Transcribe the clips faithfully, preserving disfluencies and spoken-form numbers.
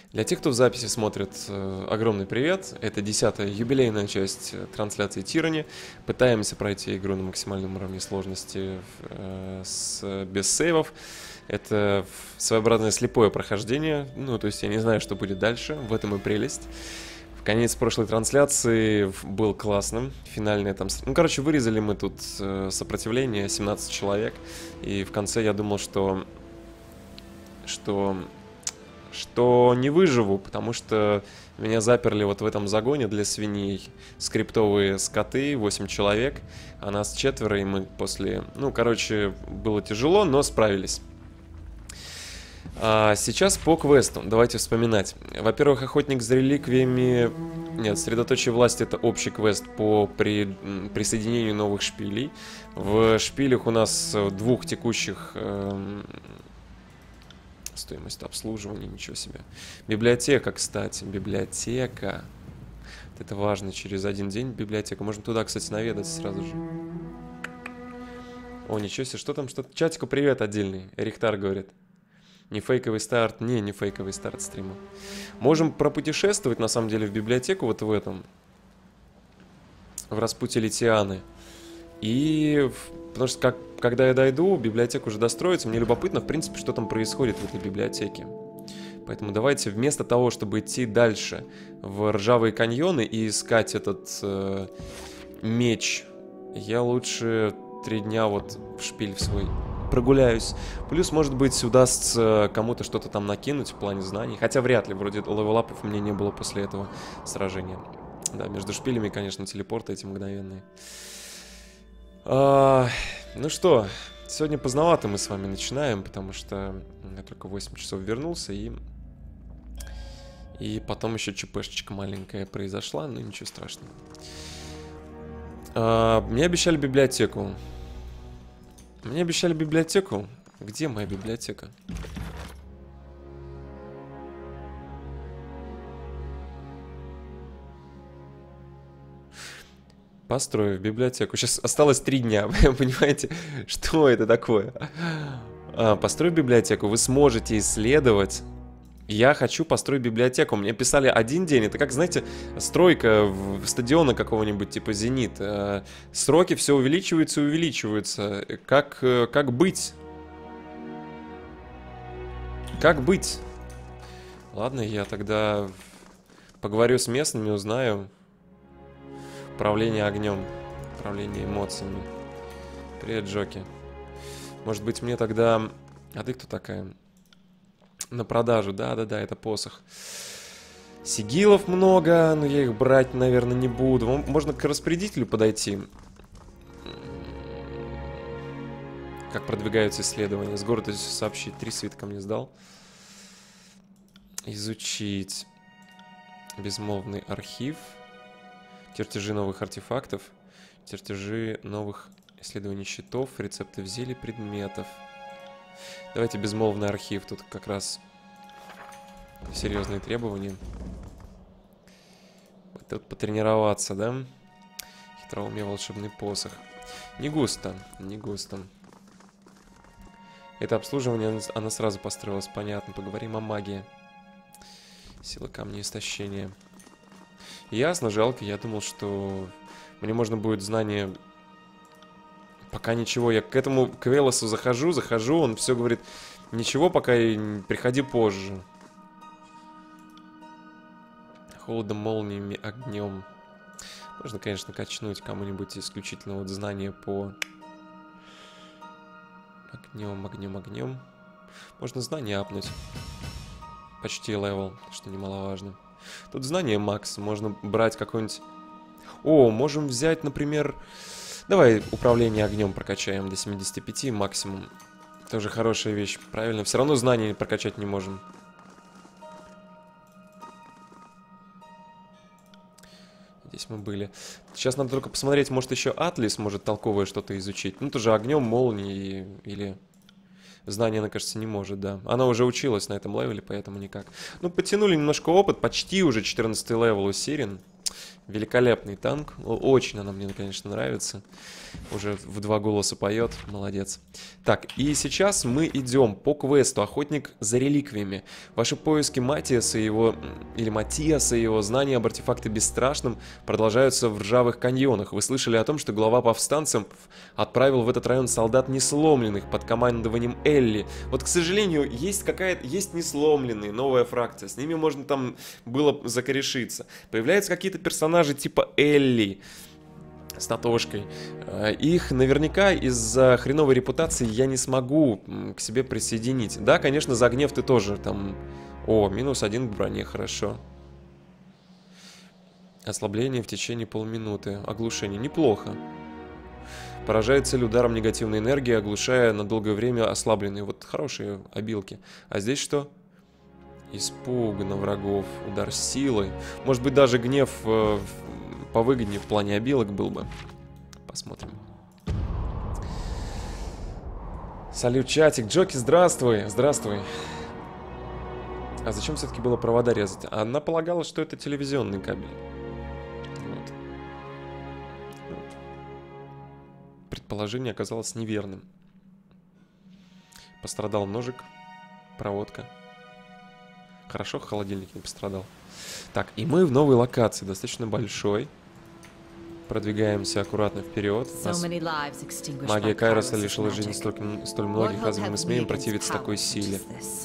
Для тех, кто в записи смотрит, э, огромный привет. Это десятая юбилейная часть э, трансляции Tyranny. Пытаемся пройти игру на максимальном уровне сложности э, с, без сейвов. Это своеобразное слепое прохождение. Ну, то есть я не знаю, что будет дальше. В этом и прелесть. Конец прошлой трансляции был классным. Финальная там... Ну, короче, вырезали мы тут э, сопротивление, семнадцать человек. И в конце я думал, что... Что... Что не выживу, потому что меня заперли вот в этом загоне для свиней. Скриптовые скоты, восемь человек. А нас четверо, и мы после... Ну, короче, было тяжело, но справились. А сейчас по квесту. Давайте вспоминать. Во-первых, охотник за реликвиями... Нет, средоточие власти — это общий квест по при... присоединению новых шпилей. В шпилях у нас двух текущих... Эм... Стоимость обслуживания, ничего себе. Библиотека, кстати, библиотека. Это важно, через один день библиотека. Можно туда, кстати, наведаться сразу же. О, ничего себе, что там, что-то... Чатику привет отдельный, Рихтар говорит. Не фейковый старт, не, не фейковый старт стрима. Можем пропутешествовать, на самом деле, в библиотеку вот в этом. В распутье Литианы. И... Потому что, как, когда я дойду, библиотека уже достроится. Мне любопытно, в принципе, что там происходит в этой библиотеке. Поэтому давайте вместо того, чтобы идти дальше в ржавые каньоны и искать этот э, меч, я лучше три дня вот в шпиль в свой прогуляюсь. Плюс, может быть, удастся кому-то что-то там накинуть в плане знаний. Хотя вряд ли, вроде левелапов у меня не было после этого сражения. Да, между шпилями, конечно, телепорты эти мгновенные. А, ну что, сегодня поздновато мы с вами начинаем, потому что я только в восемь часов вернулся, и... И потом еще ЧПшечка маленькая произошла, но ничего страшного. А, мне обещали библиотеку. Мне обещали библиотеку. Где моя библиотека? Построю библиотеку. Сейчас осталось три дня. Вы понимаете, что это такое? А, построю библиотеку. Вы сможете исследовать. Я хочу построить библиотеку. Мне писали один день. Это как, знаете, стройка в стадиона какого-нибудь типа «Зенит». Сроки все увеличиваются и увеличиваются. Как, как быть? Как быть? Ладно, я тогда поговорю с местными, узнаю. Управление огнем. Управление эмоциями. Привет, Джоки. Может быть, мне тогда... А ты кто такая? На продажу. Да-да-да, это посох. Сигилов много, но я их брать, наверное, не буду. Можно к распорядителю подойти. Как продвигаются исследования. С города сообщить. Три свитка мне сдал. Изучить. Безмолвный архив. Чертежи новых артефактов. Чертежи новых исследований щитов. Рецепты в зелье предметов. Давайте безмолвный архив. Тут как раз серьезные требования. Вот тут потренироваться, да? Хитроумие, волшебный посох. Не густо, не густо. Это обслуживание, она сразу построилась, понятно. Поговорим о магии. Сила камня истощения. Ясно, жалко. Я думал, что мне можно будет знание... Пока ничего. Я к этому Квелосу захожу, захожу. Он все говорит, ничего, пока и приходи позже. Холодом, молниями, огнем. Можно, конечно, качнуть кому-нибудь исключительно вот знания по... Огнем, огнем, огнем. Можно знания апнуть. Почти левел, что немаловажно. Тут знание макс. Можно брать какой-нибудь... О, можем взять, например... Давай управление огнем прокачаем до семидесяти пяти максимум. Тоже хорошая вещь, правильно. Все равно знания прокачать не можем. Здесь мы были. Сейчас надо только посмотреть, может еще Атлис может толковое что-то изучить. Ну, тоже огнем, молнией или... Знания, она, кажется, не может, да. Она уже училась на этом левеле, поэтому никак. Ну, подтянули немножко опыт. Почти уже четырнадцатый левел у Сирен. Великолепный танк. Очень она мне, конечно, нравится. Уже в два голоса поет. Молодец. Так, и сейчас мы идем по квесту «Охотник за реликвиями». Ваши поиски Матиаса и его... Или Матиаса и его знания об артефакте Бесстрашном продолжаются в ржавых каньонах. Вы слышали о том, что глава повстанцев отправил в этот район солдат несломленных под командованием Элли. Вот, к сожалению, есть какая-то... Есть несломленные, новая фракция. С ними можно там было закорешиться. Появляются какие-то персонажи типа Элли с Натошкой. Их наверняка из-за хреновой репутации я не смогу к себе присоединить. Да, конечно, за гнев ты тоже там... О, минус один к броне, хорошо. Ослабление в течение полминуты. Оглушение, неплохо. Поражает цель ударом негативной энергии, оглушая на долгое время ослабленные. Вот хорошие обилки. А здесь что? Испуг на врагов, удар силой. Может быть, даже гнев э, повыгоднее в плане обилок был бы. Посмотрим. Салют, чатик. Джоки, здравствуй. Здравствуй. А зачем все-таки было провода резать? Она полагала, что это телевизионный кабель. Вот. Вот. Предположение оказалось неверным. Пострадал ножик, проводка. Хорошо, холодильник не пострадал. Так, и мы в новой локации, достаточно большой. Продвигаемся аккуратно вперед. Нас... Магия Кайроса лишила жизни столь, столь многих, разве мы смеем противиться такой силе?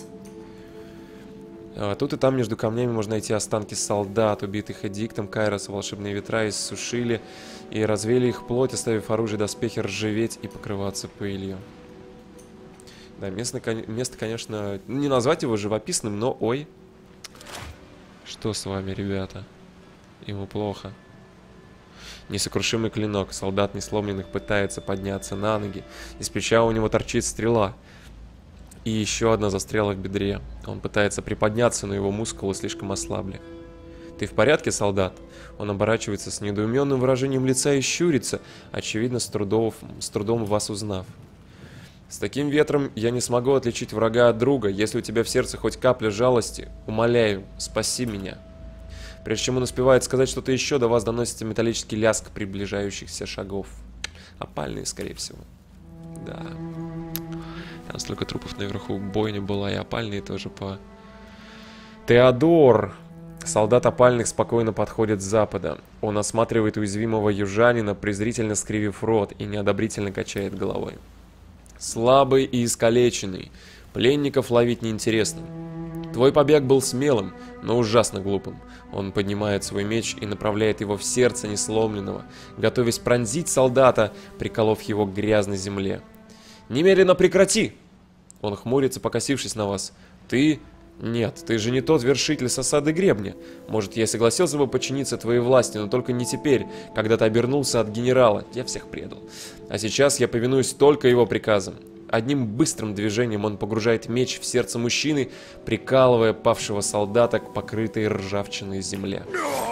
А, тут и там между камнями можно найти останки солдат, убитых эдиктом Кайроса. Волшебные ветра иссушили и развеяли их плоть, оставив оружие и доспехи ржаветь и покрываться пылью. Да, место, место, конечно, не назвать его живописным, но ой. Что с вами, ребята? Ему плохо. Несокрушимый клинок. Солдат несломленных пытается подняться на ноги. Из плеча у него торчит стрела. И еще одна застряла в бедре. Он пытается приподняться, но его мускулы слишком ослабли. Ты в порядке, солдат? Он оборачивается с недоуменным выражением лица и щурится, очевидно, с трудом, с трудом вас узнав. С таким ветром я не смогу отличить врага от друга. Если у тебя в сердце хоть капля жалости, умоляю, спаси меня. Прежде чем он успевает сказать что-то еще, до вас доносится металлический лязг приближающихся шагов. Опальные, скорее всего. Да. Там столько трупов наверху, бойня была, и опальные тоже по... Теодор! Солдат опальных спокойно подходит с запада. Он осматривает уязвимого южанина, презрительно скривив рот, и неодобрительно качает головой. Слабый и искалеченный. Пленников ловить неинтересно. Твой побег был смелым, но ужасно глупым. Он поднимает свой меч и направляет его в сердце несломленного, готовясь пронзить солдата, приколов его к грязной земле. «Немедленно прекрати!» Он хмурится, покосившись на вас. «Ты... Нет, ты же не тот вершитель с осады гребня. Может, я согласился бы подчиниться твоей власти, но только не теперь, когда ты обернулся от генерала. Я всех предал. А сейчас я повинуюсь только его приказам». Одним быстрым движением он погружает меч в сердце мужчины, прикалывая павшего солдата к покрытой ржавчиной земле.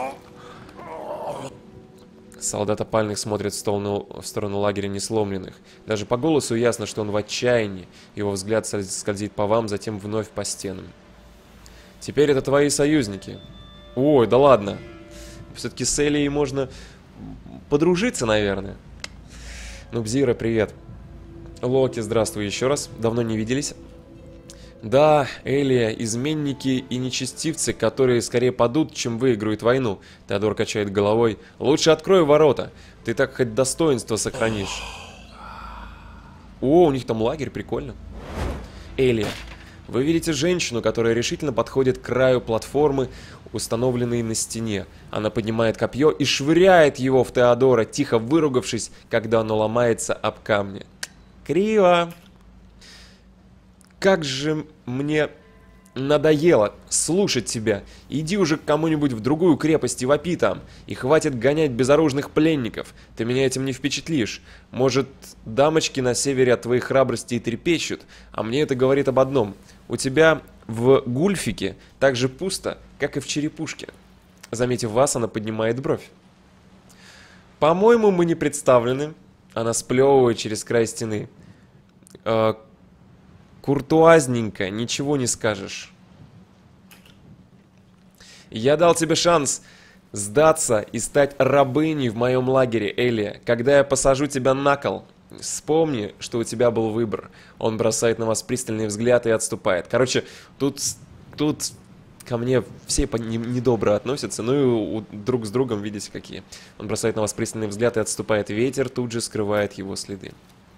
Солдат опальных смотрит в сторону, в сторону лагеря несломленных. Даже по голосу ясно, что он в отчаянии. Его взгляд скользит по вам, затем вновь по стенам. Теперь это твои союзники. Ой, да ладно. Все-таки с Элией можно подружиться, наверное. Ну, Бзира, привет. Локи, здравствуй еще раз. Давно не виделись. Да, Элия, изменники и нечестивцы, которые скорее падут, чем выиграют войну. Теодор качает головой. Лучше открой ворота. Ты так хоть достоинство сохранишь. О, у них там лагерь, прикольно. Элия, вы видите женщину, которая решительно подходит к краю платформы, установленной на стене. Она поднимает копье и швыряет его в Теодора, тихо выругавшись, когда оно ломается об камни. Криво. Как же мне надоело слушать тебя. Иди уже к кому-нибудь в другую крепость и вопи там. И хватит гонять безоружных пленников. Ты меня этим не впечатлишь. Может, дамочки на севере от твоей храбрости и трепещут, а мне это говорит об одном. У тебя в гульфике так же пусто, как и в черепушке. Заметив вас, она поднимает бровь. По-моему, мы не представлены. Она сплевывает через край стены. Э, куртуазненько, ничего не скажешь. Я дал тебе шанс Сдаться и стать рабыней в моем лагере, Элия. Когда я посажу тебя на кол, вспомни, что у тебя был выбор. Он бросает на вас пристальный взгляд и отступает. Короче, тут, тут ко мне все недобро относятся. Ну и у, друг с другом, видите, какие. Он бросает на вас пристальный взгляд и отступает. Ветер тут же скрывает его следы.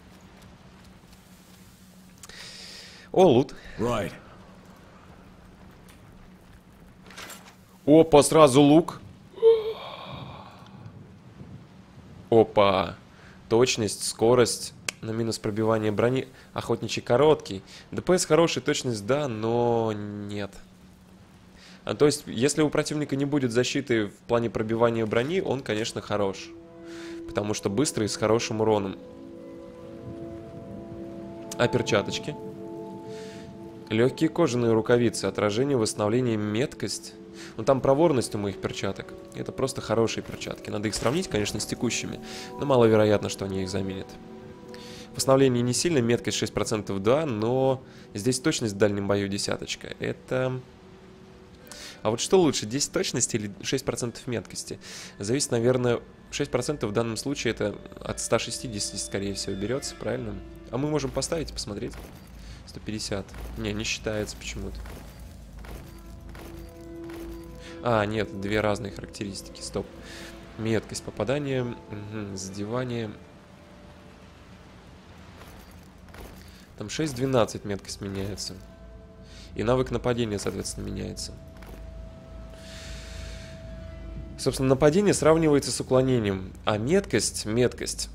О, лут. Right. Опа, сразу лук. Опа. Точность, скорость, на минус пробивание брони. Охотничий короткий. ДПС хороший, точность да, но нет. А, то есть, если у противника не будет защиты в плане пробивания брони, он, конечно, хорош. Потому что быстрый с хорошим уроном. А перчаточки? Легкие кожаные рукавицы, отражение, восстановление, меткость. Ну там проворность у моих перчаток. Это просто хорошие перчатки. Надо их сравнить, конечно, с текущими. Но маловероятно, что они их заменят. Восстановление не сильно, меткость шесть процентов да, но здесь точность в дальнем бою десяточка. Это... А вот что лучше, десять точности или шесть процентов меткости? Зависит, наверное, шесть процентов в данном случае это от ста шестидесяти, скорее всего, берется, правильно? А мы можем поставить и посмотреть. сто пятьдесят. Не, не считается почему-то. А, нет, две разные характеристики. Стоп. Меткость попадания, угу, задевание. Там шесть двенадцать меткость меняется. И навык нападения, соответственно, меняется. Собственно, нападение сравнивается с уклонением. А меткость, меткость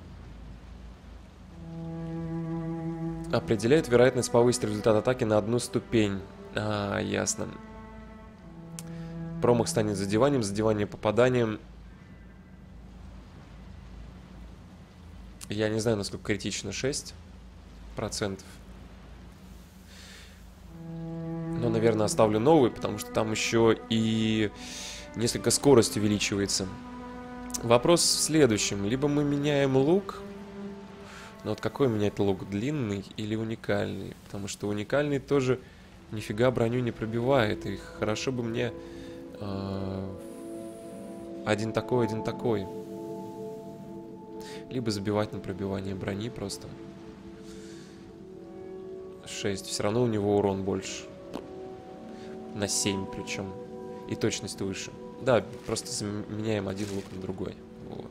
определяет вероятность повысить результат атаки на одну ступень. А, ясно. Промах станет задеванием, задевание попаданием. Я не знаю, насколько критично. шесть процентов. Но, наверное, оставлю новый, потому что там еще и несколько скорость увеличивается. Вопрос в следующем. Либо мы меняем лук. Но вот какой менять лук? Длинный или уникальный? Потому что уникальный тоже нифига броню не пробивает. И хорошо бы мне э, один такой, один такой. Либо забивать на пробивание брони просто. шесть. Все равно у него урон больше. На семь причем. И точность выше. Да, просто заменяем один лук на другой. Вот.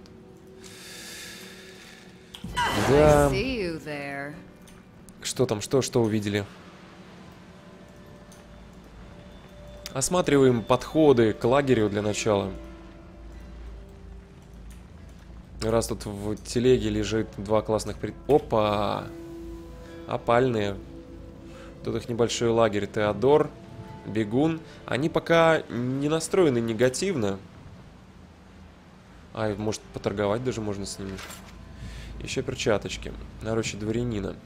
Да. Что там, что, что увидели? Осматриваем подходы к лагерю для начала. Раз тут в телеге лежит два классных... Пред... Опа! Опальные. Тут их небольшой лагерь. Теодор, Бегун. Они пока не настроены негативно. А, может поторговать даже можно с ними. Еще перчаточки. Наручи дворянина.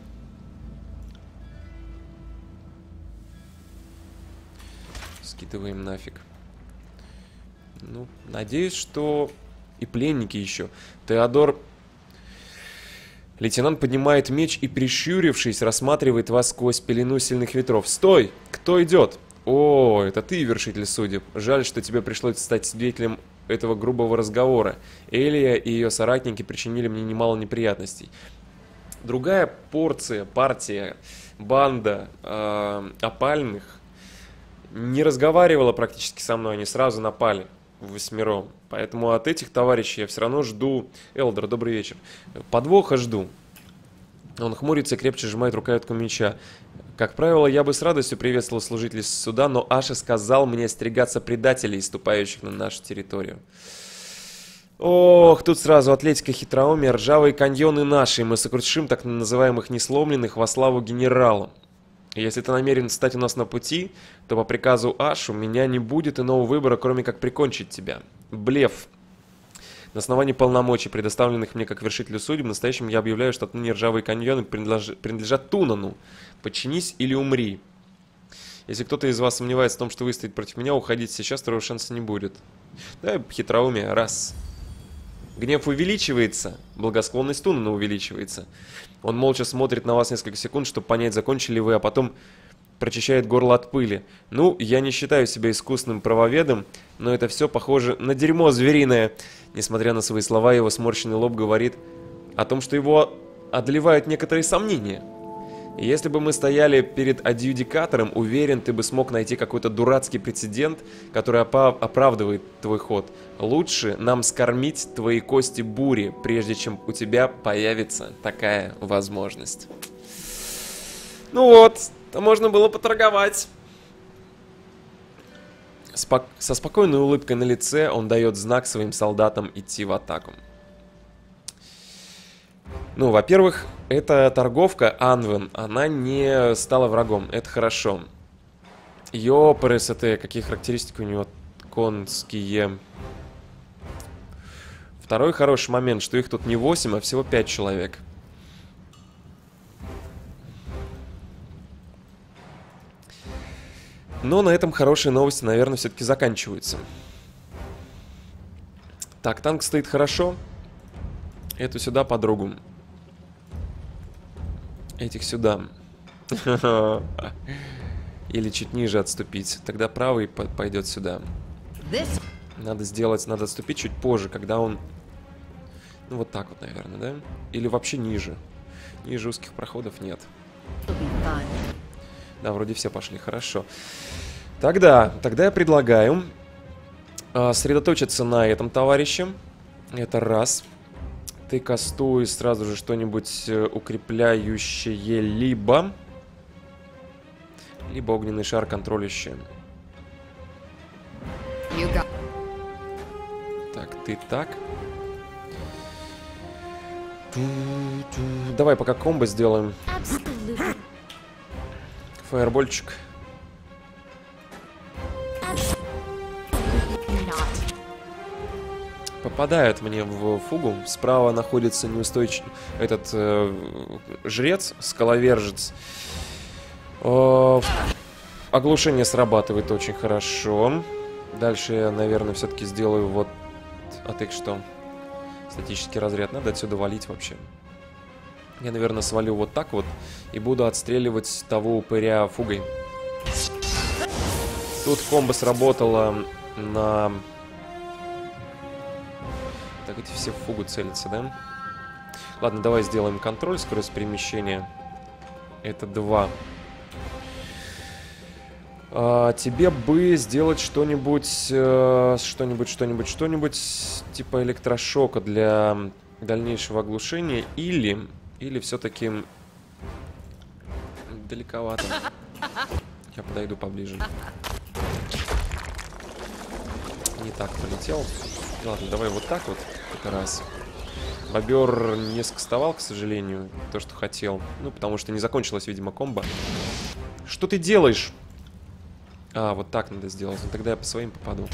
Скидываем нафиг. Ну, надеюсь, что... И пленники еще. Теодор... Лейтенант поднимает меч и, прищурившись, рассматривает вас сквозь пелену сильных ветров. «Стой! Кто идет?» «О, это ты, вершитель судеб. Жаль, что тебе пришлось стать свидетелем этого грубого разговора. Элия и ее соратники причинили мне немало неприятностей». Другая порция, партия, банда э, опальных не разговаривала практически со мной. Они сразу напали восьмером. Поэтому от этих товарищей я все равно жду... Элдер, добрый вечер. Подвоха жду. Он хмурится и крепче сжимает рукоятку меча. Как правило, я бы с радостью приветствовал служителей суда, но Аша сказал мне остерегаться предателей, ступающих на нашу территорию. Ох, тут сразу атлетика хитроумия, ржавые каньоны наши. Мы сокрушим так называемых несломленных во славу генерала. Если ты намерен стать у нас на пути, то по приказу Ашу меня не будет иного выбора, кроме как прикончить тебя. Блеф. На основании полномочий, предоставленных мне как вершителю судеб, в настоящем я объявляю, что отныне ржавые каньоны принадлежат, принадлежат Тунану. Подчинись или умри. Если кто-то из вас сомневается в том, что выстоит против меня, уходить сейчас, второго шанса не будет. Да, хитроумие, раз. Гнев увеличивается, благосклонность Тунана увеличивается. Он молча смотрит на вас несколько секунд, чтобы понять, закончили вы, а потом прочищает горло от пыли. Ну, я не считаю себя искусным правоведом, но это все похоже на дерьмо звериное. Несмотря на свои слова, его сморщенный лоб говорит о том, что его одолевают некоторые сомнения. Если бы мы стояли перед адъюдикатором, уверен, ты бы смог найти какой-то дурацкий прецедент, который оправдывает твой ход. Лучше нам скормить твои кости бури, прежде чем у тебя появится такая возможность. Ну вот, то можно было поторговать. Спок... Со спокойной улыбкой на лице он дает знак своим солдатам идти в атаку. Ну, во-первых, эта торговка Анвен, она не стала врагом, это хорошо. Ее ПРСТ, какие характеристики у него конские. Второй хороший момент, что их тут не восемь, а всего пять человек. Но на этом хорошие новости, наверное, все-таки заканчиваются. Так, танк стоит хорошо. Эту сюда подругу. Этих сюда. Или чуть ниже отступить. Тогда правый пойдет сюда. Надо сделать, надо отступить чуть позже, когда он... Ну вот так вот, наверное, да? Или вообще ниже. Ниже узких проходов нет. Да, вроде все пошли, хорошо. Тогда, тогда я предлагаю э, сосредоточиться на этом товарище. Это раз. Ты кастуй сразу же что-нибудь укрепляющее, либо... Либо огненный шар контролище. Так, ты так. Давай пока комбо сделаем. Фаербольчик. Попадают мне в фугу. Справа находится неустойчивый этот э, жрец, скаловержец. Э, оглушение срабатывает очень хорошо. Дальше я, наверное, все-таки сделаю вот... А ты что? Статический разряд. Надо отсюда валить вообще. Я, наверное, свалю вот так вот и буду отстреливать того упыря фугой. Тут комбо сработало на... Так, эти все в фугу целятся, да? Ладно, давай сделаем контроль, скорость перемещения. Это два. А, тебе бы сделать что-нибудь, э, что-нибудь, что-нибудь, что-нибудь типа электрошока для дальнейшего оглушения. Или, или все-таки далековато. Я подойду поближе. Не так полетел. Ладно, давай вот так вот. Это раз. Бобер не скастовал, к сожалению, то, что хотел. Ну, потому что не закончилась, видимо, комбо. Что ты делаешь? А, вот так надо сделать. Ну, тогда я по своим попаду.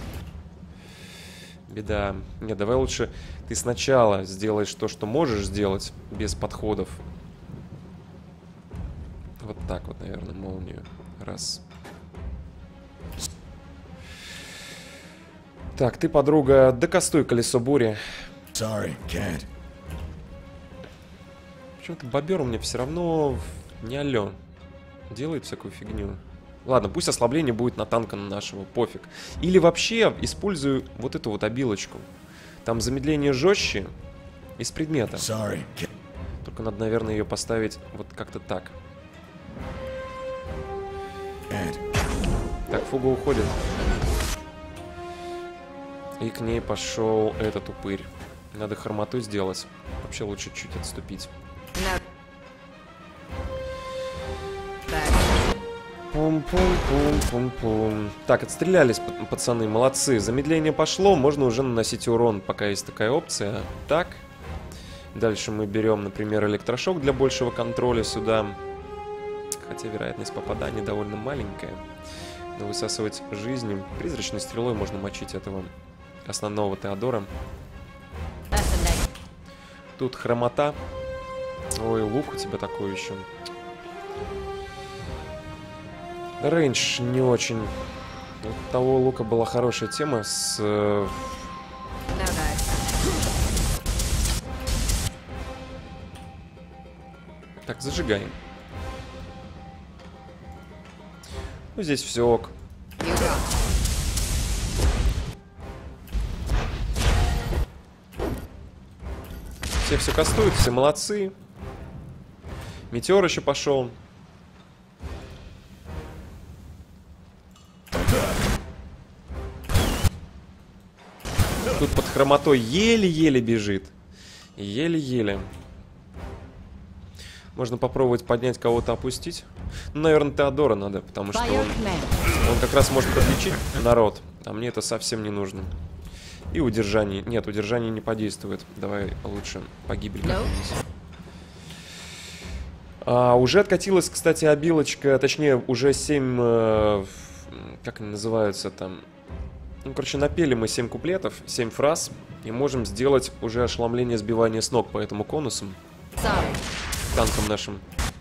Беда. Нет, давай лучше ты сначала сделаешь то, что можешь сделать, без подходов. Вот так вот, наверное, молнию. Раз. Так, ты, подруга, докастуй колесо бури. Sorry, can't. Почему-то бобер у меня все равно не алё. Делает всякую фигню. Ладно, пусть ослабление будет на танка нашего, пофиг. Или вообще использую вот эту вот обилочку. Там замедление жестче из предмета. Sorry. Только надо, наверное, ее поставить вот как-то так. Can't. Так, фуга уходит. И к ней пошел этот упырь. Надо хромоту сделать. Вообще лучше чуть отступить. Пум-пум-пум-пум-пум. Так, отстрелялись, пацаны, молодцы. Замедление пошло, можно уже наносить урон, пока есть такая опция. Так. Дальше мы берем, например, электрошок для большего контроля сюда. Хотя вероятность попадания довольно маленькая. Но высасывать жизни. Призрачной стрелой можно мочить этого основного Теодора. Тут хромота. Ой, лук у тебя такой еще. Рейндж не очень. У того лука была хорошая тема с... Так, зажигаем. Ну, здесь все ок. Все все кастуют, все молодцы. Метеор еще пошел. Тут под хромотой еле-еле бежит. Еле-еле. Можно попробовать поднять кого-то, опустить. Ну, наверное, Теодора надо, потому что он, он как раз может подлечить народ. А мне это совсем не нужно. И удержание. Нет, удержание не подействует. Давай лучше погибель. А, уже откатилась, кстати, обилочка. Точнее, уже семь... Э, как они называются там? Ну, короче, напели мы семь куплетов, семь фраз. И можем сделать уже ошеломление, сбивание с ног по этому конусам. Танком нашим.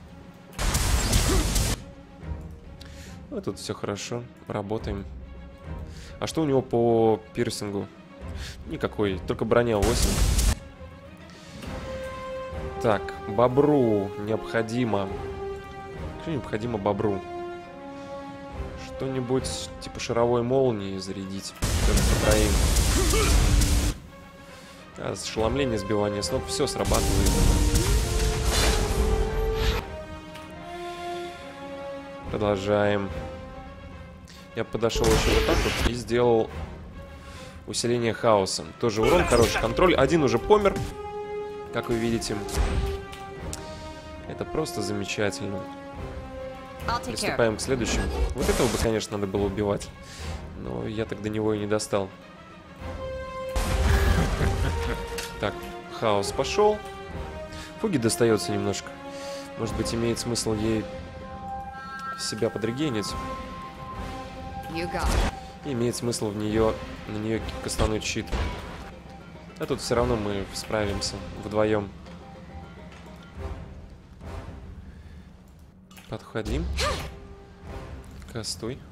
Ну, тут все хорошо. Работаем. А что у него по пирсингу? Никакой. Только броня восемь. Так, бобру необходимо. Что необходимо бобру? Что-нибудь типа шаровой молнии зарядить. По троим. А, ошеломление, сбивание с ног. Все срабатывает. Продолжаем. Я подошел еще вот так вот и сделал усиление хаоса. Тоже урон, хороший контроль. Один уже помер, как вы видите. Это просто замечательно. Приступаем к следующему. Вот этого бы, конечно, надо было убивать. Но я так до него и не достал. Так, хаос пошел. Фуги достается немножко. Может быть, имеет смысл ей себя подрегенить. И имеет смысл в нее, на нее кастануть щит. А тут все равно мы справимся вдвоем. Подходим. Кастуй.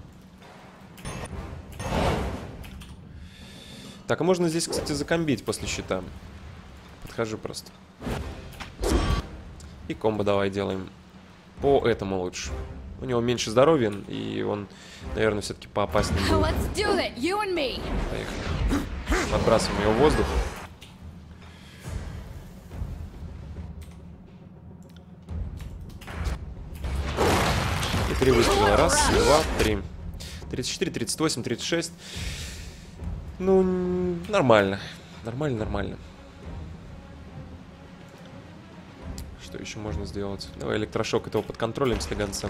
Так, а можно здесь, кстати, закомбить после щита. Подхожу просто. И комбо давай делаем. По этому лучше. У него меньше здоровья, и он, наверное, все-таки поопаснее будет. Поехали. Отбрасываем ее в воздух. И три выстрела. Раз, два, три. тридцать четыре, тридцать восемь, тридцать шесть. Ну, нормально. Нормально, нормально. Что еще можно сделать? Давай электрошок этого под контролем с легонцем.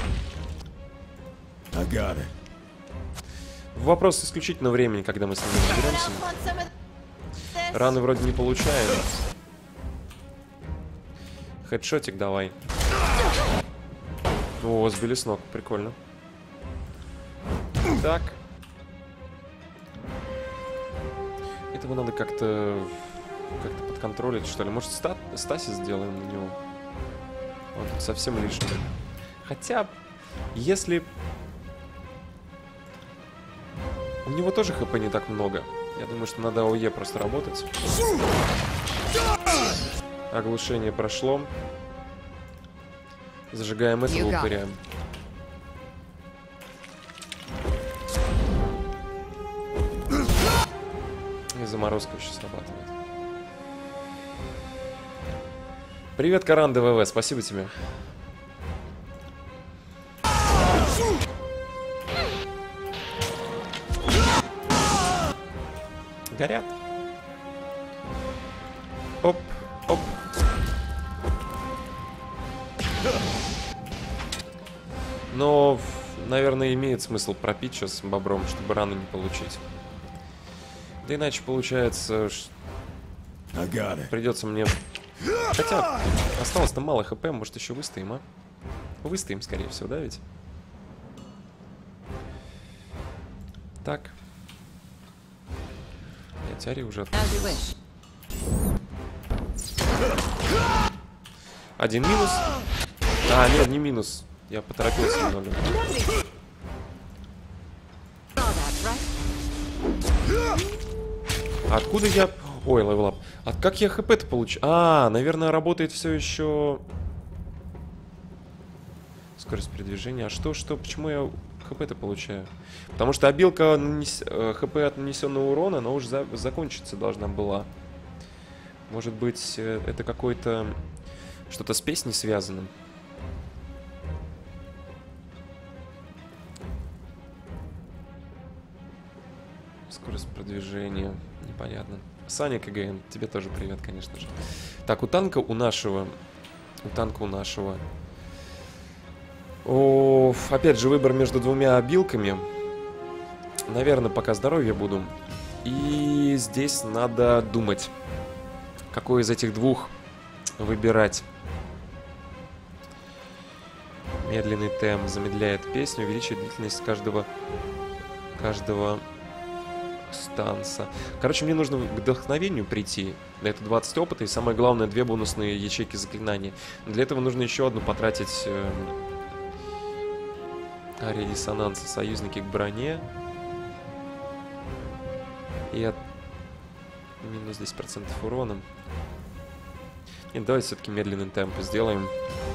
Вопрос исключительно времени, когда мы с ним разберемся. Раны вроде не получаем. Хедшотик давай. О, сбили с ног. Прикольно. Так. Этого надо как-то... Как-то подконтролить, что ли. Может, ста стасис сделаем на него? Он тут совсем лишний. Хотя, если... У него тоже хп не так много. Я думаю, что надо ОЕ просто работать. Оглушение прошло. Зажигаем этого упыря. И заморозка еще срабатывает. Привет, Каран ДВВ, спасибо тебе. Горят. Оп, оп. Но, наверное, имеет смысл пропить сейчас бобром, чтобы раны не получить. Да иначе получается, придется мне... Хотя, осталось-то мало хп, может еще выстоим, а? Выстоим, скорее всего, да, ведь? Так. Я Тиари уже отпустил. Один минус. А, нет, не минус. Я поторопился немного. Откуда я... Ой, левелап. А как я хп-то получу? А, наверное, работает все еще... Скорость передвижения. А что, что? Почему я хп-то получаю. Потому что обилка нанес... хп от нанесенного урона, она уже за... закончиться должна была. Может быть, это какой-то... Что-то с песней связано. Скорость продвижения. Непонятно. Саня КГН, тебе тоже привет, конечно же. Так, у танка у нашего... У танка у нашего... О, опять же, выбор между двумя обилками. Наверное, пока здоровье буду. И здесь надо думать, какой из этих двух выбирать. Медленный темп замедляет песню, увеличивает длительность каждого каждого станса. Короче, мне нужно к вдохновению прийти. Это двадцать опыта и, самое главное, две бонусные ячейки заклинаний. Для этого нужно еще одну потратить. Э, Ария диссонанса. Союзники к броне. И от... минус десять процентов урона. Нет, давайте все-таки медленный темп сделаем.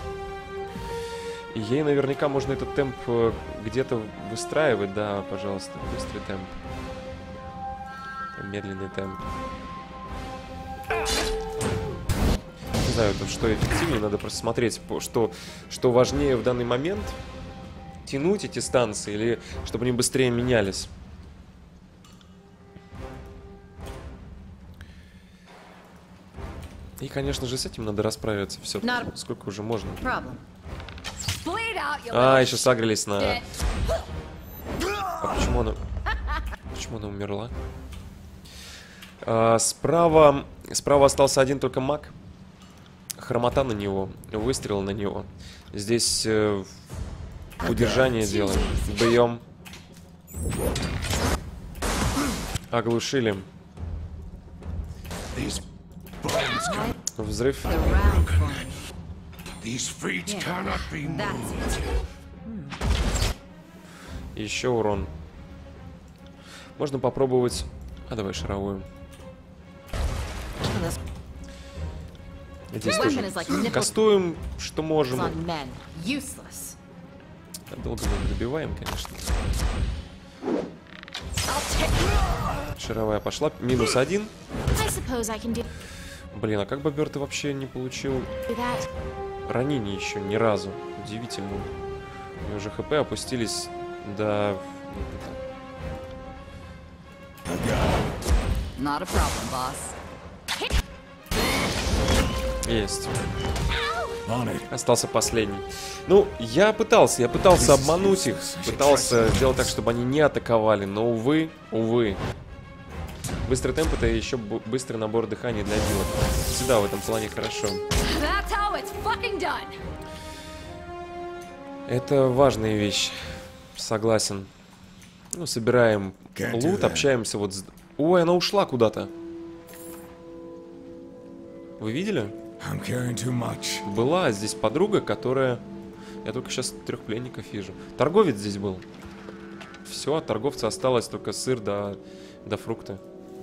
И ей наверняка можно этот темп где-то выстраивать. Да, пожалуйста, быстрый темп. Медленный темп. Не знаю, тут что эффективнее, надо просто смотреть, что, что важнее в данный момент. Тянуть эти станции или чтобы они быстрее менялись. И, конечно же, с этим надо расправиться. Все, сколько уже можно. А, еще сагрились на... А почему она... Почему она умерла? А, справа... Справа остался один только маг. Хромота на него. Выстрел на него. Здесь... Э, удержание делаем. Бьем. Оглушили. Взрыв. Еще урон. Можно попробовать... А давай шаровую. Здесь тоже кастуем, что можем. Долго мы добиваем, конечно. Шаровая пошла. Минус один. Блин, а как бобер ты вообще не получил ранений еще ни разу? Удивительно. У него уже хп опустились до... Есть. Остался последний. Ну, я пытался, я пытался обмануть их. Пытался сделать так, чтобы они не атаковали. Но, увы, увы. Быстрый темп — это еще быстрый набор дыхания для билок. Всегда в этом плане хорошо. Это важная вещь. Согласен. Ну, собираем лут, общаемся вот с... Ой, она ушла куда-то. Вы видели? Была здесь подруга, которая... Я только сейчас трех пленников вижу. Торговец здесь был. Все, от торговца осталось только сыр да, да фрукты.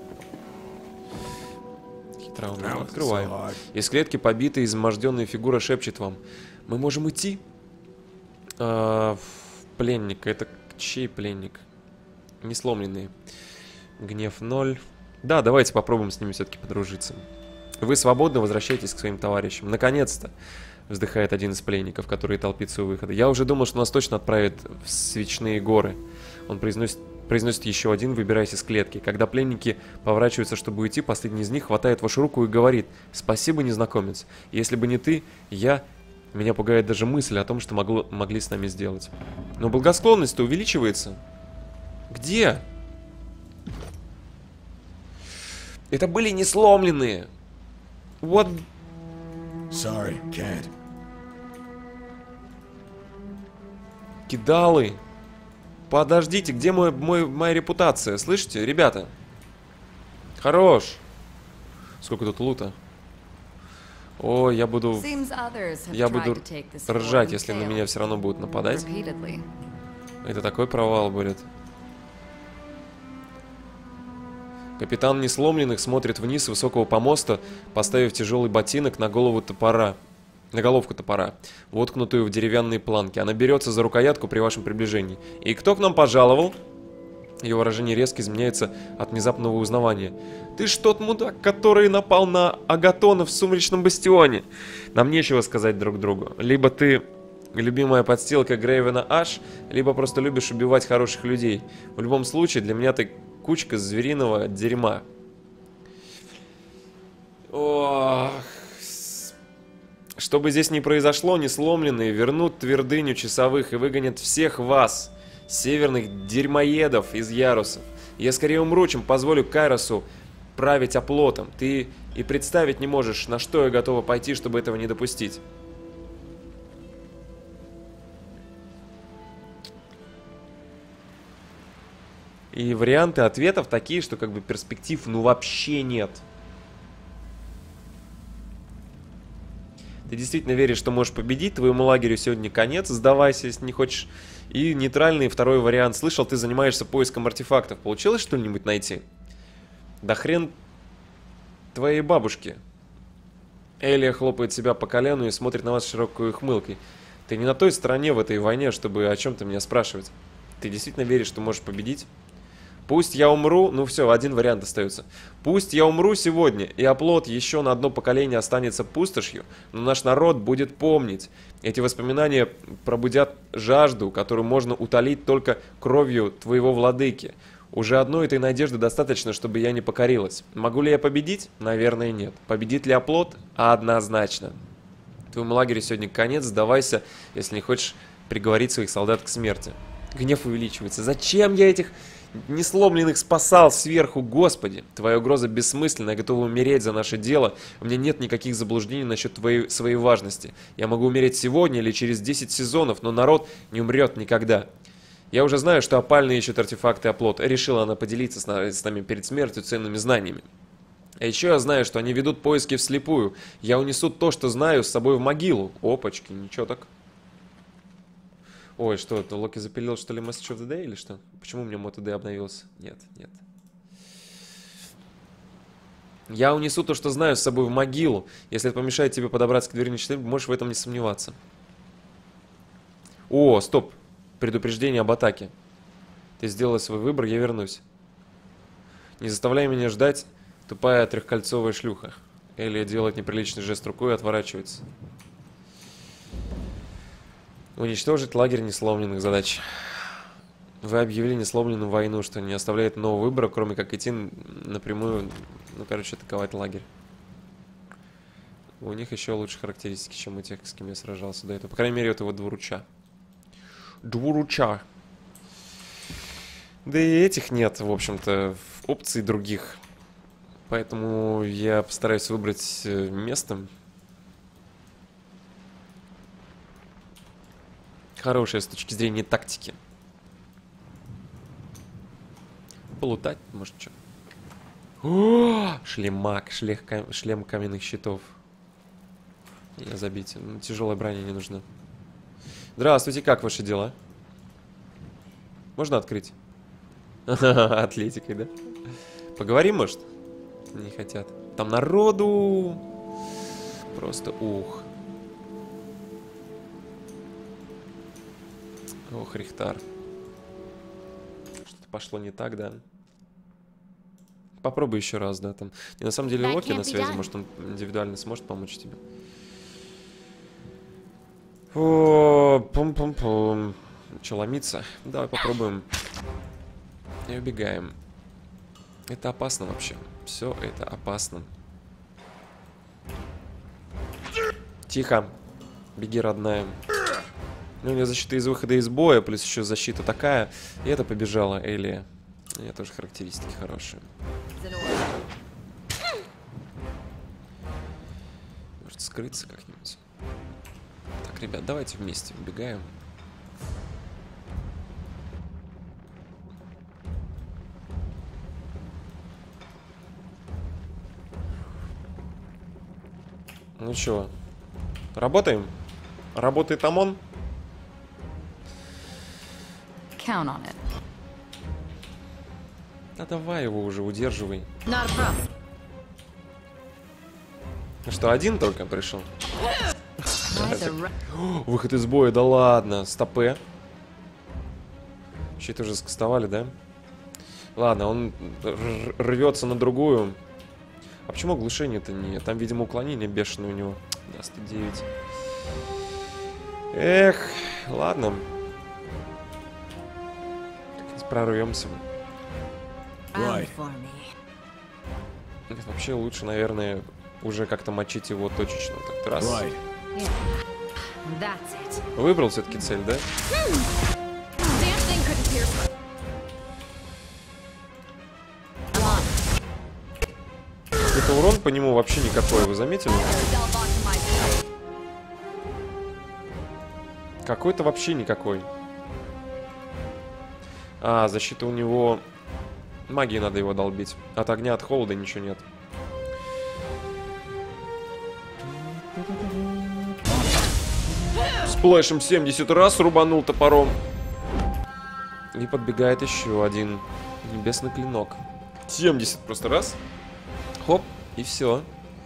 Хитроумно. Открываем. Из клетки побитая, изможденная фигура шепчет вам: мы можем идти? А, пленник. Это чей пленник? Несломленные. Гнев ноль. Да, давайте попробуем с ними все-таки подружиться. Вы свободно возвращаетесь к своим товарищам. Наконец-то, вздыхает один из пленников, который толпится у выхода. Я уже думал, что нас точно отправят в свечные горы. Он произносит, произносит еще один: выбирайся из клетки. Когда пленники поворачиваются, чтобы уйти, последний из них хватает вашу руку и говорит: спасибо, незнакомец. Если бы не ты, я... Меня пугает даже мысль о том, что могло, могли с нами сделать. Но благосклонность-то увеличивается. Где? Это были несломленные. Вот. Sorry, can't. Кидалы. Подождите, где мой, мой, моя репутация? Слышите, ребята? Хорош. Сколько тут лута? О, я буду... Я буду ржать, если на меня все равно будут нападать. Это такой провал будет. Капитан Несломленных смотрит вниз с высокого помоста, поставив тяжелый ботинок на голову топора. на головку топора, воткнутую в деревянные планки. Она берется за рукоятку при вашем приближении. И кто к нам пожаловал? Ее выражение резко изменяется от внезапного узнавания. Ты ж тот мудак, который напал на Агатона в Сумеречном Бастионе. Нам нечего сказать друг другу. Либо ты любимая подстилка Грейвена Аш, либо просто любишь убивать хороших людей. В любом случае, для меня ты кучка звериного дерьма. Ох. Что бы здесь ни произошло, несломленные вернут твердыню часовых и выгонят всех вас, северных дерьмоедов, из ярусов. Я скорее умру, чем позволю Кайросу править оплотом. Ты и представить не можешь, на что я готова пойти, чтобы этого не допустить. И варианты ответов такие, что как бы перспектив ну вообще нет. Ты действительно веришь, что можешь победить, твоему лагерю сегодня конец, сдавайся, если не хочешь. И нейтральный второй вариант. Слышал, ты занимаешься поиском артефактов. Получилось что-нибудь найти? Да хрен твоей бабушки. Элия хлопает себя по колену и смотрит на вас широкой ухмылкой. Ты не на той стороне в этой войне, чтобы о чем-то меня спрашивать. Ты действительно веришь, что можешь победить? Пусть я умру, ну все, один вариант остается. Пусть я умру сегодня, и оплот еще на одно поколение останется пустошью, но наш народ будет помнить. Эти воспоминания пробудят жажду, которую можно утолить только кровью твоего владыки. Уже одной этой надежды достаточно, чтобы я не покорилась. Могу ли я победить? Наверное, нет. Победит ли оплот? Однозначно. Твоему лагерю сегодня конец, сдавайся, если не хочешь приговорить своих солдат к смерти. Гнев увеличивается. Зачем я этих несломленных спасал сверху, Господи? Твоя угроза бессмысленна, я готова умереть за наше дело. У меня нет никаких заблуждений насчет твоей, своей важности. Я могу умереть сегодня или через десять сезонов, но народ не умрет никогда. Я уже знаю, что опальные ищут артефакты оплот. Решила она поделиться с нами, с нами перед смертью ценными знаниями. А еще я знаю, что они ведут поиски вслепую. Я унесу то, что знаю, с собой в могилу. Опачки, ничего так. Ой, что это? Локи запилил, что ли, Message of the Day или что? Почему у меня Мото Day обновился? Нет, нет. Я унесу то, что знаю, с собой в могилу. Если это помешает тебе подобраться к двери нечитаемой, можешь в этом не сомневаться. О, стоп. Предупреждение об атаке. Ты сделала свой выбор, я вернусь. Не заставляй меня ждать, тупая трехкольцовая шлюха. Элия делает неприличный жест рукой и отворачивается. Уничтожить лагерь несломленных задач. Вы объявили несломленную войну, что не оставляет нового выбора, кроме как идти напрямую, ну, короче, атаковать лагерь. У них еще лучше характеристики, чем у тех, с кем я сражался до этого. По крайней мере, у этого двуруча. Двуруча. Да и этих нет, в общем-то, опций других. Поэтому я постараюсь выбрать место. Хорошая с точки зрения тактики. Полутать, может, что. О, шлемак, шлех, шлем каменных щитов. Не забить. Тяжелая броня не нужна. Здравствуйте, как ваши дела? Можно открыть? Атлетикой, да? Поговорим, может? Не хотят. Там народу. Просто ух. Ох, Рихтар. Что-то пошло не так, да? Попробуй еще раз, да, там. И на самом деле Локи на связи, может, он индивидуально сможет помочь тебе. О, пум-пум-пум. Че, ломиться? Давай попробуем. И убегаем. Это опасно вообще. Все это опасно. Тихо. Беги, родная. Ну, у меня защита из выхода из боя, плюс еще защита такая. И это побежала Элия. У меня тоже характеристики хорошие. Может скрыться как-нибудь. Так, ребят, давайте вместе убегаем. Ну чё, работаем? Работает ОМОН? Count on it. Да давай его уже, удерживай. Ну что, один только пришел? The О, выход из боя, да ладно. Стопе. Щит уже скастовали, да? Ладно, он р- рвется на другую. А почему оглушение-то нет? Там, видимо, уклонение бешеное у него. Да, сто девять. Эх, ладно. Как-нибудь прорвемся. round for me. Нет, вообще лучше, наверное, уже как-то мочить его точечно. Так, раз. Right. Yeah. That's it. Выбрал все-таки цель, да? Damn thing couldn't pierce. I'm on. Это урон по нему вообще никакой, вы заметили? Delve onto my feet. Какой-то вообще никакой. А, защита у него... Магией надо его долбить. От огня, от холода ничего нет. Сплэшем семьдесят раз рубанул топором. И подбегает еще один небесный клинок. семьдесят просто раз. Хоп, и все.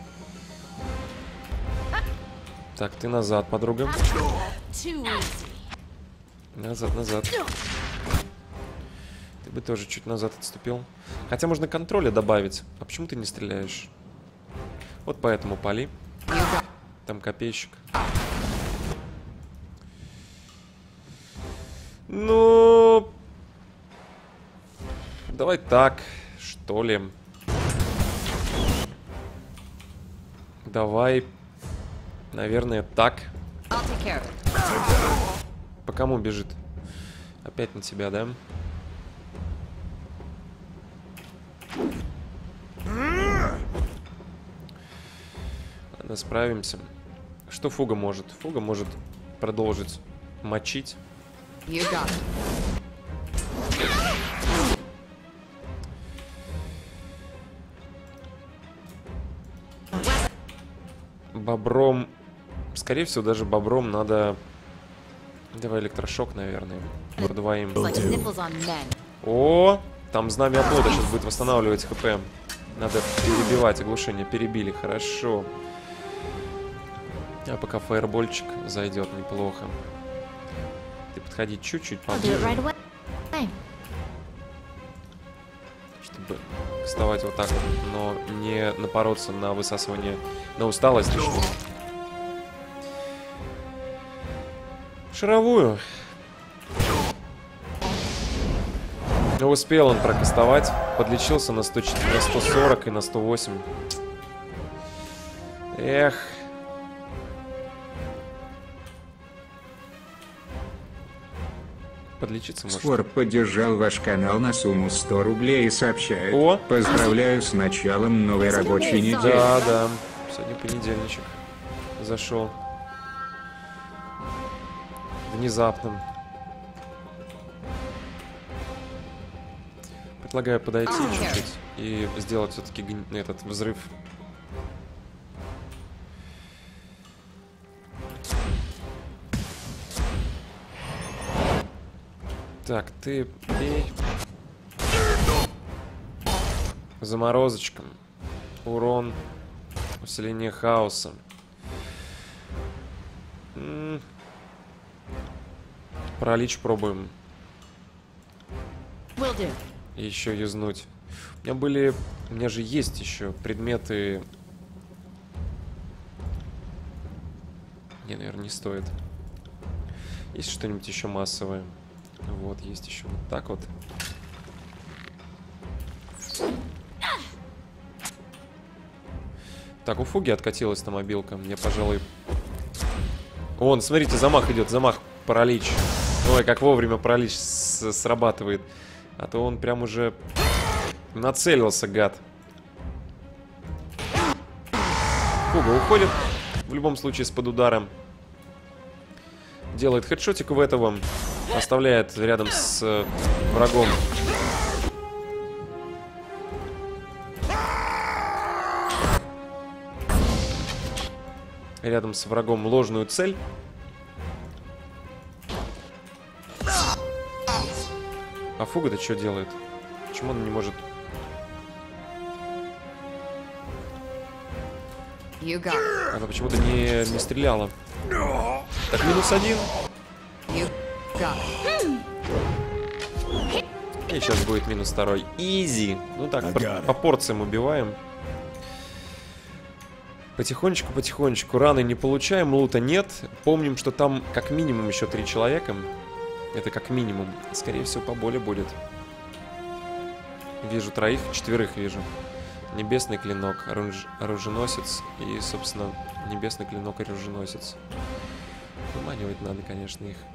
Так, ты назад, подруга. Too easy. Назад, назад. Ты бы тоже чуть назад отступил. Хотя можно контроля добавить. А почему ты не стреляешь? Вот поэтому пали. Там копейщик. Ну... Давай так, что ли. Давай... Наверное, так. I'll take care of it. По кому бежит? Опять на тебя, да? Ладно, справимся. Что Фуга может? Фуга может продолжить мочить. You got it. Бобром... Скорее всего, даже бобром надо... Давай электрошок, наверное. Продвоим. It's like nipples on men. О, там знамя оплота сейчас будет восстанавливать хп. Надо перебивать оглушение. Перебили, хорошо. А пока фаербольчик зайдет неплохо. Ты подходи чуть-чуть I'll do it right поближе, away. чтобы вставать вот так вот, но не напороться на высасывание, на усталость. Точнее. Шаровую. Но успел он прокастовать. Подлечился на сто сорок и на сто восемь. Эх. Подлечиться может. Спор поддержал ваш канал на сумму сто рублей и сообщает: О! поздравляю с началом новой рабочей недели. Да, да. Сегодня понедельничек. Зашел. Внезапно. Предлагаю подойти чуть-чуть и сделать все-таки этот взрыв. Так, ты бей. Заморозочка. Урон. Усиление хаоса. М-м. Паралич пробуем. Will do. И еще юзнуть. У меня были... У меня же есть еще предметы... Не, наверное, не стоит. Есть что-нибудь еще массовое? Вот, есть еще вот так вот. Так, у Фуги откатилась-то мобилка. Мне, пожалуй... Вон, смотрите, замах идет, замах, паралич. Ой, как вовремя паралич с срабатывает. А то он прям уже нацелился, гад. Фуга уходит. В любом случае, с-под ударом. Делает хедшотик в этого. Оставляет рядом с э, врагом. Рядом с врагом ложную цель. А Фуга-то что делает? Почему он не может... You got it. Она почему-то не, не стреляла. Так, минус один. You got it. И сейчас будет минус второй. Изи. Ну так, I по, got it. по порциям убиваем. Потихонечку, потихонечку. Раны не получаем, лута нет. Помним, что там как минимум еще три человека. Это как минимум. Скорее всего, поболее будет. Вижу троих, четверых вижу. Небесный клинок, оруж... оруженосец и, собственно, небесный клинок и оруженосец. Выманивать надо, конечно, их.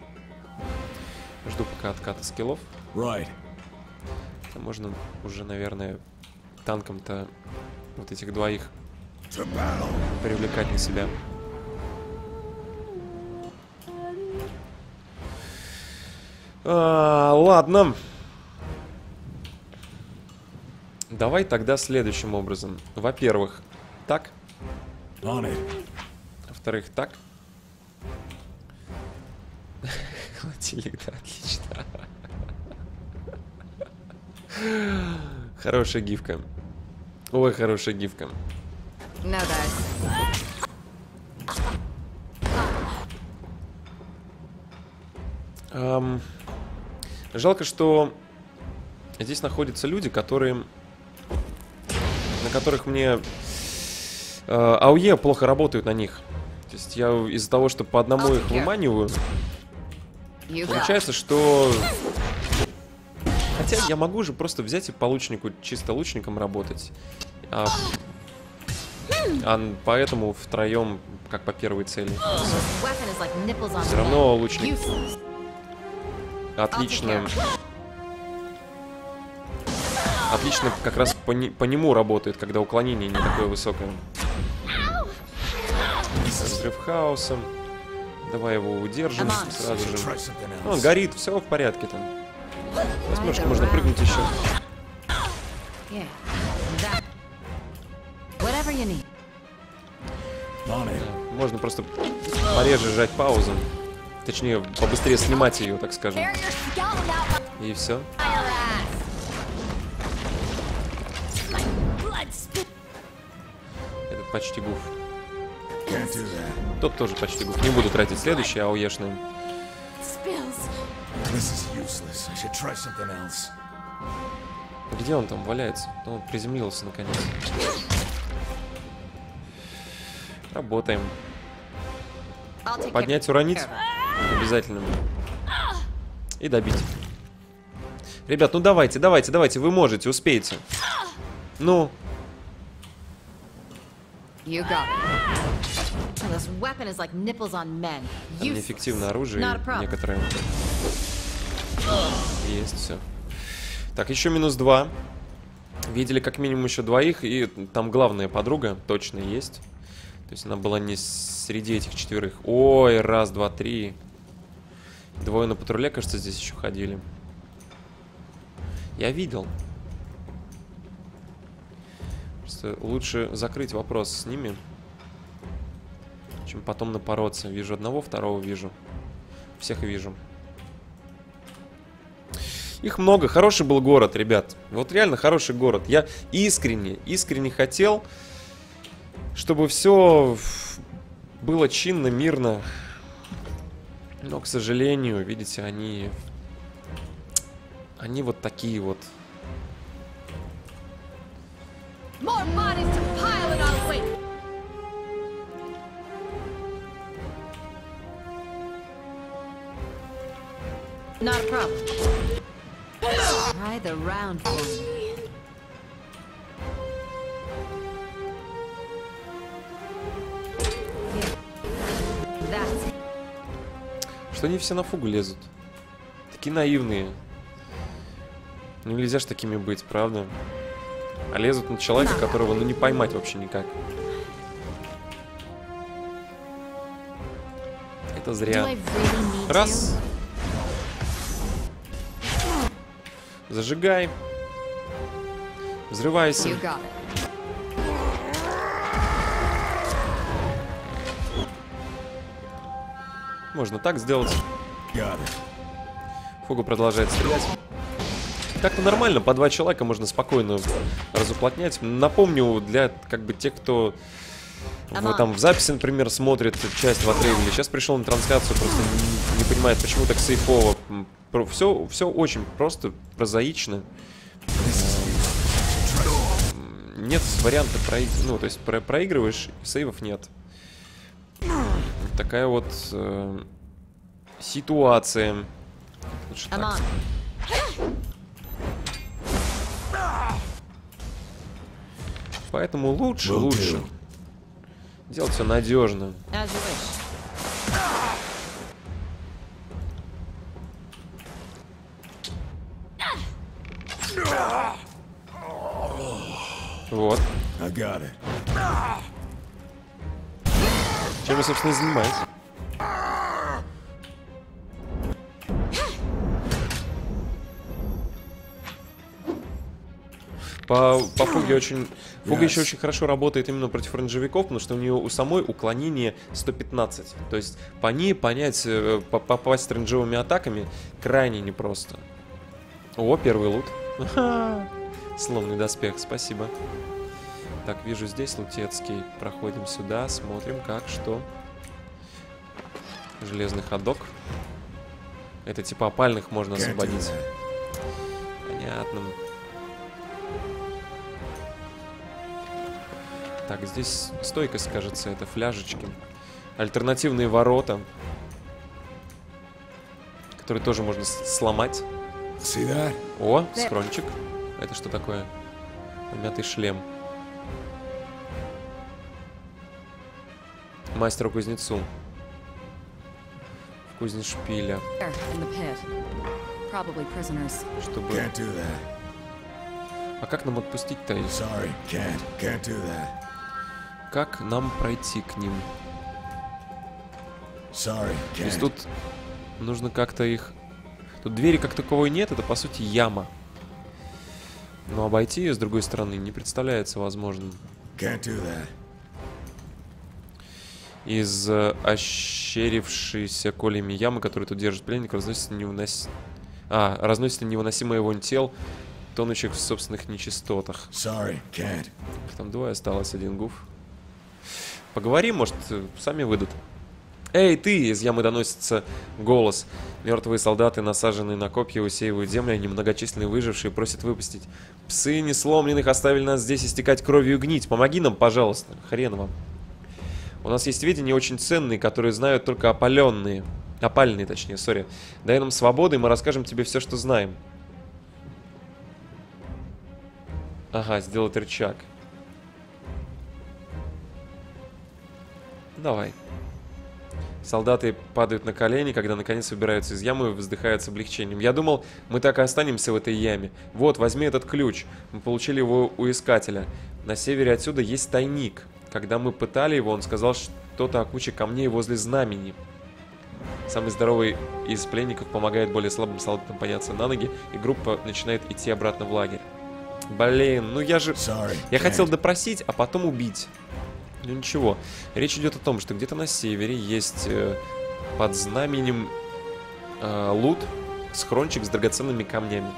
Жду пока отката скиллов. Right. А можно уже, наверное, танком-то вот этих двоих To battle. привлекать на себя. А, ладно. Давай тогда следующим образом. Во-первых, так. On it. Во-вторых, так. Холодильник, да, отлично. Хорошая гифка. Ой, хорошая гифка. No dice. Эм, жалко, что здесь находятся люди, которые, на которых мне э, АОЕ плохо работают на них. То есть я из-за того, что по одному их выманиваю, You got it. получается, что... Хотя я могу же просто взять и по лучнику, чисто лучником работать. А, а поэтому втроем, как по первой цели. This weapon is like nipples on Все равно men. лучник Useless. отлично... Отлично как раз по, не- по нему работает, когда уклонение не такое высокое. Взрыв хаоса. Давай его удержим сразу же. Try something Ну, он else. горит, все в порядке там. Возможно, Right можно around. прыгнуть еще. Yeah. That. Whatever you need. On it. Можно просто пореже жать паузу. Точнее, побыстрее снимать ее, так скажем. Carry your skeleton out И все. my ass. My blood spit. Этот почти гуф. Can't do that. Тот тоже почти гуф. Не буду тратить следующий, АОЕшный. Spills. This is useless. I should try something else. Где он там валяется? Ну, он приземлился наконец. Работаем. I'll take Поднять, care- уронить. care of it. Обязательно. И добить. Ребят, ну давайте, давайте, давайте. Вы можете, успеете. Ну, You got it. And this weapon is like nipples on men. там Useless. неэффективное оружие Not a problem. некоторые. Есть, все. Так, еще минус два. Видели как минимум еще двоих. И там главная подруга точно есть. То есть она была не среди этих четверых. Ой, раз, два, три. Двое на патруле, кажется, здесь еще ходили. Я видел. Просто лучше закрыть вопрос с ними, чем потом напороться. Вижу одного, второго вижу. Всех вижу. Их много. Хороший был город, ребят. Вот реально хороший город. Я искренне, искренне хотел, чтобы все было чинно, мирно. Но, к сожалению, видите, они... Они вот такие вот. More bodies to pile in our wake. Not a problem. Try the round for me. Yeah. That's it. Что они все на фугу лезут? Такие наивные. Ну нельзя ж такими быть, правда? А лезут на человека, которого ну не поймать вообще никак. Это Do зря. I really need Раз. Зажигай. to? Взрывайся. You got it. Можно так сделать. Got it. Фугу продолжает стрелять. Так-то нормально, по два человека можно спокойно разуплотнять. Напомню, для как бы тех, кто в, там в записи, например, смотрит часть в отрыве, или сейчас пришел на трансляцию, просто не, не понимает, почему так сейфово. Все, все очень просто, прозаично. Нет варианта проигрывать, ну, то есть про проигрываешь, сейвов нет. Такая вот э, ситуация. Лучше так. Поэтому лучше, лучше делать все надежно. Вот. Чем вы, собственно, и занимаетесь? По, по фуге очень... Фуга yes. еще очень хорошо работает именно против рейнджевиков, потому что у нее у самой уклонение сто пятнадцать. То есть по ней понять, попасть рейнджевыми атаками крайне непросто. О, первый лут. Сломанный доспех, спасибо. Так, вижу здесь лутецкий. Проходим сюда, смотрим как, что. Железный ходок. Это типа опальных можно освободить. Понятно. Так, здесь стойкость, кажется, это фляжечки. Альтернативные ворота, которые тоже можно сломать. О, схрончик. Это что такое? Помятый шлем. Мастеру-кузнецу. В кузнешпиле. Чтобы... А как нам отпустить-то их? Как нам пройти к ним? Sorry, То есть тут нужно как-то их... Тут двери как таковой нет, это по сути яма. Но обойти ее с другой стороны не представляется возможным. Из э, ощерившейся колями ямы, которые тут держат пленников, разносится невынос... а, разносится невыносимое вонь тел, тонущих в собственных нечистотах. Sorry, can't. Там двое осталось, один гуф. Поговорим, может, сами выйдут. Эй, ты! Из ямы доносится голос. Мертвые солдаты, насаженные на копья, усеивают землю, а немногочисленные выжившие просят выпустить. Псы несломленных оставили нас здесь истекать кровью и гнить. Помоги нам, пожалуйста. Хрен вам. У нас есть сведения очень ценные, которые знают только опаленные. Опальные, точнее, сори. Дай нам свободы, и мы расскажем тебе все, что знаем. Ага, сделать рычаг. Давай. Солдаты падают на колени, когда наконец выбираются из ямы и вздыхают с облегчением. Я думал, мы так и останемся в этой яме. Вот, возьми этот ключ. Мы получили его у искателя. На севере отсюда есть тайник. Когда мы пытали его, он сказал что-то о куче камней возле знамени. Самый здоровый из пленников помогает более слабым солдатам подняться на ноги, и группа начинает идти обратно в лагерь. Блин, ну я же... Я хотел допросить, а потом убить. Ну ничего. Речь идет о том, что где-то на севере есть э, под знаменем э, лут, схрончик с драгоценными камнями.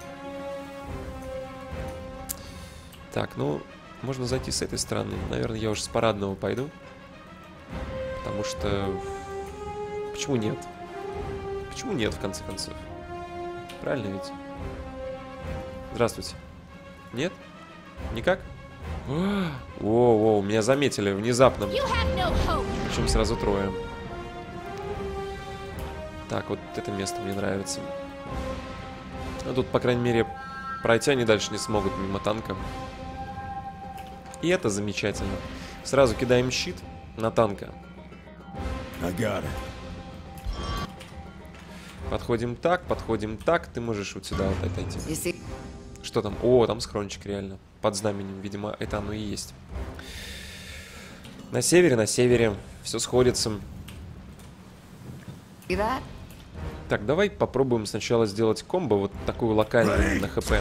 Так, ну, можно зайти с этой стороны. Наверное, я уже с парадного пойду. Потому что... Почему нет? Почему нет, в конце концов? Правильно ведь? Здравствуйте. Нет? Никак? Воу-воу, меня заметили внезапно. Причем сразу трое. Так, вот это место мне нравится. А тут, по крайней мере, пройти они дальше не смогут мимо танка. И это замечательно. Сразу кидаем щит на танка. Подходим так, подходим так. Ты можешь вот сюда вот отойти. Что там? О, там схрончик реально. Под знаменем, видимо, это оно и есть. На севере, на севере. Все сходится. Так, давай попробуем сначала сделать комбо. Вот такую локальную на хп.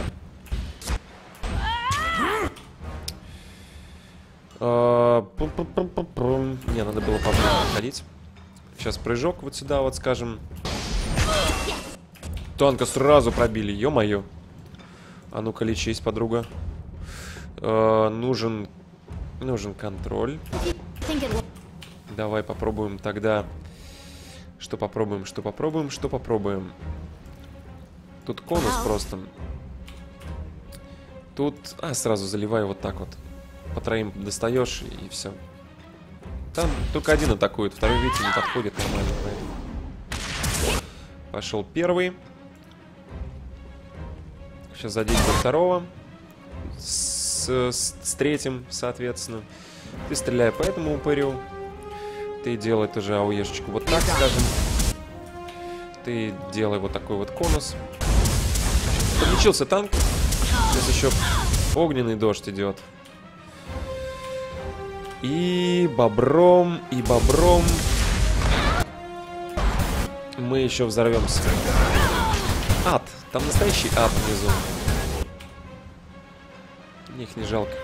Мне надо было поближе ходить. Сейчас прыжок вот сюда вот, скажем. Танка сразу пробили, ё-моё. А ну-ка, лечись, подруга. Э, нужен Нужен контроль. Think it will. Давай попробуем тогда. Что попробуем, что попробуем, что попробуем. Тут конус просто. Тут... А, сразу заливаю вот так вот. По троим достаешь и все. Там только один атакует, второй, видите, не подходит нормально, поэтому. Пошел первый. Сейчас задеть до второго. С, с, с третьим, соответственно. Ты стреляй по этому упырю. Ты делай тоже ауешечку вот так, скажем. Ты делай вот такой вот конус. Подлечился танк. Сейчас еще огненный дождь идет. И бобром, и бобром. Мы еще взорвемся. Ад. Там настоящий ад внизу. Их не жалко.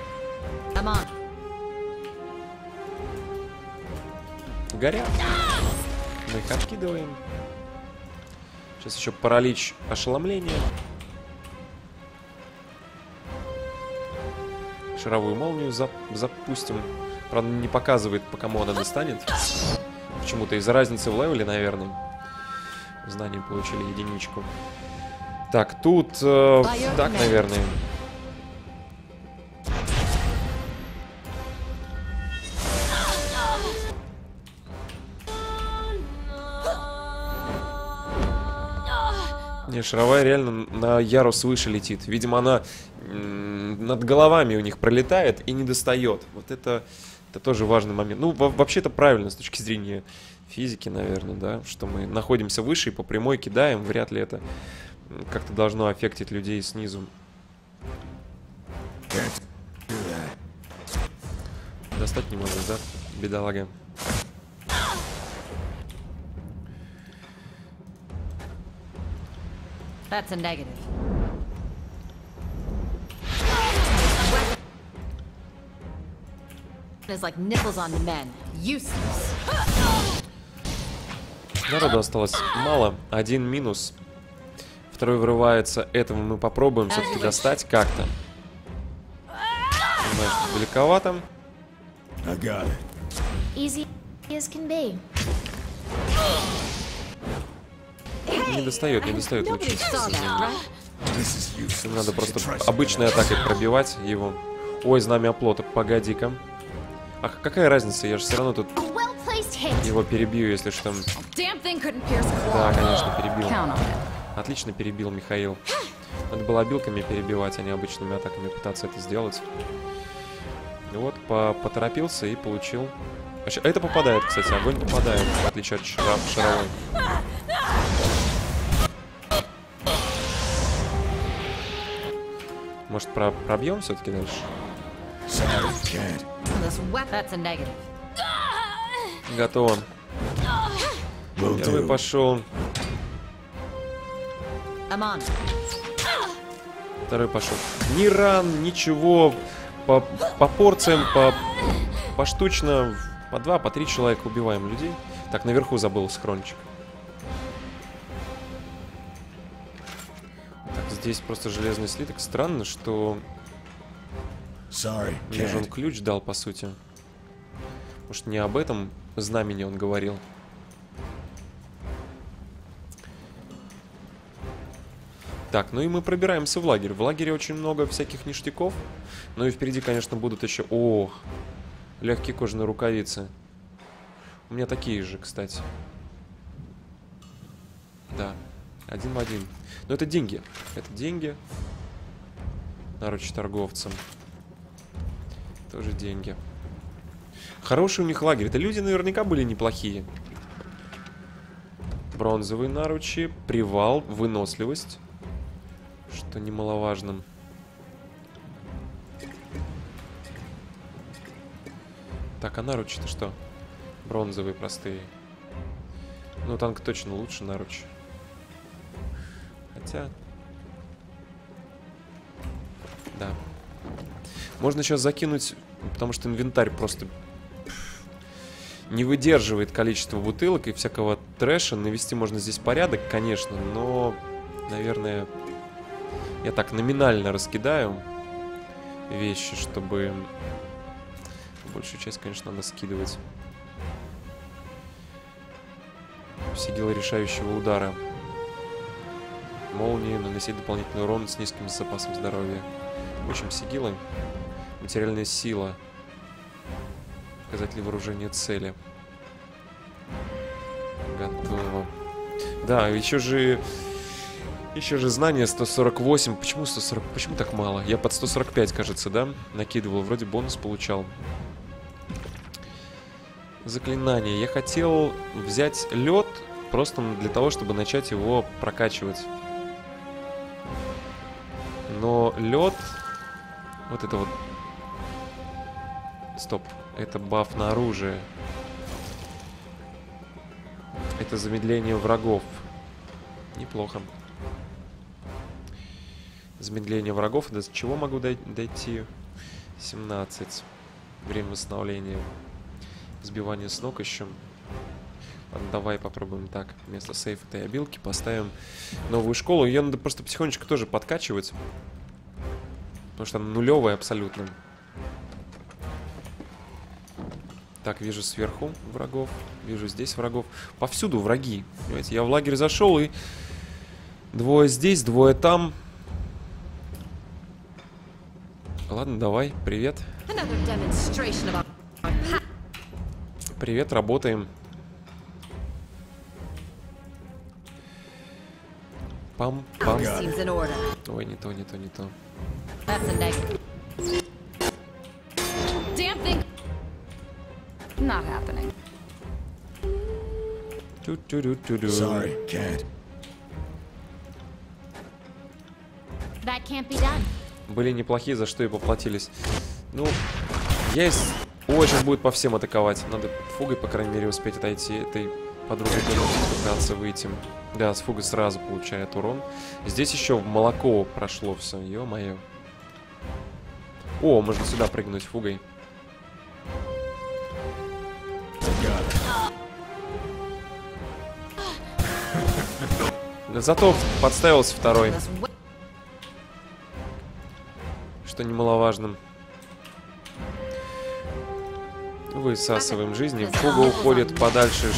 Горят. Мы их откидываем. Сейчас еще паралич ошеломления. Шаровую молнию зап запустим. Правда, не показывает, по кому она достанет. Почему-то из-за разницы в левеле, наверное. Знания получили единичку. Так, тут... Э, так, наверное. Не, шаровая реально на ярус выше летит. Видимо, она над головами у них пролетает и не достает. Вот это, это тоже важный момент. Ну, вообще это правильно с точки зрения физики, наверное, да. Что мы находимся выше и по прямой кидаем. Вряд ли это как-то должно аффектить людей снизу. Достать не можешь, да, бедолага? That's a negative. It's like nipples on men. Useless. Народу осталось мало. Один минус. Второй вырывается. Этого мы попробуем все-таки достать как-то. Далековато. I got it. Easy as can be. Не достает, не достает лучше. This is useless. Надо I should просто try something обычной else. атакой пробивать его. Ой, знамя оплота, погоди-ка. А какая разница? Я же все равно тут A well-placed hit. его перебью, если что. Damn thing couldn't pierce a Да, claw. конечно, перебил. Count on it. Отлично перебил Михаил. Надо было обилками перебивать, а не обычными атаками пытаться это сделать. И вот, по поторопился и получил. А это попадает, кстати, огонь попадает, в отличие от шара шаровой. Может, про пробьем все-таки дальше? Sorry, can't. This weapon. That's a negative. Готово. Will Первый do. пошел, I'm on. второй пошел. Ни ран, ничего. По, по порциям, по поштучно, по два, по три человека убиваем людей. Так, наверху забыл схрончик. Так, здесь просто железный слиток. Странно, что Sorry, мне же он can't. ключ дал, по сути. Может, не об этом знамени он говорил. Так, ну и мы пробираемся в лагерь. В лагере очень много всяких ништяков. Ну и впереди, конечно, будут еще... Ох, легкие кожаные рукавицы. У меня такие же, кстати. Да, один в один. Но это деньги. Это деньги. Наручи торговцам. Тоже деньги. Хороший у них лагерь. Это люди наверняка были неплохие. Бронзовые наручи. Привал. Выносливость. Что немаловажно. Так, а наручи-то что? Бронзовые, простые. Ну, танк точно лучше наручи. Хотя... Да. Можно сейчас закинуть, потому что инвентарь просто не выдерживает количество бутылок и всякого трэша. Навести можно здесь порядок, конечно, но, наверное, я так номинально раскидаю вещи, чтобы Большую часть, конечно, надо скидывать. Сигилы решающего удара. Молнии, наносить дополнительный урон с низким запасом здоровья. Учим сигилы. Материальная сила. Показатели вооружения цели. Готово. Да, еще же... Еще же знание сто сорок восемь. Почему сто сорок? Почему так мало? Я под сто сорок пять, кажется, да? Накидывал. Вроде бонус получал. Заклинание. Я хотел взять лед просто для того, чтобы начать его прокачивать. Но лед... Вот это вот... Стоп. Это баф на оружие. Это замедление врагов. Неплохо. Замедление врагов. До чего могу дойти? семнадцать. Время восстановления. Сбивание с ног еще. Ладно, давай попробуем так. Вместо сейфа этой обилки поставим новую школу. Ее надо просто потихонечку тоже подкачивать. Потому что она нулевая абсолютно. Так, вижу сверху врагов. Вижу здесь врагов. Повсюду враги. Понимаете, я в лагерь зашел и... Двое здесь, двое там. Ладно, давай, привет. Привет, работаем. Пам-пам. Ой, не то, не то, не то. Sorry, can't. That can't be done. Были неплохие, за что и поплатились. Ну, есть... Ой, сейчас будет по всем атаковать. Надо фугой, по крайней мере, успеть отойти. Этой подругой пытаться выйти. Да, с фугой сразу получает урон. Здесь еще в молоко прошло все. Ё-моё. О, можно сюда прыгнуть фугой. Зато подставился второй. Что немаловажно. Высасываем жизни. Фуга уходит подальше.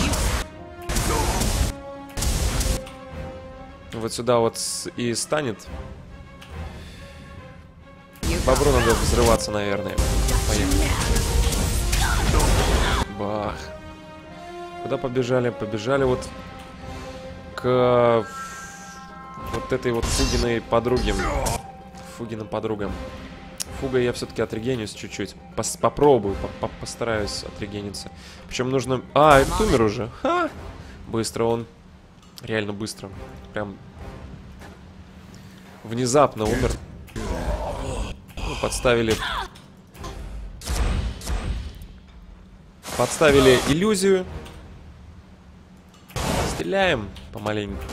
Вот сюда вот и станет. Бобру надо взрываться, наверное. Поехали. Бах. Куда побежали? Побежали вот к вот этой вот Фугиной подруге. Фугиным подругам. Фуга я все-таки отрегенюсь чуть-чуть. Пос попробую, по -по постараюсь отрегениться. Причем нужно... А, это умер уже. Ха! Быстро он. Реально быстро. Прям внезапно умер. Ну, подставили... Подставили иллюзию. Стреляем помаленьку.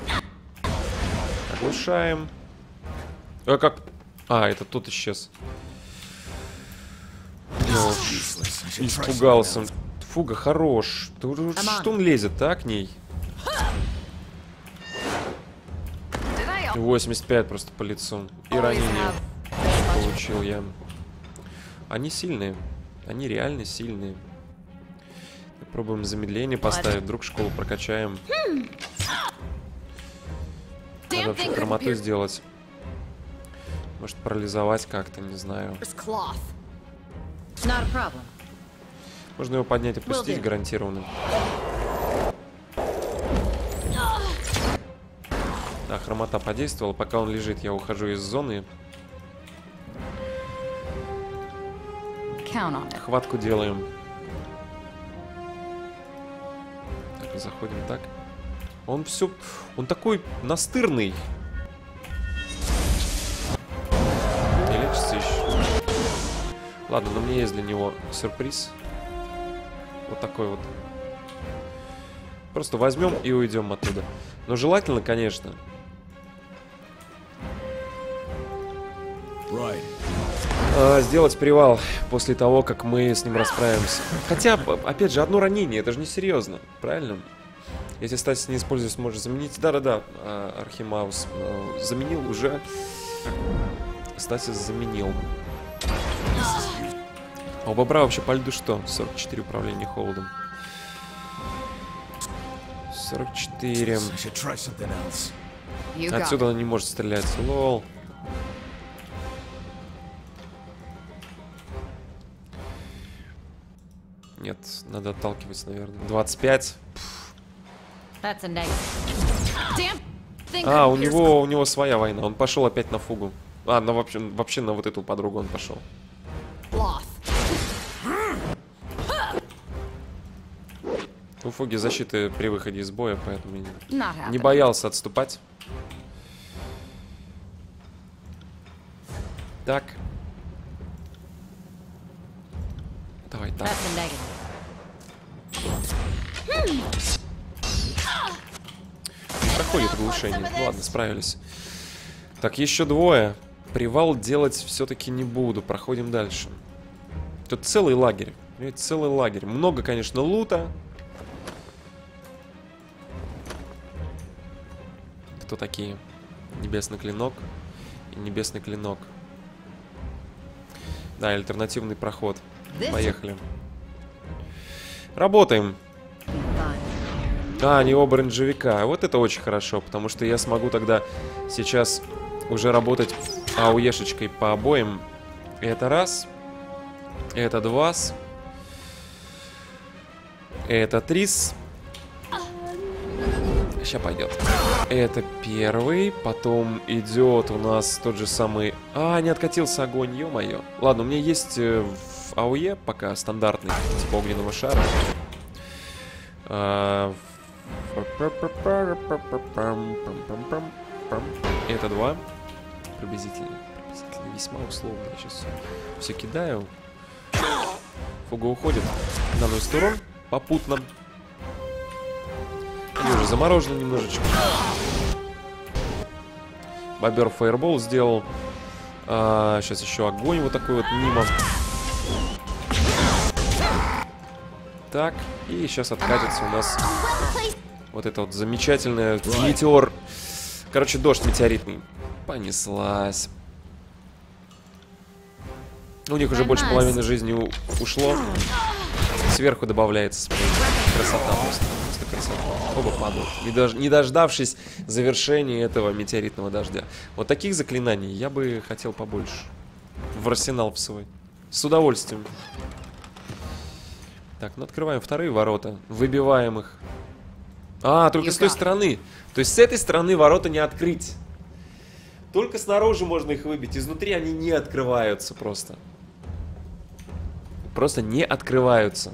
Оглушаем. А как... А, это тут исчез. Ну, испугался. Фуга хорош. Что он лезет, а, к ней? восемьдесят пять просто по лицу. И ранение получил я. Они сильные. Они реально сильные. Попробуем замедление поставить. Вдруг школу прокачаем. Надо вообще хромоту сделать. Может, парализовать как-то, не знаю. Можно его поднять и пустить гарантированно. Да, хромота подействовала. Пока он лежит, я ухожу из зоны. Хватку делаем. Так, заходим так. Он все... Он такой настырный. Не лечится еще. Ладно, но у меня есть для него сюрприз. Вот такой вот. Просто возьмем и уйдем оттуда. Но желательно, конечно. Right. э, сделать привал после того, как мы с ним расправимся. Хотя, опять же, одно ранение, это же не серьезно, правильно? Если Стасис не использует, сможет заменить. Да-да-да, Архимаус э, заменил уже. Стасис заменил. А у бобра вообще по льду что? сорок четыре управления холодом. сорок четыре. I should try something else. You got Отсюда она не может стрелять. Лол. Нет, надо отталкиваться, наверное. двадцать пять. That's a negative. Damn thing А, у couldn't pierce него, у него своя война. Он пошел опять на фугу. А, на вообще, вообще на вот эту подругу он пошел. cloth. У фуги защиты при выходе из боя, поэтому не, Not не happening. боялся отступать. Так. Давай так. That's a negative. Проходит оглушение. Ладно, справились. Так, еще двое. Привал делать все-таки не буду. Проходим дальше. Тут целый лагерь. Понимаете, целый лагерь. Много, конечно, лута. Кто такие? Небесный клинок и небесный клинок. Да, альтернативный проход. Поехали. Работаем. Fun. А, они оба рейнджевика. Вот это очень хорошо, потому что я смогу тогда сейчас уже работать ауешечкой по обоим. Это раз. Это два. Это три. Сейчас пойдет. Это первый. Потом идет у нас тот же самый... А, не откатился огонь, ё-моё. Ладно, у меня есть э, в АОЕ пока стандартный, типа огненного шара. А, это два. Приблизительно. Приблизительно весьма условно. Я сейчас все, все кидаю. Фуга уходит в данную сторону. Попутно. Они уже заморожены немножечко. Бобер фаербол сделал. А, сейчас еще огонь вот такой вот мимо. Так, и сейчас откатится у нас вот это вот замечательное метеор. Короче, дождь метеоритный. Понеслась. У них уже больше половины жизни у- ушло. Сверху добавляется. Красота просто. Просто красота. Оба падают. Не, дож- не дождавшись завершения этого метеоритного дождя. Вот таких заклинаний я бы хотел побольше. В арсенал в свой. С удовольствием. Так, ну открываем вторые ворота. Выбиваем их. А, только с той стороны. То есть с этой стороны ворота не открыть. Только снаружи можно их выбить. Изнутри они не открываются просто. Просто не открываются.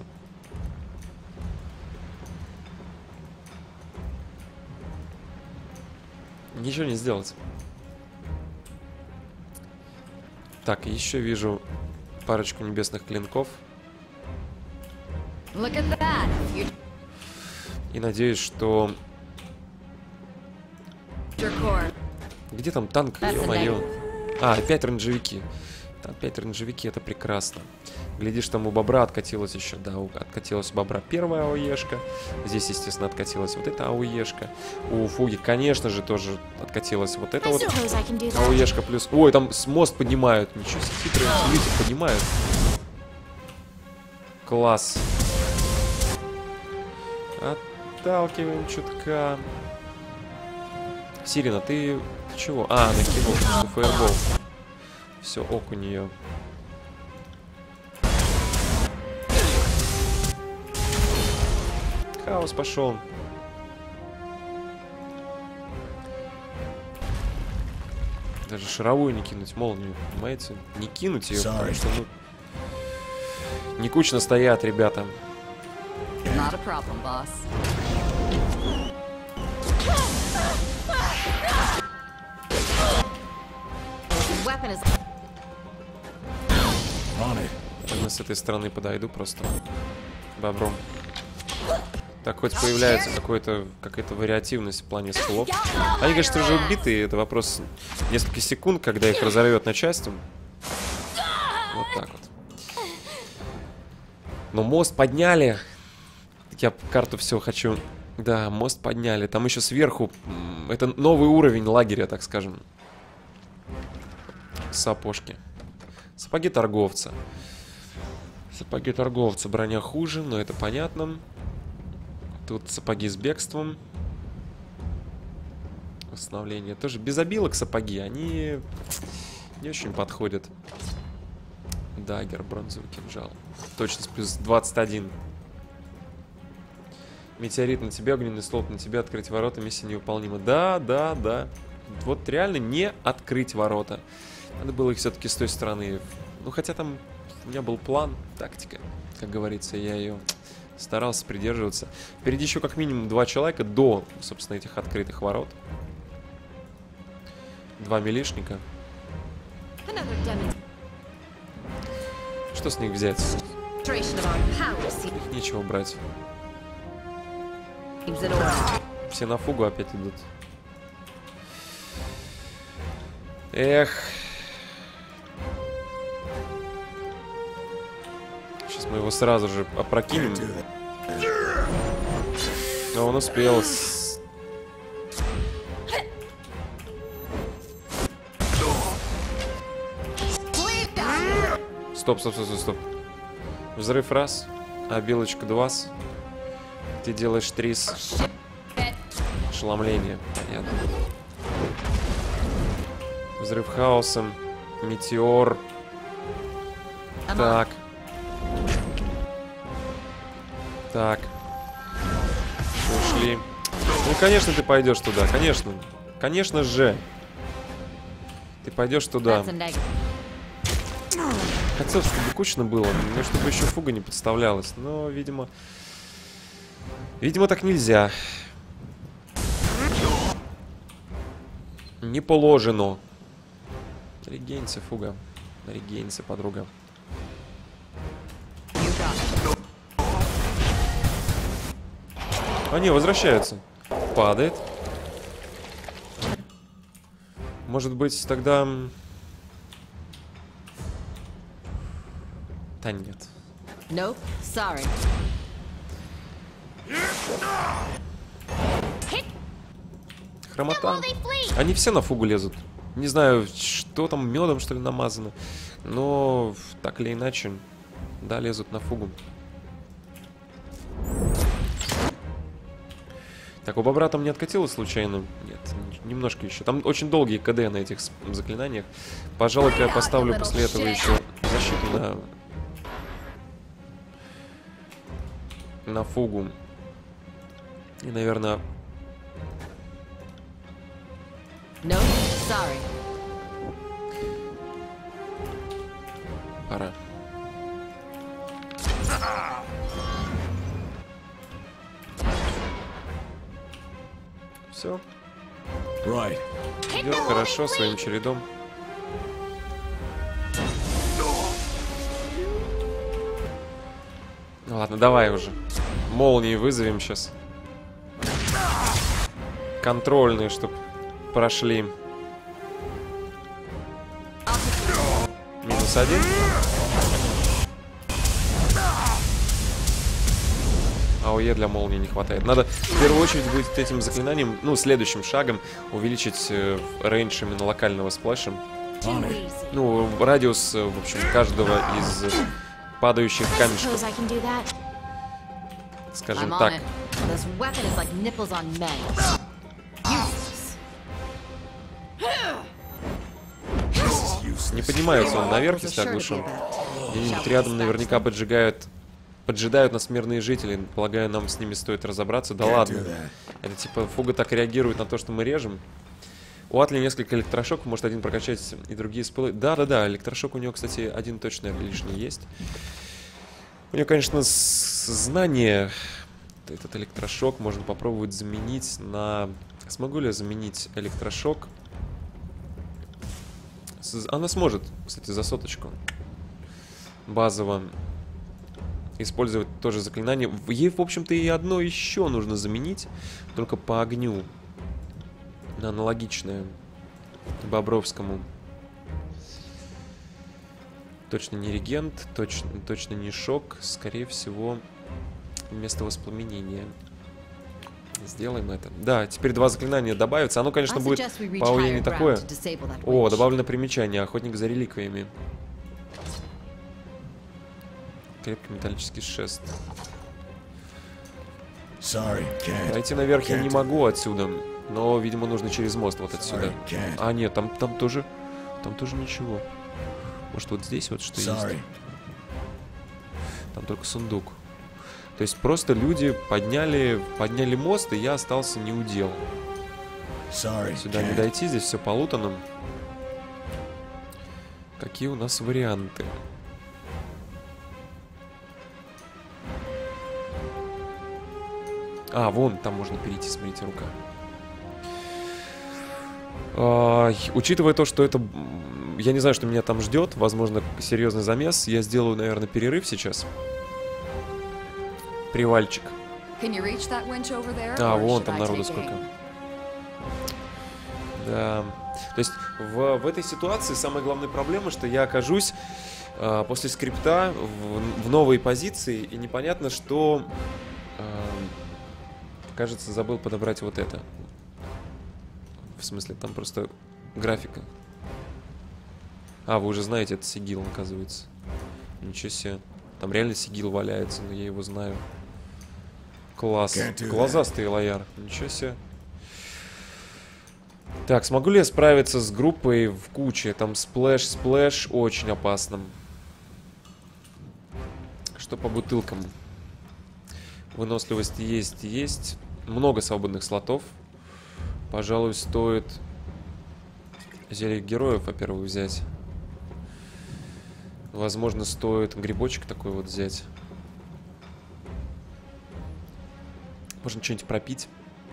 Ничего не сделать. Так, еще вижу парочку небесных клинков. Look at that. You И надеюсь, что... your core. Где там танк? That's a Ё-моё. А, опять рейнджевики. Опять рейнджевики, это прекрасно. Глядишь, там у бобра откатилась еще. Да, у- откатилась у бобра первая АОЕшка. Здесь, естественно, откатилась вот эта АОЕшка. У фуги, конечно же, тоже откатилась вот эта I вот suppose I can do that. АОЕшка плюс... Ой, там с мост поднимают. Ничего себе, хитрые люди поднимают. Класс. Отталкиваем чутка. Сирена, ты, ты чего? А, накинул фаербол. Все, ок у нее. Хаос пошел. Даже шаровую не кинуть, молнию, понимаете? Не кинуть ее, потому Sorry. что, ну... Не кучно стоят, ребята. Not a problem, boss. Weapon is On it. Я с этой стороны подойду просто. Бобром. Так, хоть появляется какой-то, какая-то вариативность в плане скиллов. Они, конечно, уже убиты, это вопрос нескольких секунд, когда их разорвет на части. Вот так вот. Но мост подняли. Я карту все хочу. Да, мост подняли. Там еще сверху. м, Это новый уровень лагеря, так скажем. Сапожки. Сапоги торговца. Сапоги торговца. Броня хуже, но это понятно. Тут сапоги с бегством. Восстановление. Тоже без обилок сапоги. Они не очень подходят. Даггер, бронзовый кинжал. Точность плюс двадцать один. Метеорит на тебя, огненный столб на тебя, открыть ворота, миссия невыполнима. Да, да, да. Вот реально не открыть ворота. Надо было их все-таки с той стороны. Ну, хотя там у меня был план, тактика, как говорится, я ее старался придерживаться. Впереди еще как минимум два человека до, собственно, этих открытых ворот. Два милишника. Что с них взять? Их нечего брать. Все на фугу опять идут. Эх. Сейчас мы его сразу же опрокинем. Но он успел. Стоп, стоп, стоп, стоп, стоп. Взрыв раз, обилочка два. Ты делаешь трис. Ошеломление. Понятно. Взрыв хаосом. Метеор. Так. Так. Ушли. Ну, конечно, ты пойдешь туда. Конечно. Конечно же. Ты пойдешь туда. Хотел, чтобы кучно было, но чтобы еще фуга не подставлялась. Но, видимо... Видимо, так нельзя. Не положено. Регенься, фуга. Регенься, подруга. А, не, возвращаются. Падает. Может быть, тогда... Да нет. Nope, sorry. Хромота. Они все на фугу лезут. Не знаю, что там, медом, что ли, намазано. Но так или иначе, да, лезут на фугу. Так, у бобра там не откатилось случайно? Нет, немножко еще. Там очень долгие КД на этих заклинаниях. Пожалуй-ка я поставлю после этого еще защиту на... на фугу. И, наверное... No, sorry. Пора. Все. Right. Идет хорошо своим чередом. Ну ладно, давай уже. Молнии вызовем сейчас. Контрольные, чтоб прошли. Минус один. АОЕ для молнии не хватает. Надо в первую очередь будет этим заклинанием, ну, следующим шагом увеличить э, рейндж именно локального сплэша. Ну, радиус, в общем, каждого из падающих камешков. Скажем так. Не поднимается он наверх, если оглушен. Где-нибудь рядом наверняка поджигают, поджидают нас мирные жители. Полагаю, нам с ними стоит разобраться. Да ладно. Это типа фуга так реагирует на то, что мы режем. У Атли несколько электрошоков, может один прокачать и другие спылы. Да-да-да, электрошок у него, кстати, один точно лишний есть. У него, конечно, знание. Этот электрошок можно попробовать заменить на... Смогу ли я заменить электрошок? Она сможет, кстати, за соточку. Базово. Использовать тоже заклинание. Ей, в общем-то, и одно еще нужно заменить. Только по огню. На аналогичное Бобровскому. Точно не регент, точно, точно не шок. Скорее всего, вместо воспламенения. Сделаем это. Да, теперь два заклинания добавятся. Оно, конечно, будет по АОЕ не такое. О, добавлено примечание. Охотник за реликвиями. Крепкий металлический шест. Sorry, can't. Пройти наверх я не Can't. могу отсюда. Но, видимо, нужно через мост вот отсюда. Sorry, can't. А, нет, там, там тоже... Там тоже ничего. Может, вот здесь вот что Sorry. есть? Там только сундук. То есть просто люди подняли, подняли мост, и я остался неудел. Sorry, Сюда не can't. дойти, здесь все полутано. Какие у нас варианты? А, вон, там можно перейти, смотрите, рука. А, учитывая то, что это... м, Я не знаю, что меня там ждет. Возможно, серьезный замес. Я сделаю, наверное, перерыв сейчас. Привальчик. Can you reach that winch over there? А, or вон should там I народу take сколько. aim? Да. То есть в, в этой ситуации самая главная проблема, что я окажусь э, после скрипта в, в новой позиции, и непонятно, что... э, кажется, забыл подобрать вот это. В смысле, там просто графика. А, вы уже знаете, это сигил, оказывается. Ничего себе. Там реально сигил валяется, но я его знаю. Класс. Can't do that. Глазастый лояр. Ничего себе. Так, смогу ли я справиться с группой в куче? Там сплэш-сплэш очень опасным. Что по бутылкам? Выносливость есть, есть. Много свободных слотов. Пожалуй, стоит зелье героев, во-первых, взять. Возможно, стоит грибочек такой вот взять. Можно что-нибудь пропить.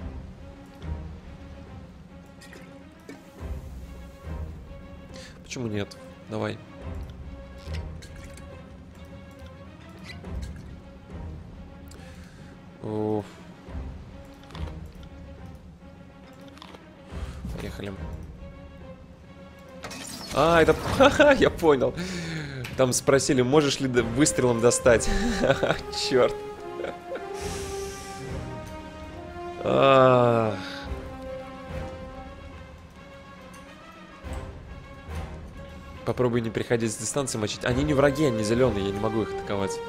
Почему нет? Давай. О. Поехали. А, это... Ха-ха, я понял. Там спросили, можешь ли выстрелом достать. Черт. А. Попробуй не приходить с дистанции мочить. Они не враги, они зеленые, я не могу их атаковать.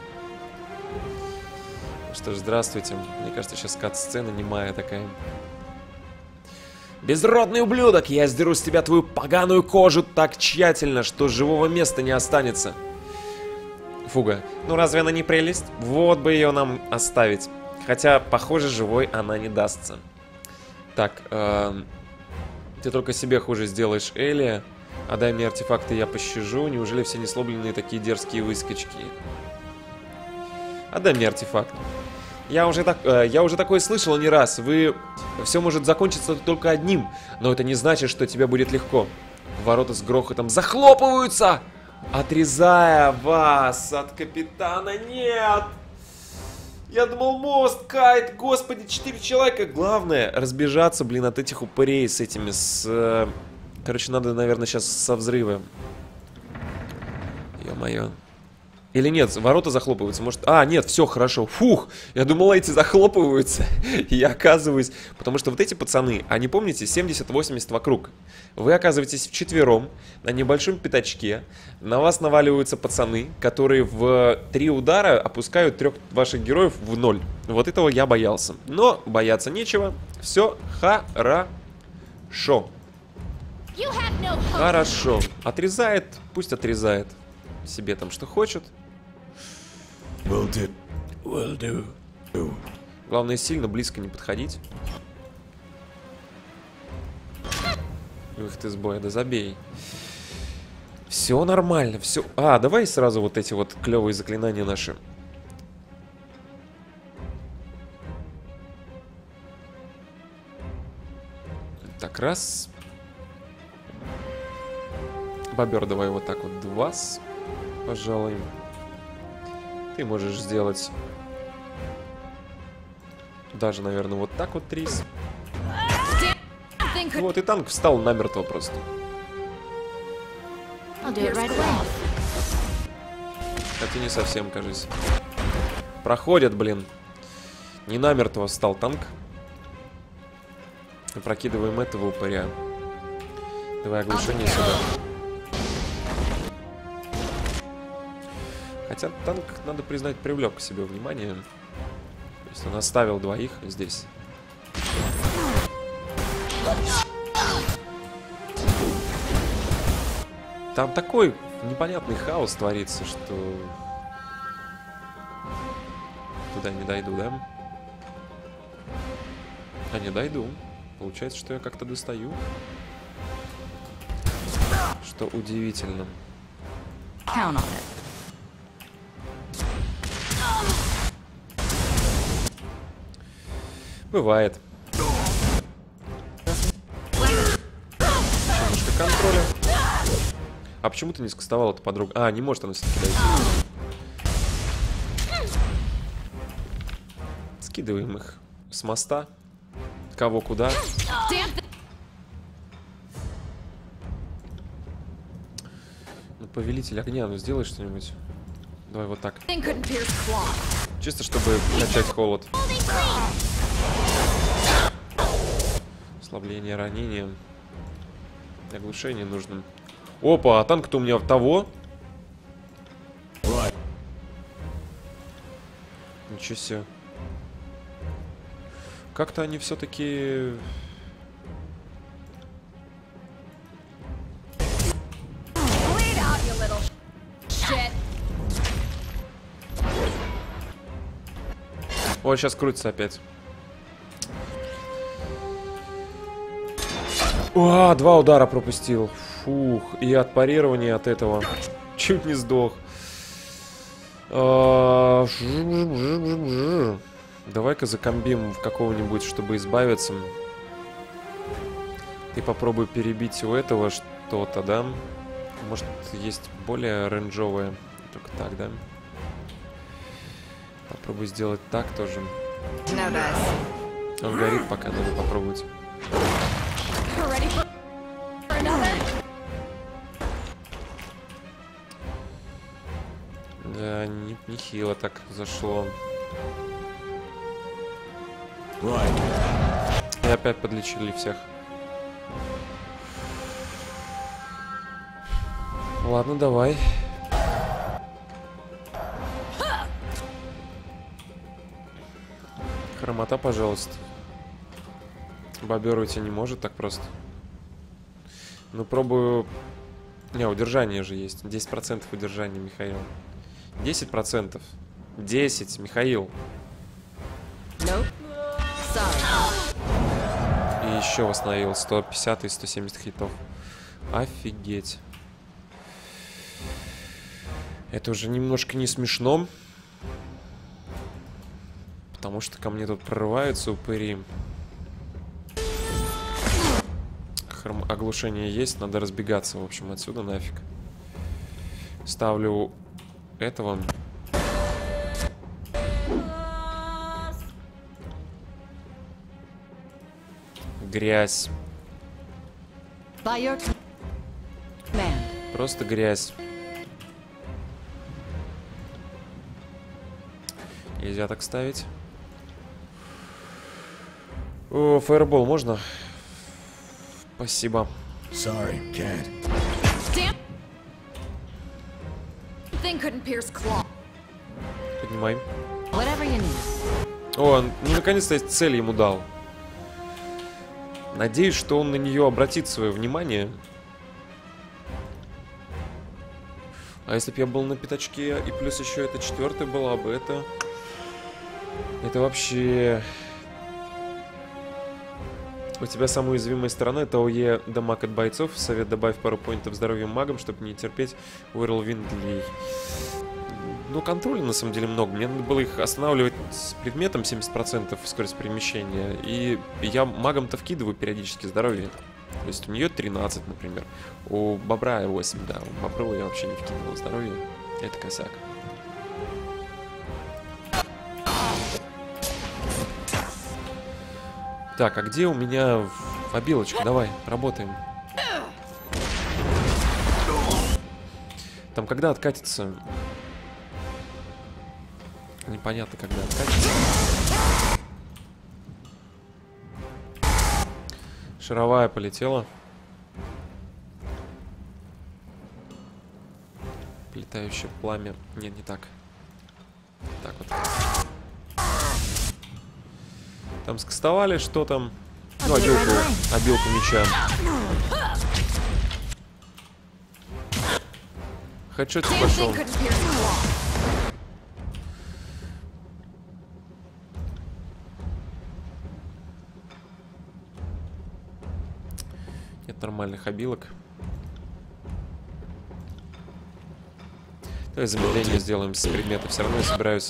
Что ж, здравствуйте. Мне кажется, сейчас кат-сцена немая такая. Безродный ублюдок, я сдеру с тебя твою поганую кожу так тщательно, что живого места не останется. Фуга. Ну разве она не прелесть? Вот бы ее нам оставить. Хотя, похоже, живой она не дастся. Так, э, ты только себе хуже сделаешь, Элия. Отдай мне артефакты, я пощажу. Неужели все несломленные такие дерзкие выскочки? Отдай мне артефакт. Я уже, так, э, я уже такое слышал не раз. Вы... Все может закончиться только одним. Но это не значит, что тебе будет легко. Ворота с грохотом захлопываются, отрезая вас от капитана. Нет! Я думал, мост кает. Господи, четыре человека. Главное, разбежаться, блин, от этих упырей с этими, с... Э... Короче, надо, наверное, сейчас со взрывом. Ё-моё. Или нет, ворота захлопываются, может... А, нет, все хорошо. Фух, я думал, эти захлопываются. И я оказываюсь... Потому что вот эти пацаны, они, помните, семьдесят-восемьдесят вокруг. Вы оказываетесь вчетвером на небольшом пятачке. На вас наваливаются пацаны, которые в три удара опускают трех ваших героев в ноль. Вот этого я боялся. Но бояться нечего. Все хорошо. You have no hope. Хорошо. Отрезает, пусть отрезает себе там что хочет. Will do. Will do. Do. Главное, сильно близко не подходить. Выход из боя, да забей. Все нормально, все. А, давай сразу вот эти вот клевые заклинания наши. Так, раз. Бобер, давай вот так вот два, пожалуй. Ты можешь сделать даже, наверное, вот так вот три. Вот и танк встал намертво просто. I'll do it right away. Хотя не совсем, кажется. Проходят, блин. Не намертво встал танк. Прокидываем этого упыря. Давай оглушение сюда. Хотя танк, надо признать, привлек к себе внимание. То есть он оставил двоих здесь. Там такой непонятный хаос творится, что... Туда не дойду, да? А не дойду. Получается, что я как-то достаю. Что удивительно. Count on it. Бывает. Немножко контроля. А почему ты не скастовал эту подругу? А, не может она все-таки дойти. Скидываем их с моста. Кого куда. Ну, повелитель огня, ну сделай что-нибудь. Давай вот так. Чисто чтобы начать холод. Ослабление ранения. Оглушение нужно. Опа, а танк-то у меня того. Ничего себе. Как-то они все-таки... Ой, сейчас крутится опять. О, два удара пропустил. Фух, и от парирования от этого чуть не сдох. Давай-ка закомбим в какого-нибудь, чтобы избавиться. Ты попробуй перебить у этого что-то, да? Может, есть более рейнджовое. Только так, да? Попробуй сделать так тоже. Он горит, пока надо попробовать. Да, не, нехило так зашло. И опять подлечили всех. Ладно, давай. Хромота, пожалуйста. Бобер уйти не может так просто. Ну, пробую... Не, удержание же есть. десять процентов удержания, Михаил. десять процентов. десять, Михаил. Nope. Sorry. И еще восстановил сто пятьдесят и сто семьдесят хитов. Офигеть. Это уже немножко не смешно. Потому что ко мне тут прорываются упыри. Хром... Оглушение есть, надо разбегаться, в общем, отсюда нафиг. Ставлю этого. Грязь. By your command. Просто грязь. Нельзя так ставить. О, фаербол можно? Спасибо. Sorry, can't. Damn thing couldn't pierce claw. Поднимай. Whatever you need. О, ну наконец-то я цель ему дал. Надеюсь, что он на нее обратит свое внимание. А если бы я был на пятачке, и плюс еще это четвертая была бы, это... Это вообще... У тебя самая уязвимая сторона — это ОЕ дамаг от бойцов. Совет: добавь пару поинтов здоровья магам, чтобы не терпеть Уэрлвиндлей. Ну, контроля на самом деле много. Мне надо было их останавливать с предметом семьдесят процентов скорость перемещения. И я магам-то вкидываю периодически здоровье. То есть у нее тринадцать, например. У бобра восемь, да. У боброва я вообще не вкидывал здоровье. Это косяк. Так, а где у меня обилочка? Давай, работаем. Там когда откатится? Непонятно, когда откатится. Шаровая полетела. Летающее пламя. Нет, не так. Так вот. Там скастовали, что там? Ну, обилку, обилку меча. Хэдшотик Damn пошел. thing couldn't pierce claw. Нет нормальных обилок. Давай замедление сделаем с предмета. Все равно я собираюсь.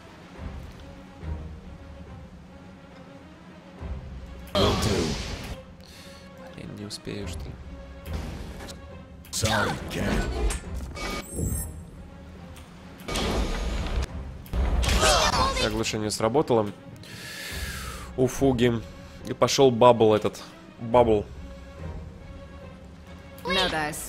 Блин, не успею, что ли. Sorry, can't. Оглушение сработало. У Фуги. И пошел бабл этот. Бабл. No dice.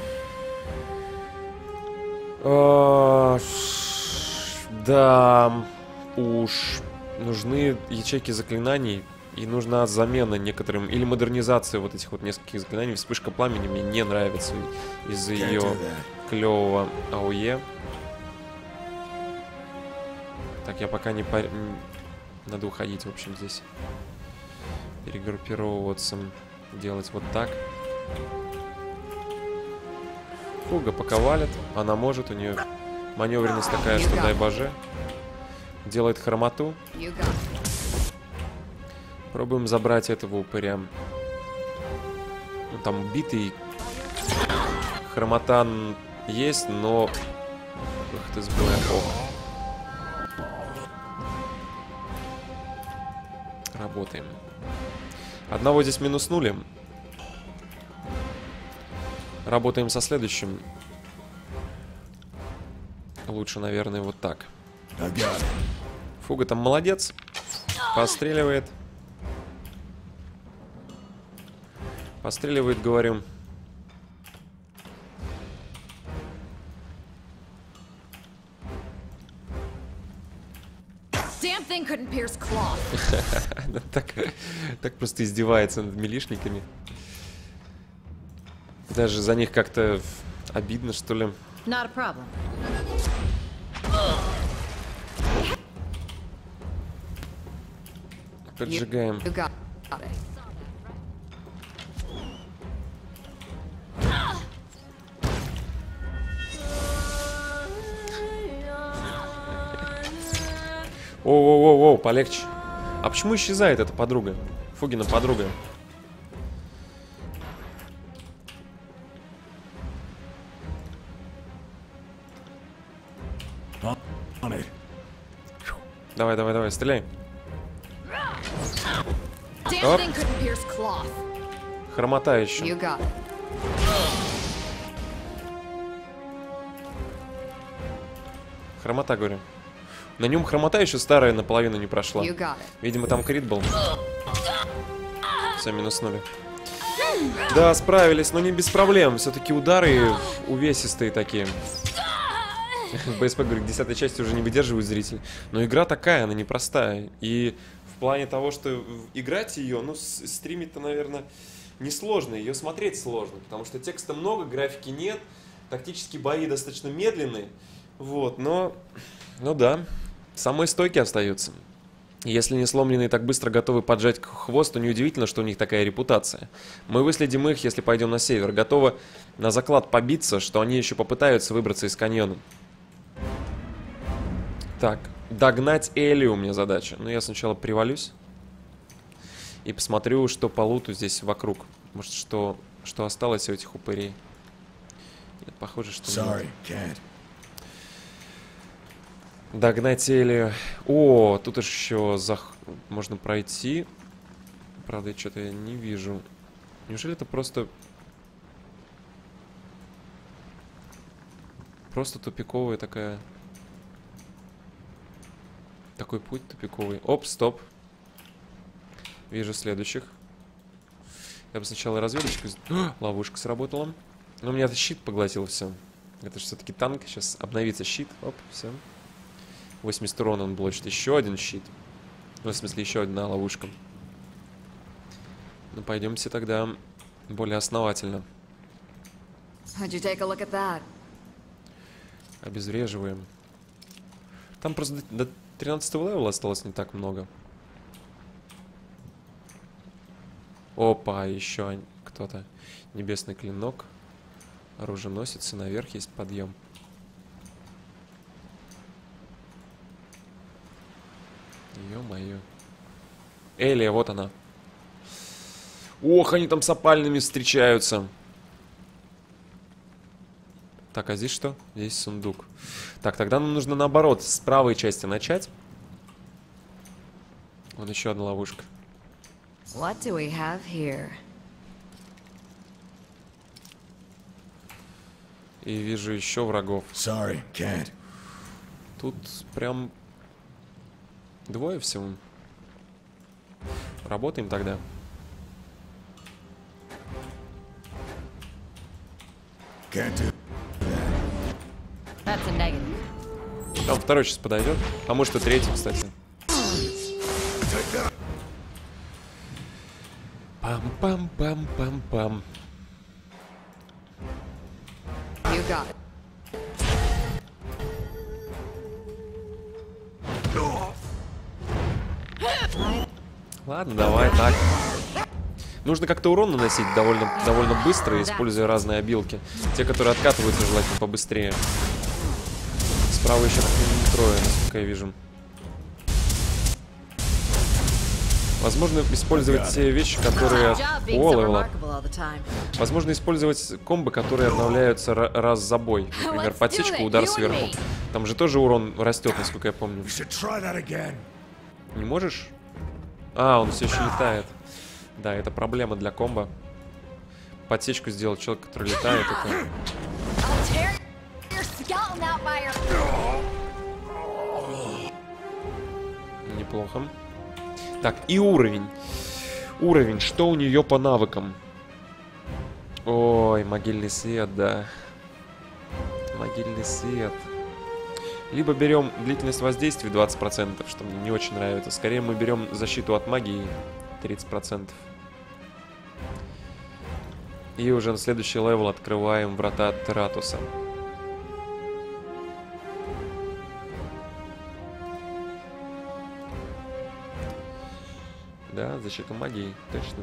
А, ш- Да, уж нужны ячейки заклинаний. И нужна замена некоторым. Или модернизация вот этих вот нескольких заклинаний. Вспышка пламени мне не нравится из-за Can't ее do that. клевого АОЕ. Так, я пока не пар... м, надо уходить, в общем, здесь. Перегруппировываться. Делать вот так. Фуга пока валит. Она может, у нее маневренность такая, что дай боже. Делает хромоту. You got it. Пробуем забрать этого упыря. Ну, там битый хромотан есть, но... Ух ты, сбоя. Работаем. Одного здесь минуснули. Работаем со следующим. Лучше, наверное, вот так. I got it. Фуга там молодец. Постреливает. Постреливает, говорю. Damn thing couldn't pierce claw. Она так, так просто издевается над милишниками. Даже за них как-то обидно, что ли. Not a problem. Поджигаем. You got it. Оу-оу-оу, полегче. А почему исчезает эта подруга? Фугина подруга. On it. Давай, давай, давай, стреляй. Damn Up. thing couldn't pierce cloth. Хромота еще. You got it. Хромота, говорю. На нем хромота еще старая наполовину не прошла. You got it. Видимо, там крит был. Все, минуснули. Да, справились, но не без проблем. Все-таки удары увесистые такие. БСП говорит, к десятой части уже не выдерживают зритель. Но игра такая, она непростая. И в плане того, что играть ее, ну, стримить-то, наверное, несложно. Ее смотреть сложно, потому что текста много, графики нет. Тактические бои достаточно медленные. Вот, но... Ну да, самые стойкие остаются. Если не сломленные так быстро готовы поджать хвост, то неудивительно, что у них такая репутация. Мы выследим их, если пойдем на север. Готовы на заклад побиться, что они еще попытаются выбраться из каньона. Так, догнать Элли у меня задача. Ну, я сначала привалюсь и посмотрю, что по луту здесь вокруг. Может, что, что осталось у этих упырей. Нет, похоже, что нет. Sorry, can't. Догнать Элли. О, тут еще зах... можно пройти. Правда, что-то я не вижу. Неужели это просто... Просто тупиковая такая... Такой путь тупиковый. Оп, стоп. Вижу следующих. Я бы сначала разведочку... О, ловушка сработала. Но у меня щит поглотил все. Это же все-таки танк. Сейчас обновится щит. Оп, все. восемьдесят урона он блочит. Еще один щит. Ну, в смысле, еще одна ловушка. Ну, пойдемте тогда более основательно. How'd you take a look at that? Обезвреживаем. Там просто до, до тринадцатого левела осталось не так много. Опа, еще кто-то. Небесный клинок. Оруженосец, и наверх есть подъем. Ё-моё. Элия, вот она. Ох, они там с опальными встречаются. Так, а здесь что? Здесь сундук. Так, тогда нам нужно наоборот, с правой части начать. Вон еще одна ловушка. What do we have here? И вижу еще врагов. Sorry, can't. Тут прям двое всего. Работаем тогда. Can't do. That's a negative. Там второй сейчас подойдет. А может и третий, кстати. Пам-пам-пам-пам-пам. You got it. Ладно, давай так. Нужно как-то урон наносить довольно, довольно быстро, используя разные обилки. Те, которые откатываются, желательно побыстрее. Справа еще трое, насколько я вижу. Возможно использовать те вещи, которые... О, левел. Возможно использовать комбо, которые обновляются раз за бой. Например, подсечка, удар сверху. Там же тоже урон растет, насколько я помню. Не можешь? А, он все еще летает. Да, это проблема для комбо. Подсечку сделал человек, который летает. Это... Неплохо. Так, и уровень. Уровень, что у нее по навыкам? Ой, могильный свет, да. Могильный свет. Либо берем длительность воздействия двадцать процентов, что мне не очень нравится. Скорее мы берем защиту от магии тридцать процентов. И уже на следующий левел открываем врата Тератуса. Да, защита магии, точно.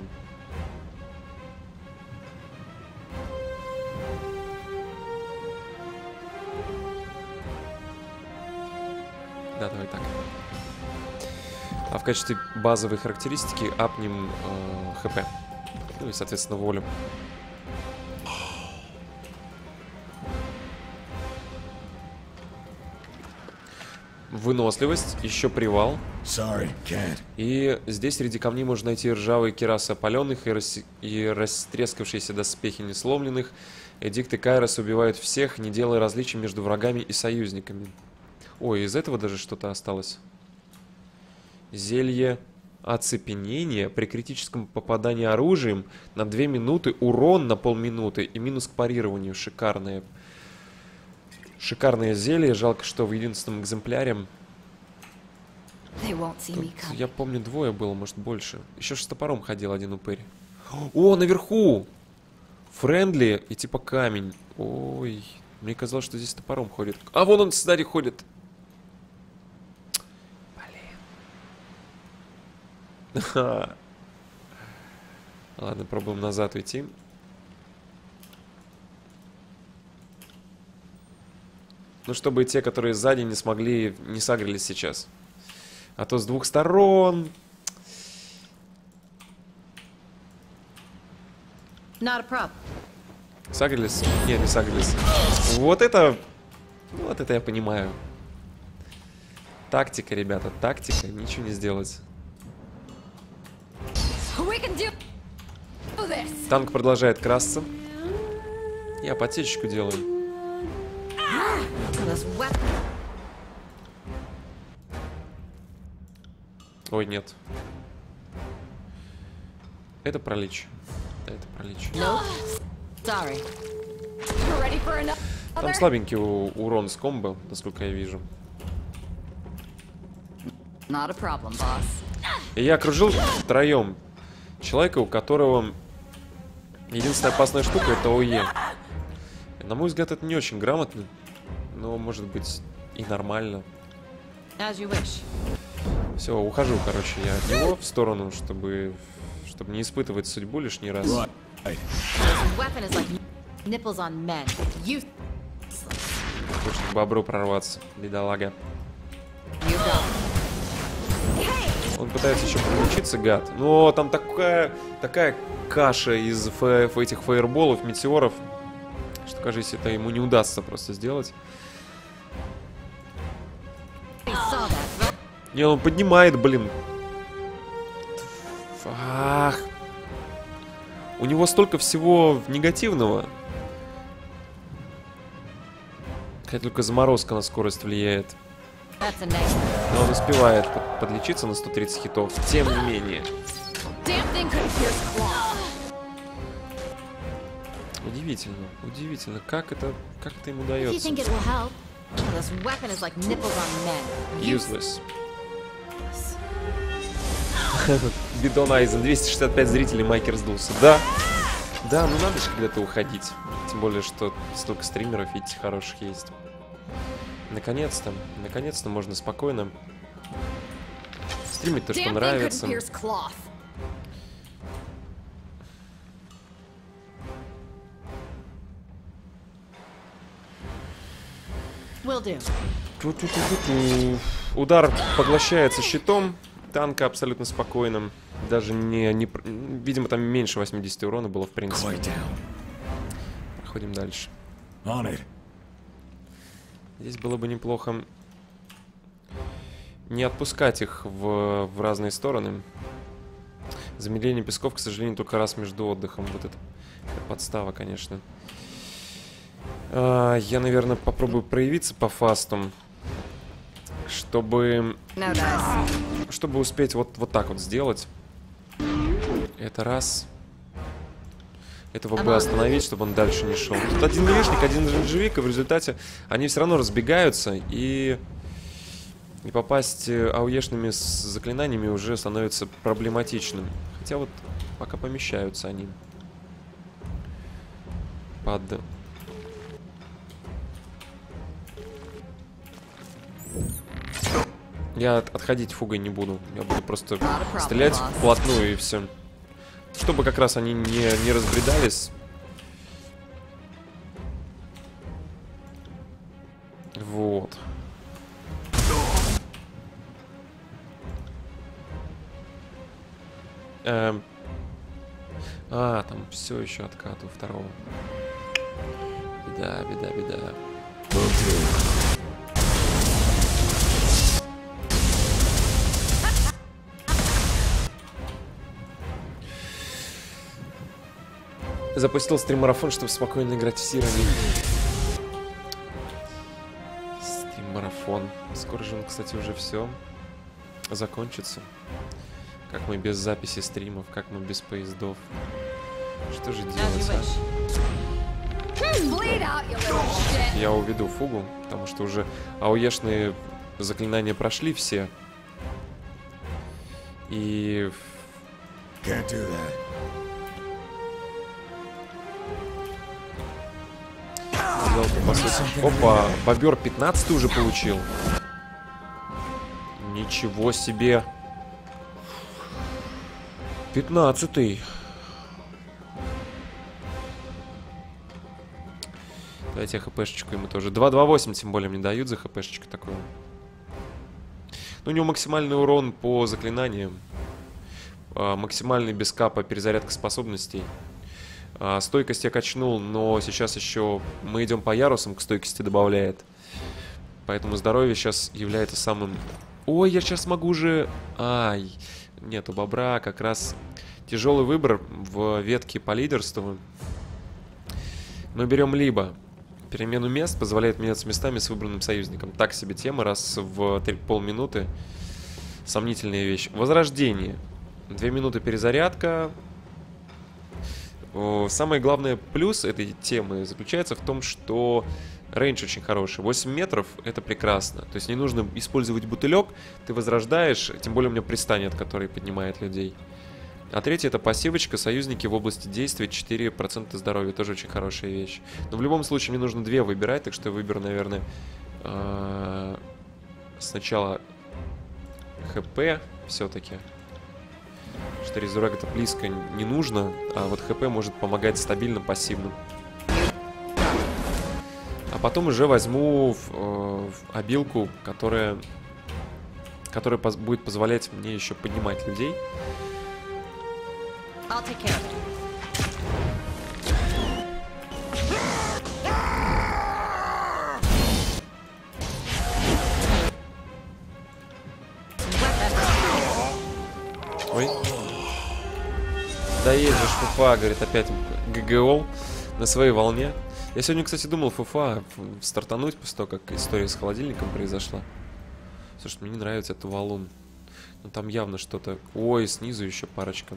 Да, давай так. А в качестве базовой характеристики апнем э, хп. Ну и, соответственно, волю. Выносливость, еще привал. Sorry, can't. И здесь среди камней можно найти ржавые кирасы опаленных и, рас... и растрескавшиеся доспехи несломленных. Эдикты Кайроса убивают всех, не делая различий между врагами и союзниками. Ой, из этого даже что-то осталось. Зелье оцепенения при критическом попадании оружием на две минуты, урон на полминуты и минус к парированию. Шикарное. Шикарное зелье. Жалко, что в единственном экземпляре. Тут, я помню, двое было, может больше. Еще с топором ходил один упырь. О, наверху! Френдли и типа камень. Ой, мне казалось, что здесь с топором ходит. А вон он сзади ходит. Блин. Ладно, пробуем назад уйти. Ну, чтобы те, которые сзади, не смогли, не сагрились сейчас. А то с двух сторон. Not a problem. Сагрились? Нет, не сагрились. Вот это... Вот это я понимаю. Тактика, ребята, тактика. Ничего не сделать. Танк продолжает красться. Я подсечку делаю. Ой, нет. Это пролич. Да, это пролич. No. Sorry. Там слабенький урон с комбо, насколько я вижу. Not a problem, boss. И я окружил втроем человека, у которого единственная опасная штука — это ОЕ. На мой взгляд, это не очень грамотно. но может быть и нормально. As you wish. Все, ухожу, короче, я от него в сторону, чтобы, чтобы не испытывать судьбу лишний раз. Right. This weapon is like nipples on men. You. Хочет к бобру прорваться, бедолага. You go. Он пытается еще подключиться, гад. Но там такая, такая каша из фе- этих фаерболов, метеоров, что, кажется, это ему не удастся просто сделать. You saw that, right? Не, он поднимает, блин. Ах. У него столько всего негативного. Хотя только заморозка на скорость влияет. That's a negative. Но он успевает под- подлечиться на сто тридцать хитов. Тем не менее. Damn thing couldn't pierce cloth. Удивительно, удивительно, как это, как это ему If you дается. think it will help, this weapon is like nipples on men. Useless. Бидон Айзен, двести шестьдесят пять зрителей, Майкер сдулся. Да, да, ну надо же когда-то уходить. Тем более, что столько стримеров, видите, хороших есть. Наконец-то, наконец-то можно спокойно стримить то, что Damn thing couldn't нравится. pierce cloth. Will do. Ту-ту-ту-ту-ту. Удар поглощается щитом. Танка абсолютно спокойным. Даже не, не... пр- Видимо, там меньше восьмидесяти урона было, в принципе. Quite down. Проходим дальше. On it. Здесь было бы неплохо не отпускать их в, в разные стороны. Замедление песков, к сожалению, только раз между отдыхом. Вот это, это подстава, конечно. А, я, наверное, попробую проявиться по фасту, чтобы, No dice. чтобы успеть вот, вот так вот сделать. Это раз. Этого бы остановить, чтобы он дальше не шел. Тут один лишник, один ренжевик, и в результате они все равно разбегаются, и, и попасть ауешными с заклинаниями уже становится проблематичным. Хотя вот пока помещаются они под... Я от- отходить фугой не буду. Я буду просто стрелять вплотную и все. Чтобы как раз они не, не разбредались. Вот. Эм. А, там все еще откат у второго. Беда, беда, беда. Запустил стрим-марафон, чтобы спокойно играть в Сирами. Стрим-марафон. Скоро же он, кстати, уже все закончится. Как мы без записи стримов, как мы без поездов. Что же As you делать, а? wish. Bleed out, you little shit. Я уведу фугу, потому что уже ауешные заклинания прошли все. И... Can't do that. По сути. Опа, бобер пятнадцатый уже получил. Ничего себе. пятнадцатый. Давайте хпшечку ему тоже. два два восемь тем более мне дают за хпшечку такую. Ну, у него максимальный урон по заклинаниям. А, максимальный без капа перезарядка способностей. А, стойкость я качнул, но сейчас еще мы идем по ярусам, к стойкости добавляет. Поэтому здоровье сейчас является самым... Ой, я сейчас могу уже... Ай, нет, у бобра как раз тяжелый выбор в ветке по лидерству. Мы берем либо перемену мест, позволяет меняться местами с выбранным союзником. Так себе тема, раз в три полминуты. Сомнительная вещь. Возрождение. Две минуты перезарядка. Самый главный плюс этой темы заключается в том, что рейндж очень хороший. восемь метров — это прекрасно. То есть не нужно использовать бутылек, ты возрождаешь, тем более у меня пристанет, который поднимает людей. А третья это пассивочка, союзники в области действия, четыре процента здоровья, тоже очень хорошая вещь. Но в любом случае мне нужно две выбирать, так что я выберу, наверное, сначала ХП все-таки. Что резуррект это близко не нужно, а вот ХП может помогать стабильно, пассивно. А потом уже возьму в, э, в обилку, которая, которая поз будет позволять мне еще поднимать людей. Ой. Да есть же ФФА, говорит, опять ГГО на своей волне. Я сегодня, кстати, думал ФФА стартануть после того, как история с холодильником произошла. Слушай, мне не нравится этот валун. Ну там явно что-то... Ой, снизу еще парочка.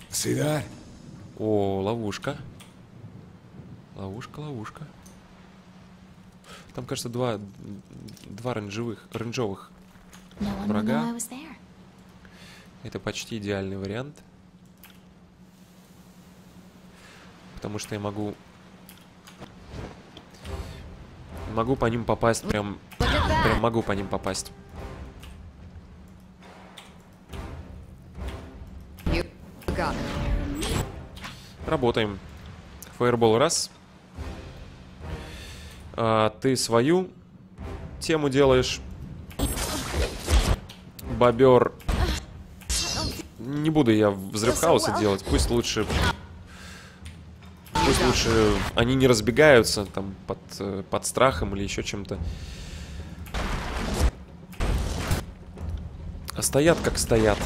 О, ловушка. Ловушка, ловушка. Там, кажется, два, два рейнджевых, рейнджовых врага. Это почти идеальный вариант. Потому что я могу... Могу по ним попасть, прям... Прям могу по ним попасть. Работаем. Фаербол раз. А, ты свою тему делаешь. Бобер. Не буду я взрыв хаоса делать. Пусть лучше... Пусть лучше они не разбегаются там под, под страхом или еще чем-то. А стоят как стоят.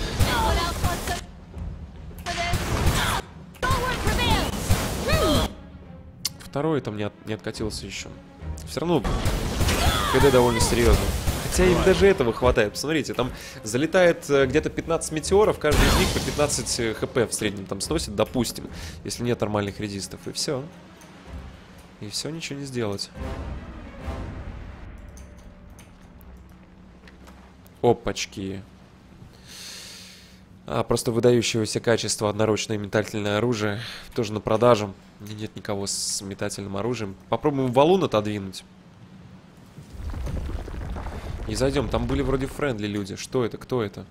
Второй там не, от, не откатился еще. Все равно КД довольно серьезно. Хотя им даже этого хватает. Посмотрите, там залетает где-то пятнадцать метеоров, каждый из них по пятнадцать хп в среднем там сносит, допустим, если нет нормальных резистов. И все. И все, ничего не сделать. Опачки. А, просто выдающегося качества одноручное метательное оружие. Тоже на продажу. Нет никого с метательным оружием. Попробуем валун отодвинуть. Не зайдем, там были вроде френдли люди. Что это? Кто это?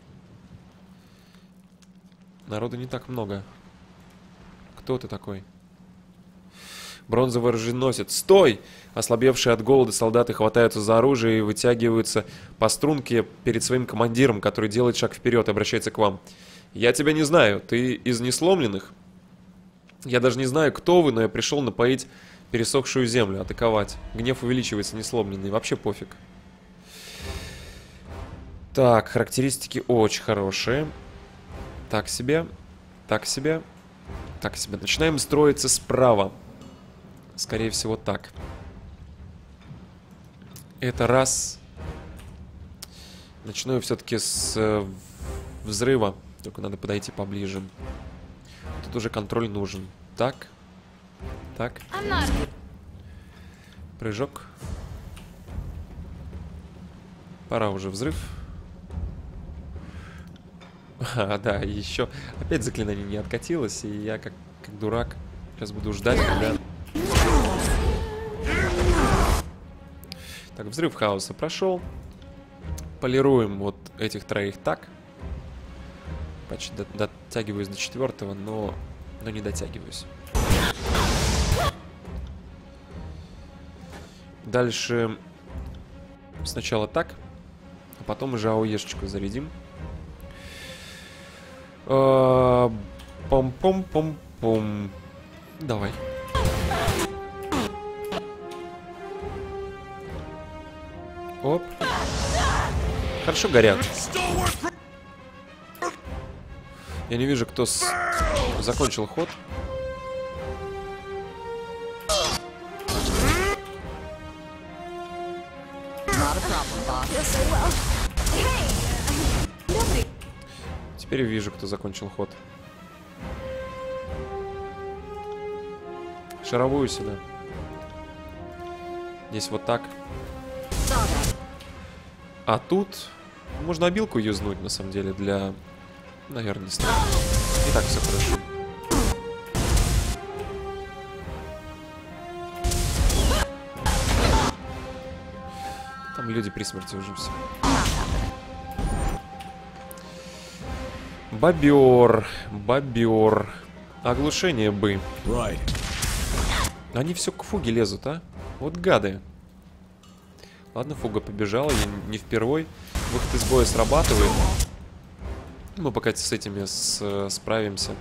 Народу не так много. Кто ты такой? Бронзовый оруженосец. Стой! Ослабевшие от голода солдаты хватаются за оружие и вытягиваются по струнке перед своим командиром, который делает шаг вперед и обращается к вам. Я тебя не знаю. Ты из несломленных? Я даже не знаю, кто вы, но я пришел напоить пересохшую землю, атаковать. Гнев увеличивается, несломленный. Вообще пофиг. Так, характеристики очень хорошие. Так себе. Так себе. Так себе. Начинаем строиться справа. Скорее всего, так. Это раз. Начну я все-таки с э, взрыва. Только надо подойти поближе. Тут уже контроль нужен. Так. Так. Прыжок. Пора уже взрыв. А, да, еще опять заклинание не откатилось, и я как, как дурак сейчас буду ждать, когда... Так, взрыв хаоса прошел. Полируем вот этих троих так. Почти до, дотягиваюсь до четвертого, но, но не дотягиваюсь. Дальше сначала так, а потом уже АОЕшечку зарядим. Пом-пом-пом-пом. Давай. Оп. Хорошо горят. Я не вижу, кто с... закончил ход. Теперь вижу, кто закончил ход. Шаровую сюда. Здесь вот так. А тут можно обилку юзнуть, на самом деле, для... Наверное, не стоит. И так все хорошо. Там люди при смерти уже все. Бобер, бобер. Оглушение бы. Right. Они все к фуге лезут, а? Вот гады. Ладно, фуга побежала, я не впервой. Выход из боя срабатывает. Мы пока с этими с, справимся.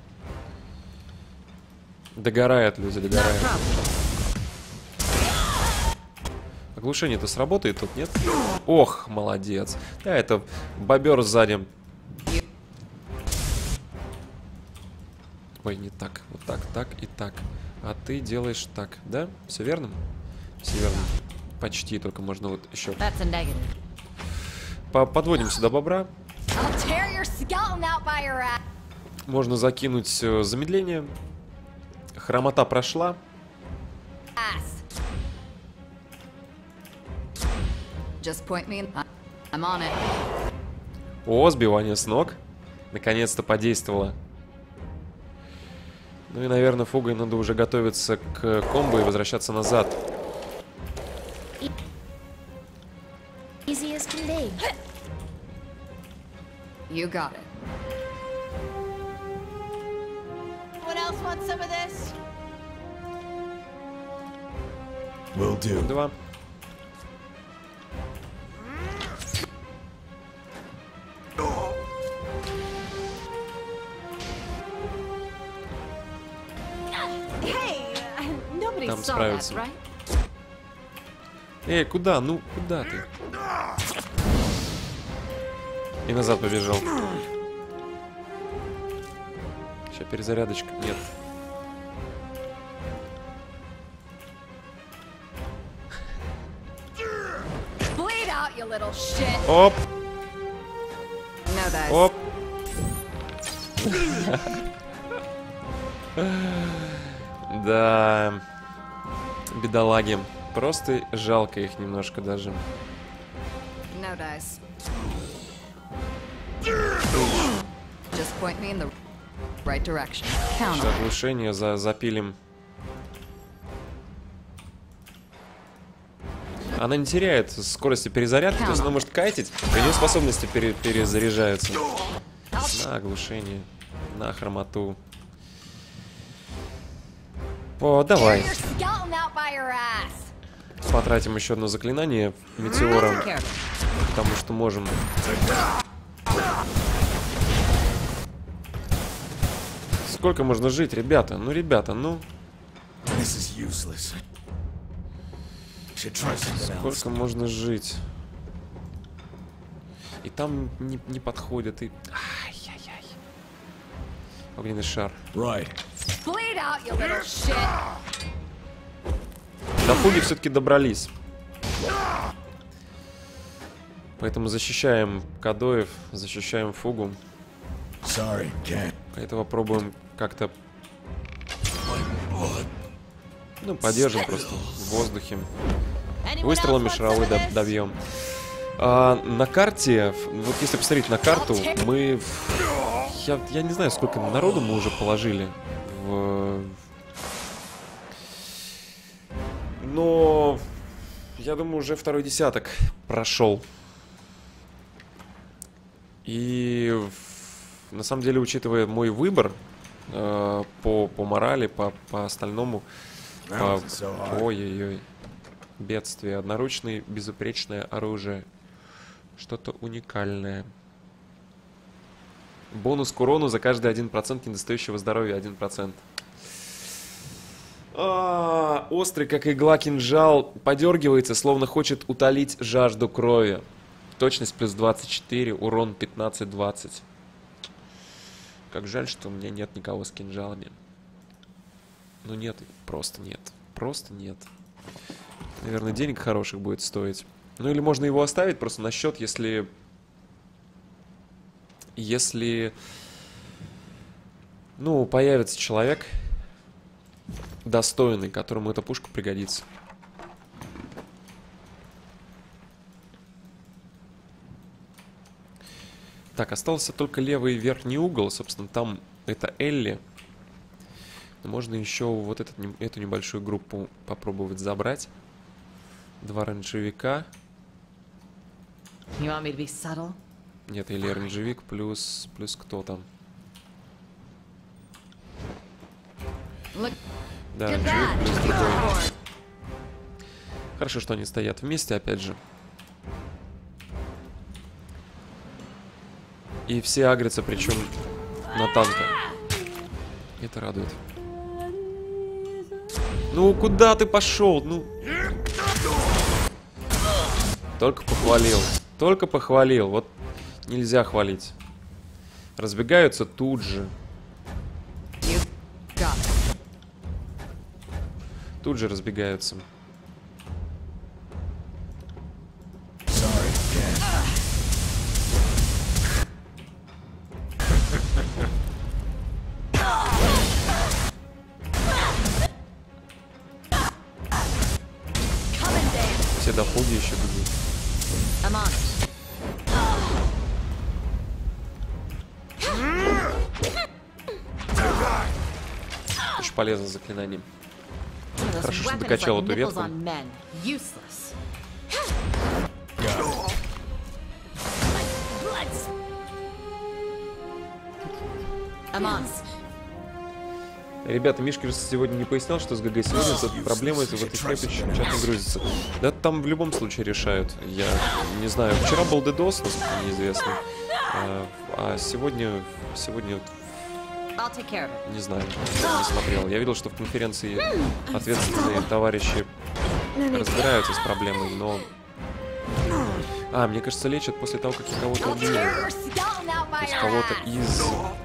Догорают люди, Not a догорают. problem. Оглушение-то сработает тут, нет? Ох, молодец. Да, это бобер сзади. Ой, не так. Вот так, так и так. А ты делаешь так, да? Все верно? Все верно. Почти, только можно вот еще. That's a negative. По- Подводим сюда бобра. I'll tear your skeleton out by your ass. Можно закинуть э, замедление. Хромота прошла. Just point me in. I'm on it. О, сбивание с ног. Наконец-то подействовало. Ну и, наверное, фугой надо уже готовиться к комбо и возвращаться назад. Easy as can be. You got it. What else wants some of this? Will do. Два. Hey, nobody Там saw that, справится. right? Эй, куда? Ну, куда ты? И назад побежал. Сейчас перезарядочка. Нет. Bleed out, you little shit. Оп, No dice. оп. Да. Бедолаги. Просто жалко их немножко даже. No dice. Just point me in the right direction. Count Сейчас on it. оглушение за запилим. Она не теряет скорости перезарядки, то есть она может кайтить, у нее способности пере- перезаряжаются. На оглушение, на хромоту. О, давай. Tear your skeleton out by your ass. Потратим еще одно заклинание метеором, Care. потому что можем. Сколько можно жить, ребята? Ну, ребята, ну. This is useless. Should try something else. Сколько можно жить? И там не, не подходит, и... Ай-яй-яй. Огненный шар. Right. Bleed out, you little shit. До фуги все-таки добрались. Поэтому защищаем Кадоев, защищаем фугу. Sorry, can't. Этого пробуем как-то... Ну, поддержим просто в воздухе. Anyone Выстрелами else want шаровой some of this? добьем. А, на карте, вот если посмотреть на карту, мы... в- Я, я не знаю, сколько народу мы уже положили. В... Но... Я думаю, уже второй десяток прошел. И... в- На самом деле, учитывая мой выбор э, по, по морали, по, по остальному... по- That wasn't so hard. Ой-ой-ой. Бедствие. Одноручное безупречное оружие. Что-то уникальное. Бонус к урону за каждый один процент недостающего здоровья один процент. А, острый, как игла, кинжал подергивается, словно хочет утолить жажду крови. Точность плюс двадцать четыре, урон пятнадцать двадцать. Как жаль, что у меня нет никого с кинжалами. Ну нет, просто нет. Просто нет. Наверное, денег хороших будет стоить. Ну или можно его оставить просто на счет, если... Если... Ну, появится человек достойный, которому эта пушка пригодится. Так, остался только левый верхний угол. Собственно, там это Элли. Но можно еще вот этот, эту небольшую группу попробовать забрать. Два рейнджевика. You want me to be subtle? Нет, или рейнджевик плюс, плюс кто там? Look Да, at рейнджевик that. плюс другой. Board. Хорошо, что они стоят вместе, опять же. И все агрятся, причем на танка. Это радует. Ну, куда ты пошел? Ну. Только похвалил. Только похвалил. Вот нельзя хвалить. Разбегаются тут же. You got it. Тут же разбегаются. Все до худи еще бегут. I'm on it. Очень полезно заклинание. Those Хорошо, что weapons докачал like эту nipples ветку. on men. Useless. I'm on it. Ребята, Мишка же сегодня не пояснял, что с ГГ сегодня тут проблема это в этой хэппи чат не грузится. Да там в любом случае решают. Я не знаю. Вчера был DDoS, насколько мне известно. А, а сегодня... Сегодня... I'll take care of it. Не знаю. Я не смотрел. Я видел, что в конференции ответственные товарищи разбираются с проблемой, но... А, мне кажется, лечат после того, как я кого-то Don't убил. tear your skeleton out by То есть your кого-то ass. из...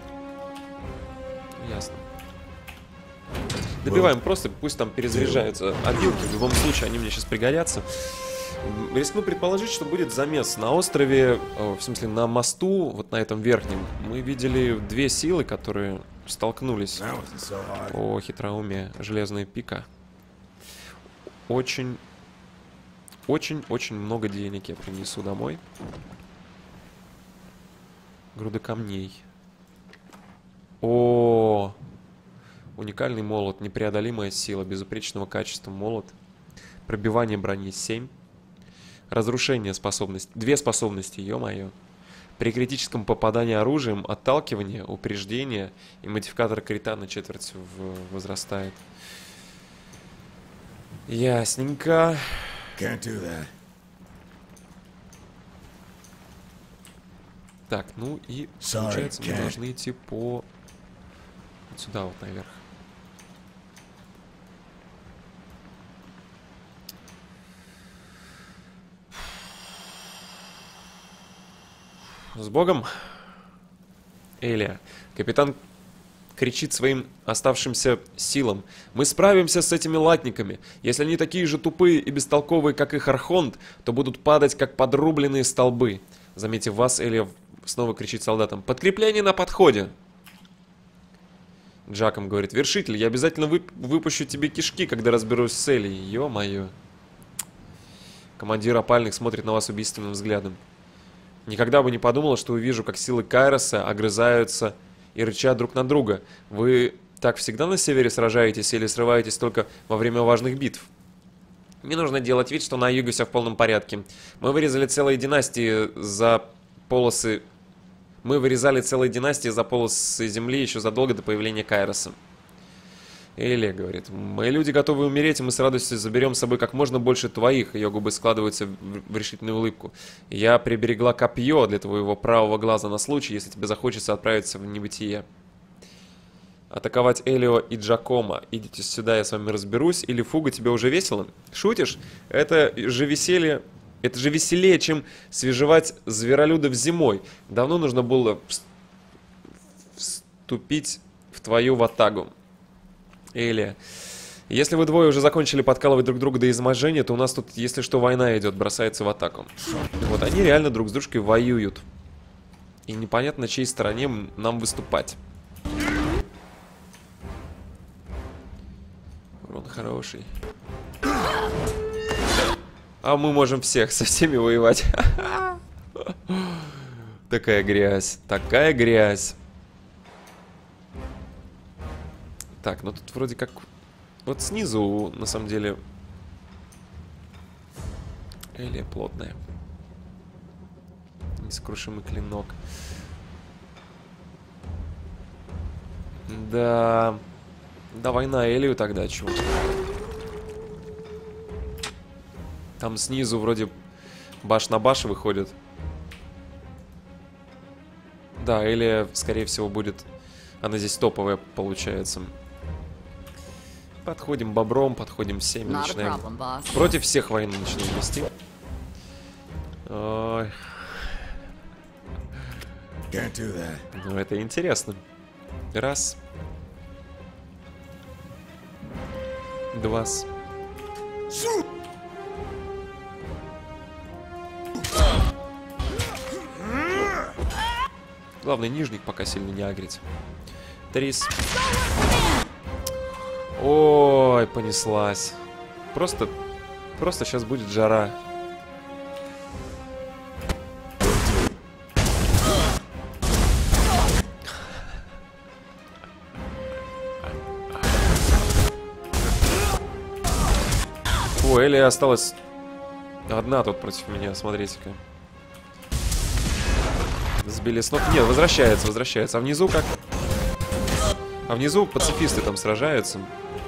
Ясно. Добиваем просто, пусть там перезаряжаются обилки. В любом случае, они мне сейчас пригодятся. М, Рискну предположить, что будет замес. На острове, о, в смысле, на мосту, вот на этом верхнем, мы видели две силы, которые столкнулись. That wasn't so hard. О, хитроумие. Железная пика. Очень... Очень-очень много денег я принесу домой. Груда камней. О, уникальный молот, непреодолимая сила, безупречного качества молот. Пробивание брони семь. Разрушение способности. Две способности, ё-моё. При критическом попадании оружием отталкивание, упреждение и модификатор крита на четверть в- возрастает. Ясненько. Can't do that. Так, ну и Sorry, получается мы can't. должны идти по... Вот сюда вот наверх. С Богом. Элия. Капитан кричит своим оставшимся силам. Мы справимся с этими латниками. Если они такие же тупые и бестолковые, как их архонт, то будут падать, как подрубленные столбы. Заметив вас, Элия снова кричит солдатам. Подкрепление на подходе. Джаком говорит. Вершитель, я обязательно вып- выпущу тебе кишки, когда разберусь с Элией. Ё-моё. Командир опальных смотрит на вас убийственным взглядом. Никогда бы не подумала, что увижу, как силы Кайроса огрызаются и рычат друг на друга. Вы так всегда на севере сражаетесь или срываетесь только во время важных битв? Не нужно делать вид, что на юге все в полном порядке. Мы вырезали целые династии за полосы... Мы вырезали целые династии за полосы земли еще задолго до появления Кайроса. Элия говорит, мои люди готовы умереть, и мы с радостью заберем с собой как можно больше твоих. Ее губы складываются в в решительную улыбку. Я приберегла копье для твоего правого глаза на случай, если тебе захочется отправиться в небытие. Атаковать Элио и Джакома. Идите сюда, я с вами разберусь. Или фуга, тебе уже весело? Шутишь? Это же веселье... Это же веселее, чем свежевать зверолюдов зимой. Давно нужно было вс- вступить в твою ватагу. Элия. Если вы двое уже закончили подкалывать друг друга до изнеможения, то у нас тут, если что, война идет, бросается в атаку. Вот они реально друг с дружкой воюют. И непонятно, на чьей стороне нам выступать. Урон хороший. А мы можем всех, со всеми воевать. Такая грязь, такая грязь. Так, ну тут вроде как... Вот снизу, на самом деле... Элия плотная. Несокрушимый клинок. Да... Давай на Элию тогда, чё? Там снизу вроде баш на баш выходит. Да, Элия, скорее всего, будет... Она здесь топовая, получается. Подходим бобром, подходим всеми, Not a начинаем... problem, boss. Против всех войну начинаем вести. Ой. Can't do that. Ну, это интересно. Раз. Два. Главное, нижник пока сильно не агрить. Три. Ой, понеслась. Просто, просто сейчас будет жара. О, Элли осталась одна тут против меня, смотрите-ка. Сбили с ног. Нет, возвращается, возвращается. А внизу как? А внизу пацифисты там сражаются.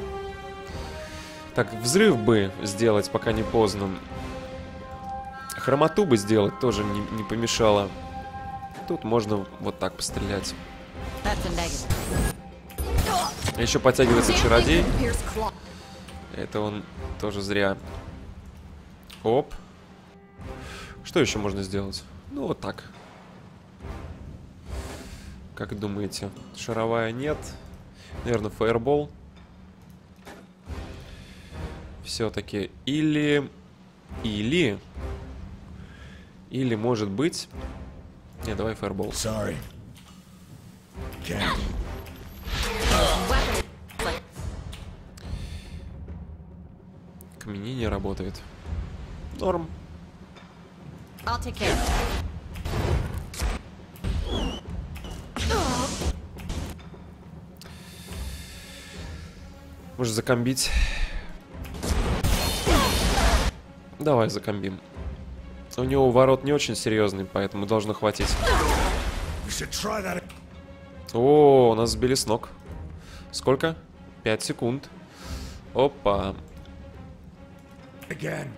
Так, взрыв бы сделать, пока не поздно. Хромоту бы сделать тоже не, не помешало. Тут можно вот так пострелять. Еще подтягивается чародей. Это он тоже зря. Оп. Что еще можно сделать? Ну, вот так. Как думаете? Шаровая нет. Наверное, фаербол. Все-таки. Или... Или... Или, может быть... Не, давай фаербол. Sorry. Can't. Каменение работает. Норм. I'll take care of it. Может закомбить? Давай закомбим. У него ворот не очень серьезный, поэтому должно хватить. We should try that. О, у нас сбили с ног. Сколько? Пять секунд. Опа. Again.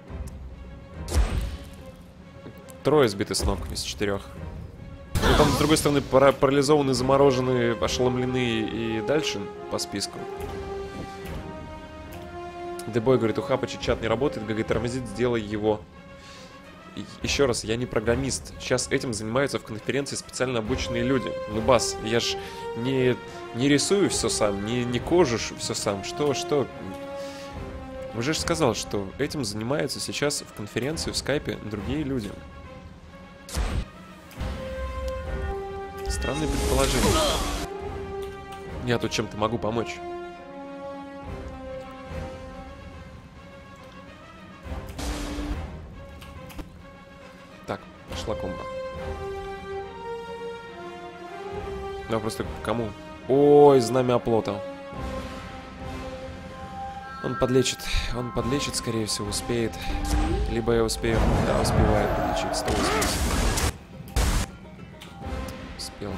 Трое сбиты с ног из четырех. Ну, там, с другой стороны, пара парализованные, замороженные, ошеломленные и дальше по списку. Дебой говорит, у Хапача чат не работает, ГГ тормозит, сделай его. И еще раз, я не программист. Сейчас этим занимаются в конференции специально обученные люди. Ну, бас, я ж не, не рисую все сам, не, не кожу все сам. Что, что? Уже же сказал, что этим занимаются сейчас в конференции, в скайпе другие люди. Странное предположение. Я тут чем-то могу помочь. Так, пошла комбо. Ну, просто кому? Ой, знамя оплота. Он подлечит. Он подлечит, скорее всего, успеет. Либо я успею. Да, успевает подлечить. сто восемьдесят. Успел.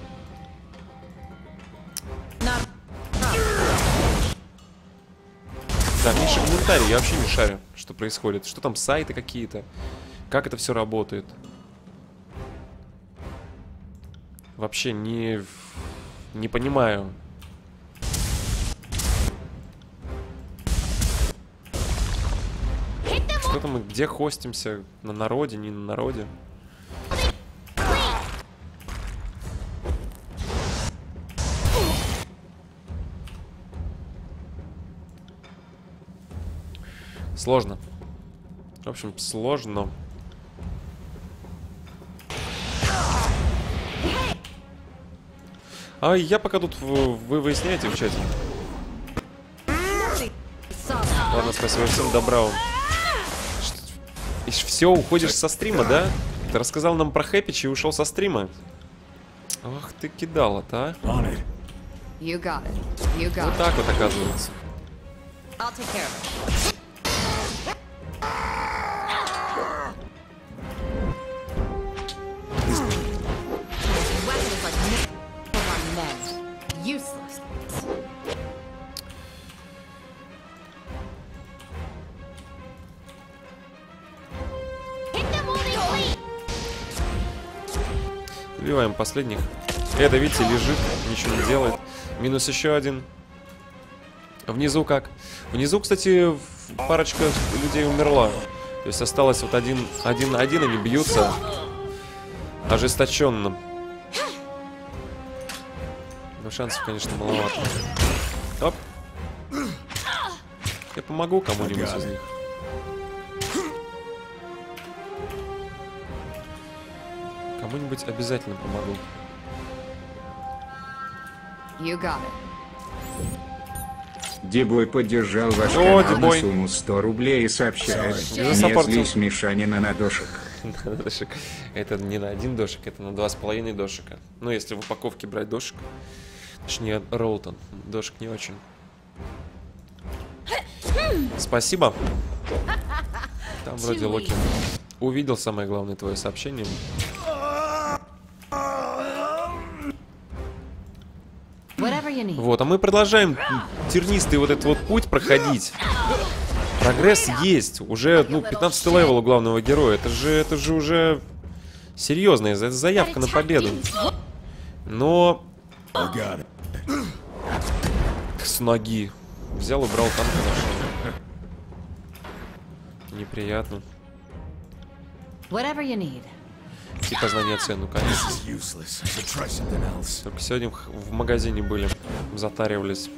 Да, меньше комментарий. Я вообще не шарю, что происходит. Что там, сайты какие-то? Как это все работает? Вообще не... Не понимаю. Что-то мы где хостимся? На народе, не на народе? Сложно. В общем, сложно. А я пока тут вы выясняете в чате. Ладно, спасибо, всем добра. И все, уходишь со стрима, да? Ты рассказал нам про Хэпича и ушел со стрима. Ах ты кидала-то, а? You got it. You got Вот it. так вот оказывается. I'll take care of it. This weapon is like nipples on men. Useless. Hit them while they sleep. Убиваем последних. Это, видите, лежит, ничего не делает. Минус еще один. Внизу как? Внизу, кстати, парочка людей умерла. То есть осталось вот один, один на один, они бьются ожесточенно. Но шансов, конечно, маловато. Оп. Я помогу кому-нибудь из них. Кому-нибудь обязательно помогу. You got it. Дебой поддержал ваш О, канал Дебой. на сумму сто рублей и сообщает: За не саппортил. злись, Мишанина на дошек. На дошек. Это не на один дошек, это на два с половиной дошика. Ну, если в упаковке брать дошек. Точнее, Ролтон. Дошек не очень. Спасибо. Там вроде Локи увидел самое главное твое сообщение. Whatever you need. Вот, а мы продолжаем тернистый вот этот вот путь проходить. Прогресс есть. Уже, ну, пятнадцатый левел у главного героя. Это же, это же уже серьезная за- заявка на победу. Но I got it. с ноги взял, убрал танк нашел. Неприятно. Whatever you need. Типа знания цен, ну конечно. This is useless. I should try something else. Только сегодня в в магазине были, затаривались.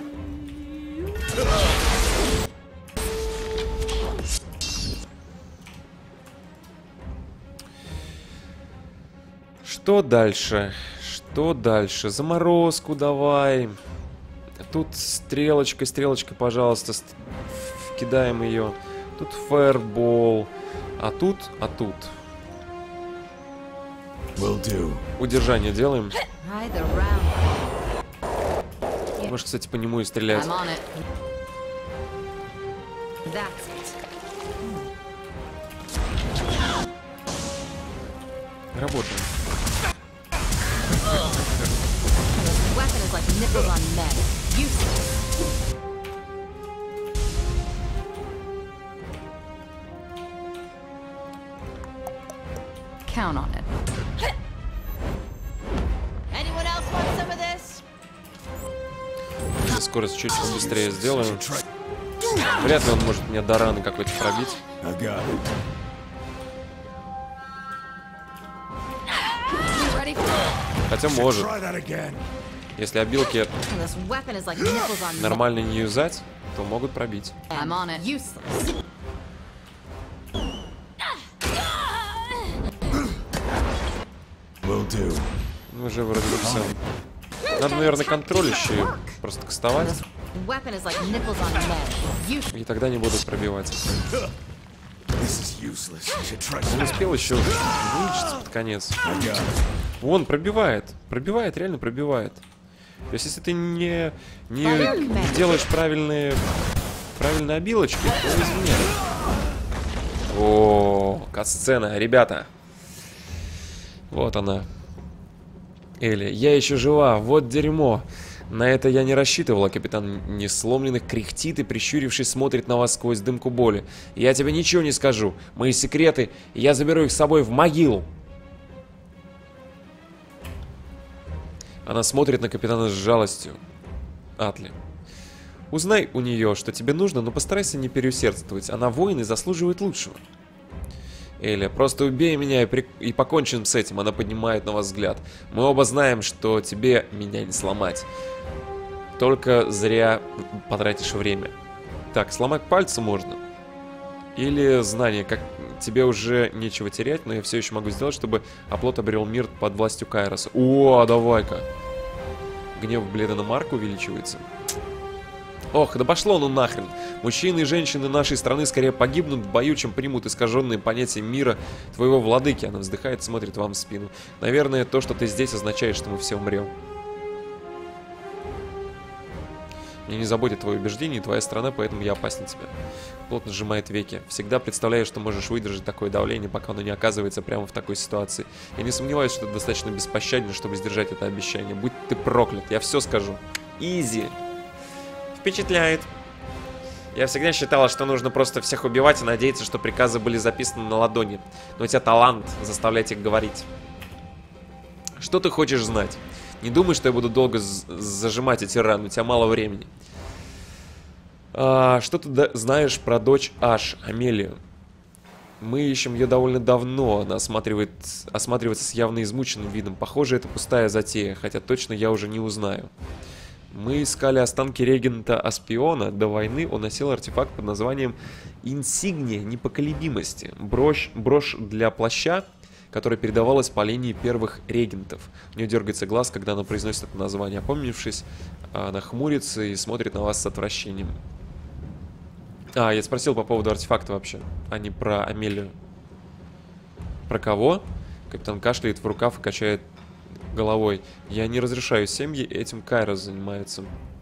Что дальше? Что дальше? Заморозку давай. Тут стрелочкой, стрелочкой, пожалуйста, ст- кидаем ее. Тут фаербол. А тут, а тут. Will do. Удержание делаем. Ride the round. Можешь, кстати, по нему и стрелять. I'm on it. That's it. Работаем. This weapon is like nipples on men. Useless. Count on it. Anyone else want some of this? Если скорость чуть быстрее сделаем. Вряд ли он может мне до раны какой-то пробить. I got it. You ready for it? Хотя может. Try that again. Если обилки This weapon is like nipples on men. нормально не юзать, то могут пробить. I'm on it. Useless. Will do. Ну, уже вроде бы все. Надо, наверное, контроль еще просто кастовать, This weapon is like nipples on men. Useless. и тогда не будут пробивать. This is useless. I should try Не something. успел еще вылечиться под конец. I got it. Вон, пробивает. Пробивает, реально пробивает. То есть, если ты не, не делаешь правильные, правильные обилочки, то извини. О, катсцена, ребята. Вот она. Элли, я еще жива, вот дерьмо. На это я не рассчитывала. Капитан Несломленных кряхтит и, прищурившись, смотрит на вас сквозь дымку боли. Я тебе ничего не скажу. Мои секреты, я заберу их с собой в могилу. Она смотрит на капитана с жалостью. Атли. Узнай у нее, что тебе нужно, но постарайся не переусердствовать. Она воин и заслуживает лучшего. Эля, просто убей меня и, при... и покончим с этим. Она поднимает на вас взгляд. Мы оба знаем, что тебе меня не сломать. Только зря потратишь время. Так, сломать пальцы можно. Или знание, как тебе уже нечего терять, но я все еще могу сделать, чтобы оплот обрел мир под властью Кайроса. О, давай-ка. Гнев Бледена Марка увеличивается. Ох, да пошло ну нахрен. Мужчины и женщины нашей страны скорее погибнут в бою, чем примут искаженные понятия мира твоего владыки. Она вздыхает, смотрит вам в спину. Наверное, то, что ты здесь, означает, что мы все умрем. Меня не заботит твое убеждение и твоя страна, поэтому я опаснее тебя. Плотно сжимает веки. Всегда представляю, что можешь выдержать такое давление, пока оно не оказывается прямо в такой ситуации. Я не сомневаюсь, что ты достаточно беспощаден, чтобы сдержать это обещание. Будь ты проклят, я все скажу. Изи. Впечатляет. Я всегда считала, что нужно просто всех убивать и надеяться, что приказы были записаны на ладони. Но у тебя талант заставлять их говорить. Что ты хочешь знать? Не думай, что я буду долго зажимать эти раны, у тебя мало времени. А, что ты знаешь про дочь Аш, Амелию? Мы ищем ее довольно давно, она осматривает, осматривается с явно измученным видом. Похоже, это пустая затея, хотя точно я уже не узнаю. Мы искали останки регента Аспиона. До войны он носил артефакт под названием Инсигния Непоколебимости. Брошь, брошь для плаща, которая передавалась по линии первых регентов. У нее дергается глаз, когда она произносит это название. Опомнившись, она хмурится и смотрит на вас с отвращением. А, я спросил по поводу артефакта вообще, а не про Амелию. Про кого? Капитан кашляет в рукав и качает головой. Я не разрешаю семье, этим Кайрос занимается.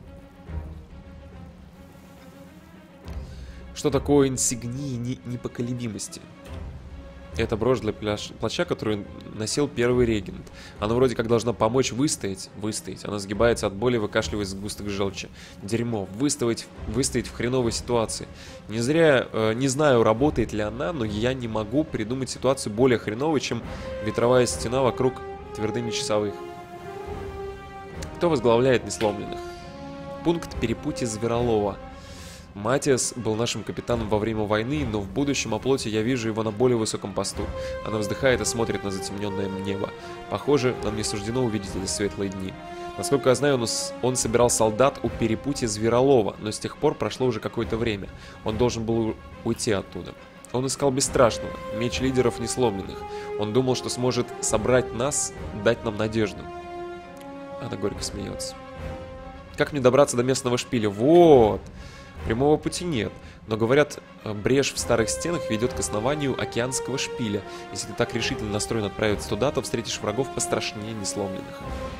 Что такое инсигнии непоколебимости? Это брошь для пляж... плаща, которую носил первый регент. Она вроде как должна помочь выстоять. Выстоять. Она сгибается от боли, выкашливает сгусток желчи. Дерьмо. Выстоять, выстоять в хреновой ситуации. Не зря, э, не знаю, работает ли она, но я не могу придумать ситуацию более хреновой, чем ветровая стена вокруг твердыни часовых. Кто возглавляет несломленных? Пункт перепутья Зверолова. Матиас был нашим капитаном во время войны, но в будущем о плоти я вижу его на более высоком посту. Она вздыхает и смотрит на затемненное небо. Похоже, нам не суждено увидеть эти светлые дни. Насколько я знаю, он, он собирал солдат у перепутья Зверолова, но с тех пор прошло уже какое-то время. Он должен был уйти оттуда. Он искал бесстрашного, меч лидеров несломленных. Он думал, что сможет собрать нас, дать нам надежду. Она горько смеется. Как мне добраться до местного шпиля? Вот! Прямого пути нет, но говорят, брешь в старых стенах ведет к основанию океанского шпиля. Если ты так решительно настроен отправиться туда, то встретишь врагов пострашнее несломленных.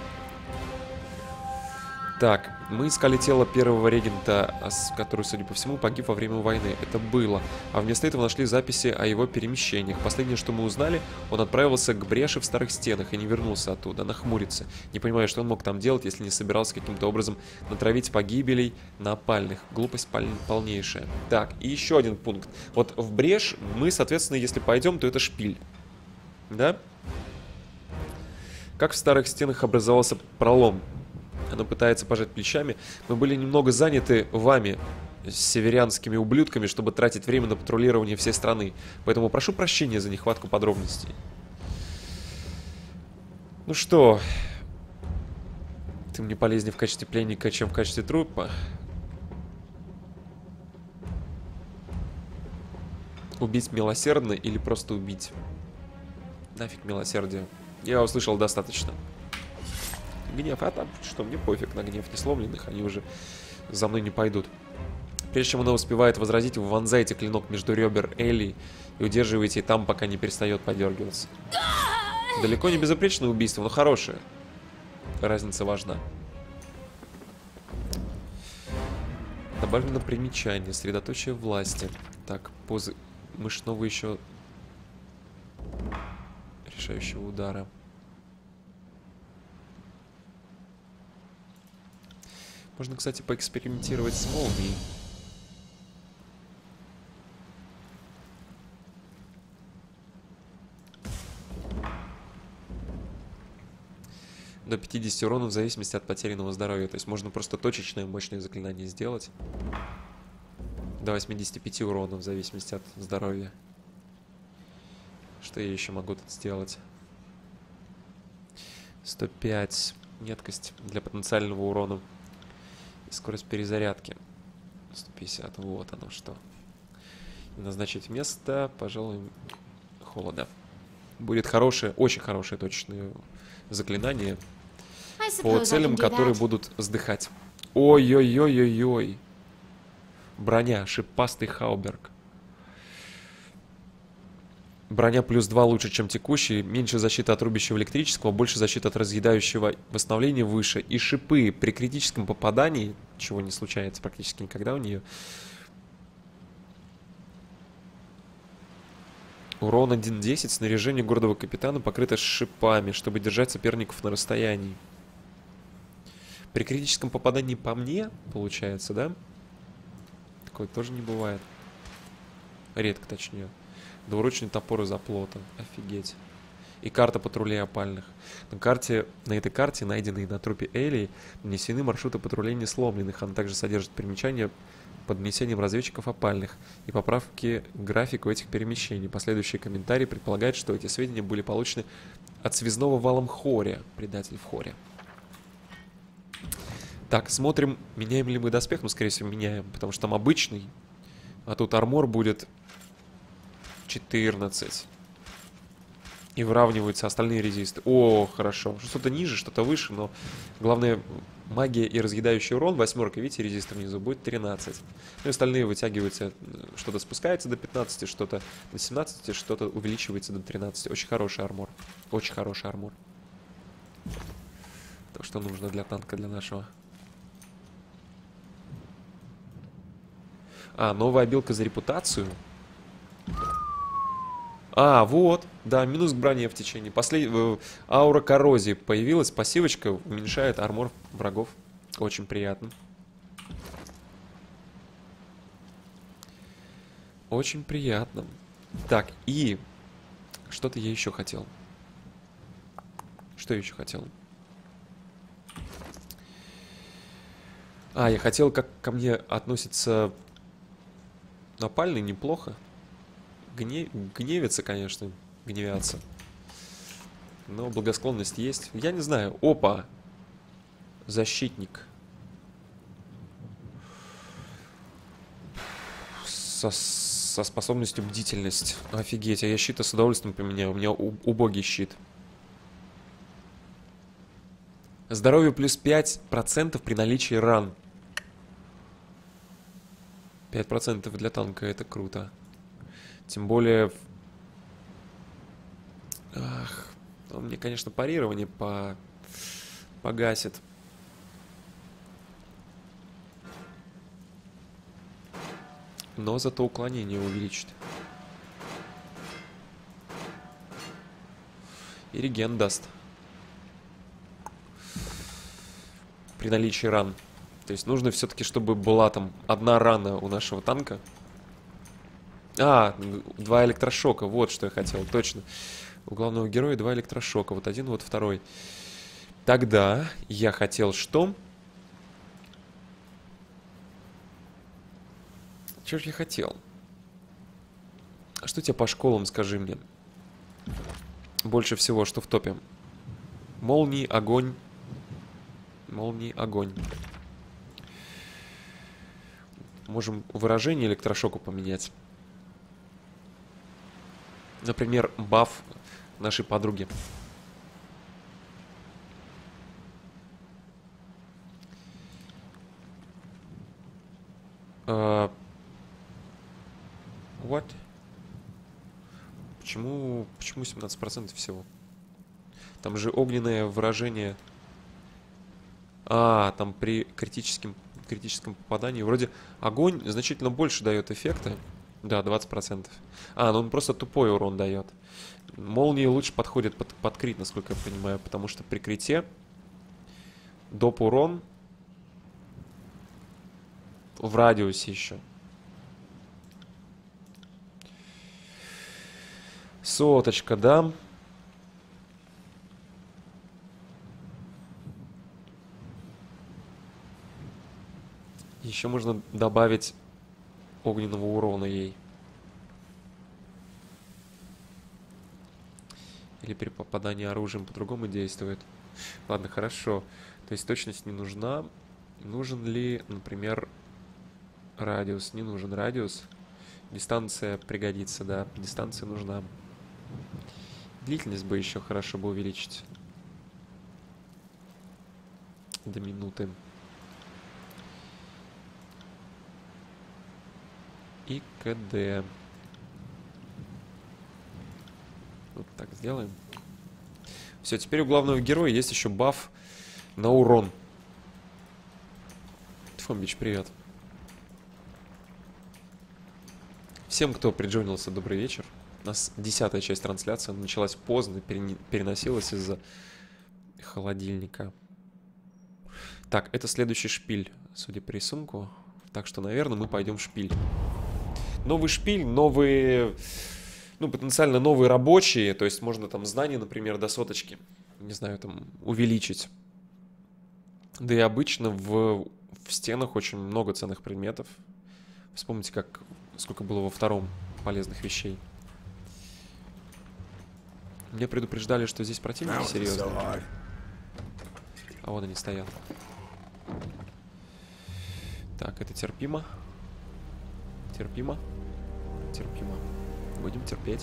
Так, мы искали тело первого регента, который, судя по всему, погиб во время войны. Это было. А вместо этого нашли записи о его перемещениях. Последнее, что мы узнали, он отправился к бреши в старых стенах и не вернулся оттуда. Она хмурится. Не понимаю, что он мог там делать, если не собирался каким-то образом натравить погибелей на опальных. Глупость пол полнейшая. Так, и еще один пункт. Вот в брешь мы, соответственно, если пойдем, то это шпиль. Да? Как в старых стенах образовался пролом? Она пытается пожать плечами. Мы были немного заняты вами, северянскими ублюдками, чтобы тратить время на патрулирование всей страны. Поэтому прошу прощения за нехватку подробностей. Ну что, ты мне полезнее в качестве пленника, чем в качестве трупа. Убить милосердно или просто убить? Нафиг милосердие. Я услышал достаточно. Гнев, а там что, мне пофиг на гнев несломленных, они уже за мной не пойдут. Прежде чем она успевает возразить, вы вонзаете клинок между ребер Элли и удерживаете там, пока не перестает подергиваться. Далеко не безупречное убийство, но хорошее. Разница важна. Добавлено примечание, средоточие власти. Так, позы мышного еще решающего удара. Можно, кстати, поэкспериментировать с молнией. До пятидесяти урона в зависимости от потерянного здоровья. То есть можно просто точечное мощное заклинание сделать. До восьмидесяти пяти урона в зависимости от здоровья. Что я еще могу тут сделать? сто пять. Меткость для потенциального урона. И скорость перезарядки. сто пятьдесят. Вот оно что. И назначить место, пожалуй, холода. Будет хорошее, очень хорошее точечное заклинание по целям, которые будут сдыхать. Ой-ой-ой-ой-ой. Броня, шипастый хауберг. Броня плюс два лучше, чем текущий. Меньше защиты от рубящего электрического, больше защиты от разъедающего восстановления выше. И шипы при критическом попадании, чего не случается практически никогда у нее. Урон один десять. Снаряжение гордого капитана покрыто шипами, чтобы держать соперников на расстоянии. При критическом попадании по мне, получается, да? Такое тоже не бывает. Редко, точнее. Двуручный топор из оплота. Офигеть. И карта патрулей опальных. На карте, на этой карте, найденной на трупе Элии, нанесены маршруты патрулей несломленных. Она также содержит примечания под нанесением разведчиков опальных и поправки к графику этих перемещений. Последующие комментарии предполагают, что эти сведения были получены от связного валом Хоря, предатель в Хоре. Так, смотрим, меняем ли мы доспех. Ну, скорее всего, меняем, потому что там обычный. А тут армор будет четырнадцать. И выравниваются остальные резисты. О, хорошо. Что-то ниже, что-то выше, но главное, магия и разъедающий урон. Восьмерка, видите, резистор внизу будет тринадцать. Ну и остальные вытягиваются. Что-то спускается до пятнадцати, что-то до семнадцати, что-то увеличивается до тринадцати. Очень хороший армор. Очень хороший армор. То, что нужно для танка, для нашего. А, новая обилка за репутацию. А, вот, да, минус к броне в течение. Послед... Аура коррозии появилась, пассивочка уменьшает армор врагов. Очень приятно. Очень приятно. Так, и что-то я еще хотел. Что я еще хотел? А, я хотел, как ко мне относится напальный, неплохо. Гне... Гневится, конечно, гневятся. Но благосклонность есть. Я не знаю. Опа! Защитник. Со, со способностью бдительность. Офигеть, а я щита с удовольствием поменяю. У меня убогий щит. Здоровье плюс пять процентов при наличии ран. пять процентов для танка, это круто. Тем более... Ах, он мне, конечно, парирование по... погасит. Но зато уклонение увеличит. И реген даст. При наличии ран. То есть нужно все-таки, чтобы была там одна рана у нашего танка. А, два электрошока. Вот что я хотел, точно. У главного героя два электрошока. Вот один, вот второй. Тогда я хотел что? Чего же я хотел? А что у тебя по школам, скажи мне? Больше всего, что в топе? Молнии, огонь. Молнии, огонь. Можем выражение электрошоку поменять. Например, баф нашей подруги. Uh, what? Почему, почему семнадцать процентов всего? Там же огненное выражение. А, там при критическом, критическом попадании вроде огонь значительно больше дает эффекта. Да, двадцать процентов. А, ну он просто тупой урон дает. Молнии лучше подходят под, под крит, насколько я понимаю, потому что при крите доп урон в радиусе еще. Соточка, да? Еще можно добавить огненного урона ей. Или при попадании оружием по-другому действует. Ладно, хорошо. То есть точность не нужна. Нужен ли, например, радиус? Не нужен радиус. Дистанция пригодится, да. Дистанция нужна. Длительность бы еще хорошо бы увеличить. До минуты. И КД. Вот так сделаем. Все, теперь у главного героя есть еще баф на урон. Фомбич, привет. Всем, кто приджонился, добрый вечер. У нас десятая часть трансляции, она началась поздно, переносилась из-за холодильника. Так, это следующий шпиль, судя по рисунку. Так что, наверное, мы пойдем в шпиль. Новый шпиль, новые... Ну, потенциально новые рабочие. То есть можно там знания, например, до соточки, не знаю, там, увеличить. Да и обычно в, в стенах очень много ценных предметов. Вспомните, как сколько было во втором полезных вещей. Меня предупреждали, что здесь противники серьезные. А вон они стоят. Так, это терпимо. Терпимо. Терпимо. Будем терпеть.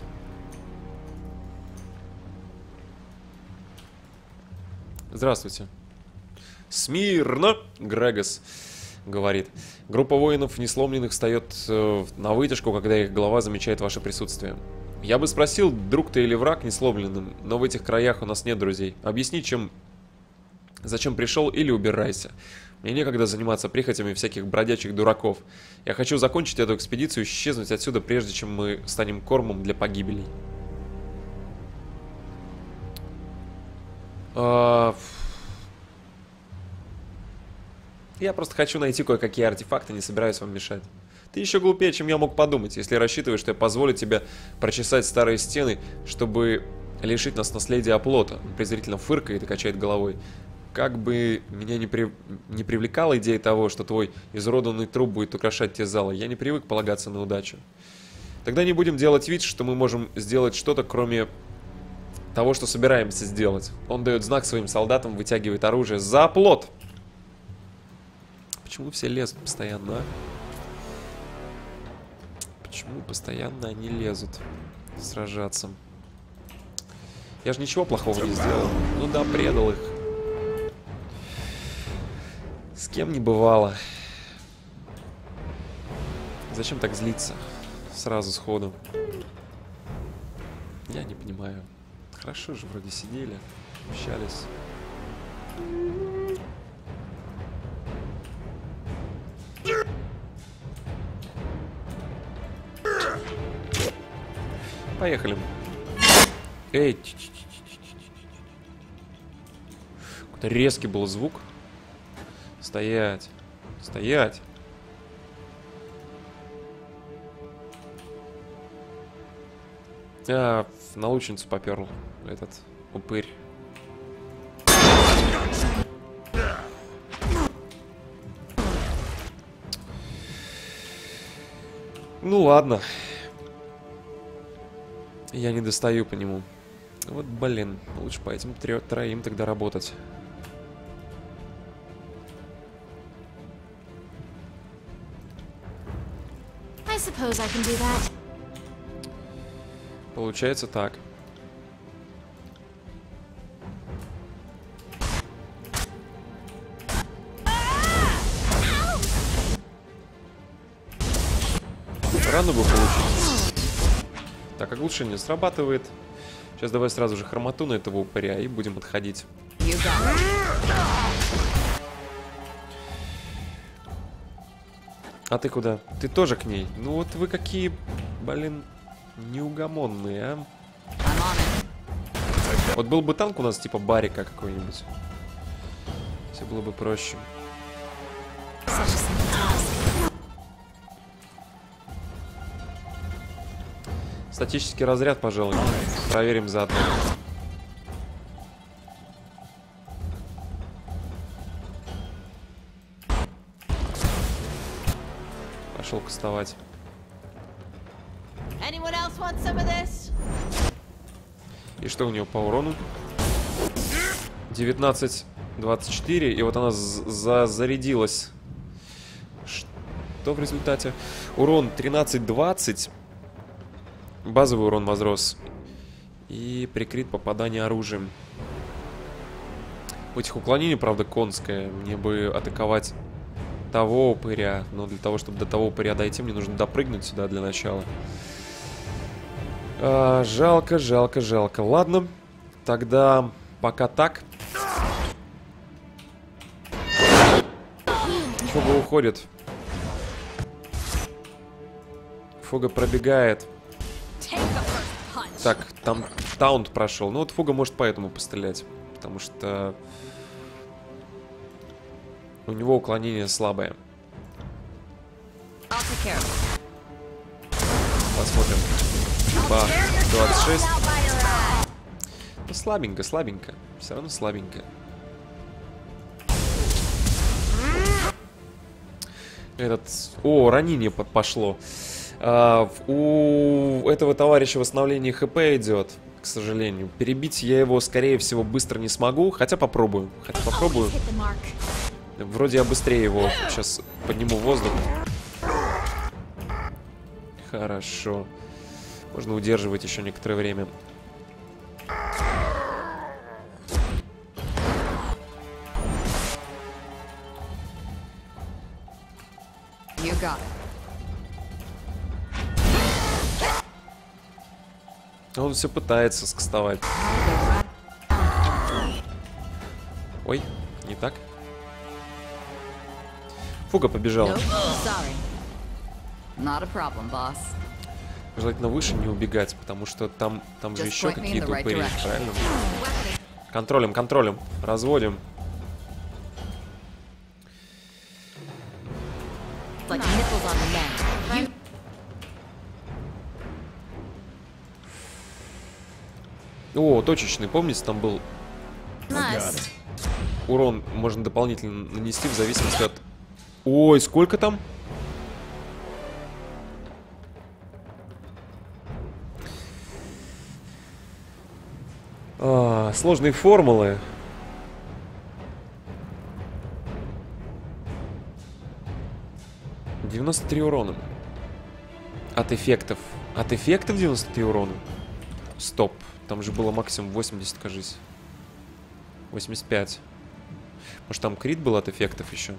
Здравствуйте. Смирно, Грегос говорит. Группа воинов несломленных встает э, на вытяжку, когда их глава замечает ваше присутствие. Я бы спросил, друг ты или враг несломленным, но в этих краях у нас нет друзей. Объясни, чем, зачем пришел, или убирайся. Мне некогда заниматься прихотями всяких бродячих дураков. Я хочу закончить эту экспедицию и исчезнуть отсюда, прежде чем мы станем кормом для погибелей. А... Я просто хочу найти кое-какие артефакты, не собираюсь вам мешать. Ты еще глупее, чем я мог подумать, если рассчитываешь, что я позволю тебе прочесать старые стены, чтобы лишить нас наследия оплота. Он презрительно фыркает и качает головой. Как бы меня не, при... не привлекала идея того, что твой изуродованный труп будет украшать те залы, я не привык полагаться на удачу. Тогда не будем делать вид, что мы можем сделать что-то, кроме того, что собираемся сделать. Он дает знак своим солдатам, вытягивает оружие. За оплот! Почему все лезут постоянно, а? Почему постоянно они лезут сражаться? Я же ничего плохого не сделал. Ну да, предал их. С кем не бывало. Зачем так злиться? Сразу сходу. Я не понимаю. Хорошо же вроде сидели, общались. Поехали. Эй, какой-то резкий был звук. Стоять. Стоять. А, на лучницу поперл этот упырь. Ну ладно. Я не достаю по нему. Вот блин, лучше по этим трё- троим тогда работать. I suppose I can do that. Получается так. Рану бы получить. Так, оглушение срабатывает. Сейчас давай сразу же хромоту на этого упыря и будем отходить. А ты куда? Ты тоже к ней? Ну вот вы какие, блин, неугомонные, а? Вот был бы танк у нас типа Барика какой-нибудь. Все было бы проще. Статический разряд, пожалуй. Проверим заодно. Пошел кастовать. Anyone else want some of this? И что у нее по урону? девятнадцать двадцать четыре. И вот она за зарядилась. Что в результате? Урон тринадцать двадцать. Базовый урон возрос. И прикрит попадание оружием. У этих уклонений, правда, конское. Мне бы атаковать того упыря. Но для того, чтобы до того упыря дойти, мне нужно допрыгнуть сюда для начала. А, жалко, жалко, жалко. Ладно, тогда пока так. Фуга уходит. Фуга пробегает. Так, там таунт прошел. Ну вот Фуга может поэтому пострелять. Потому что у него уклонение слабое. Посмотрим. Бах, двадцать шесть. Ну, слабенько, слабенько. Все равно слабенько. Этот... О, ранение пошло. А, у этого товарища восстановление хп идет, к сожалению. Перебить я его, скорее всего, быстро не смогу. Хотя попробую. Хотя попробую. Вроде я быстрее его сейчас подниму в воздух. Хорошо. Можно удерживать еще некоторое время. You got it. Он все пытается скастовать. Ой, не так. Фуга побежала. Nope, sorry. Not a problem, boss. Желательно выше не убегать, потому что там, там же Just еще point me in какие-то the right упыри, direction. правильно? Контролем, контролем. Разводим. It's like nipples on the men. You О, точечный, помните, там был Nice. урон, можно дополнительно нанести в зависимости от... Ой, сколько там? А, сложные формулы. девяносто три урона. От эффектов. От эффектов девяносто три урона? Стоп. Там же было максимум восемьдесят, кажись. восемьдесят пять. Может, там крит был от эффектов еще?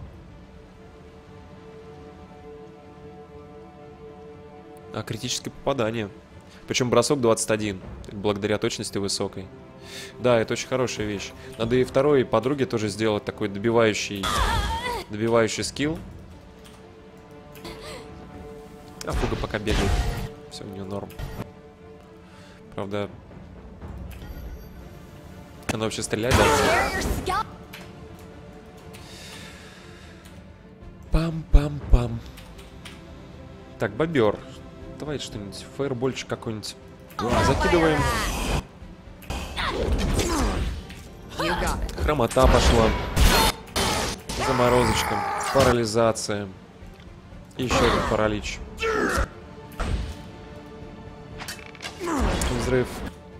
А, критическое попадание. Причем бросок двадцать один. Благодаря точности высокой. Да, это очень хорошая вещь. Надо и второй подруге тоже сделать такой добивающий... Добивающий скилл. А Фуга пока бегает. Все, у нее норм. Правда... Она вообще стреляет, да? Пам-пам-пам. Так, бобер. Давайте что-нибудь. Фаербольчик какой-нибудь. Закидываем. You got it. Хромота пошла. Заморозочка. Парализация. И еще один паралич. Взрыв.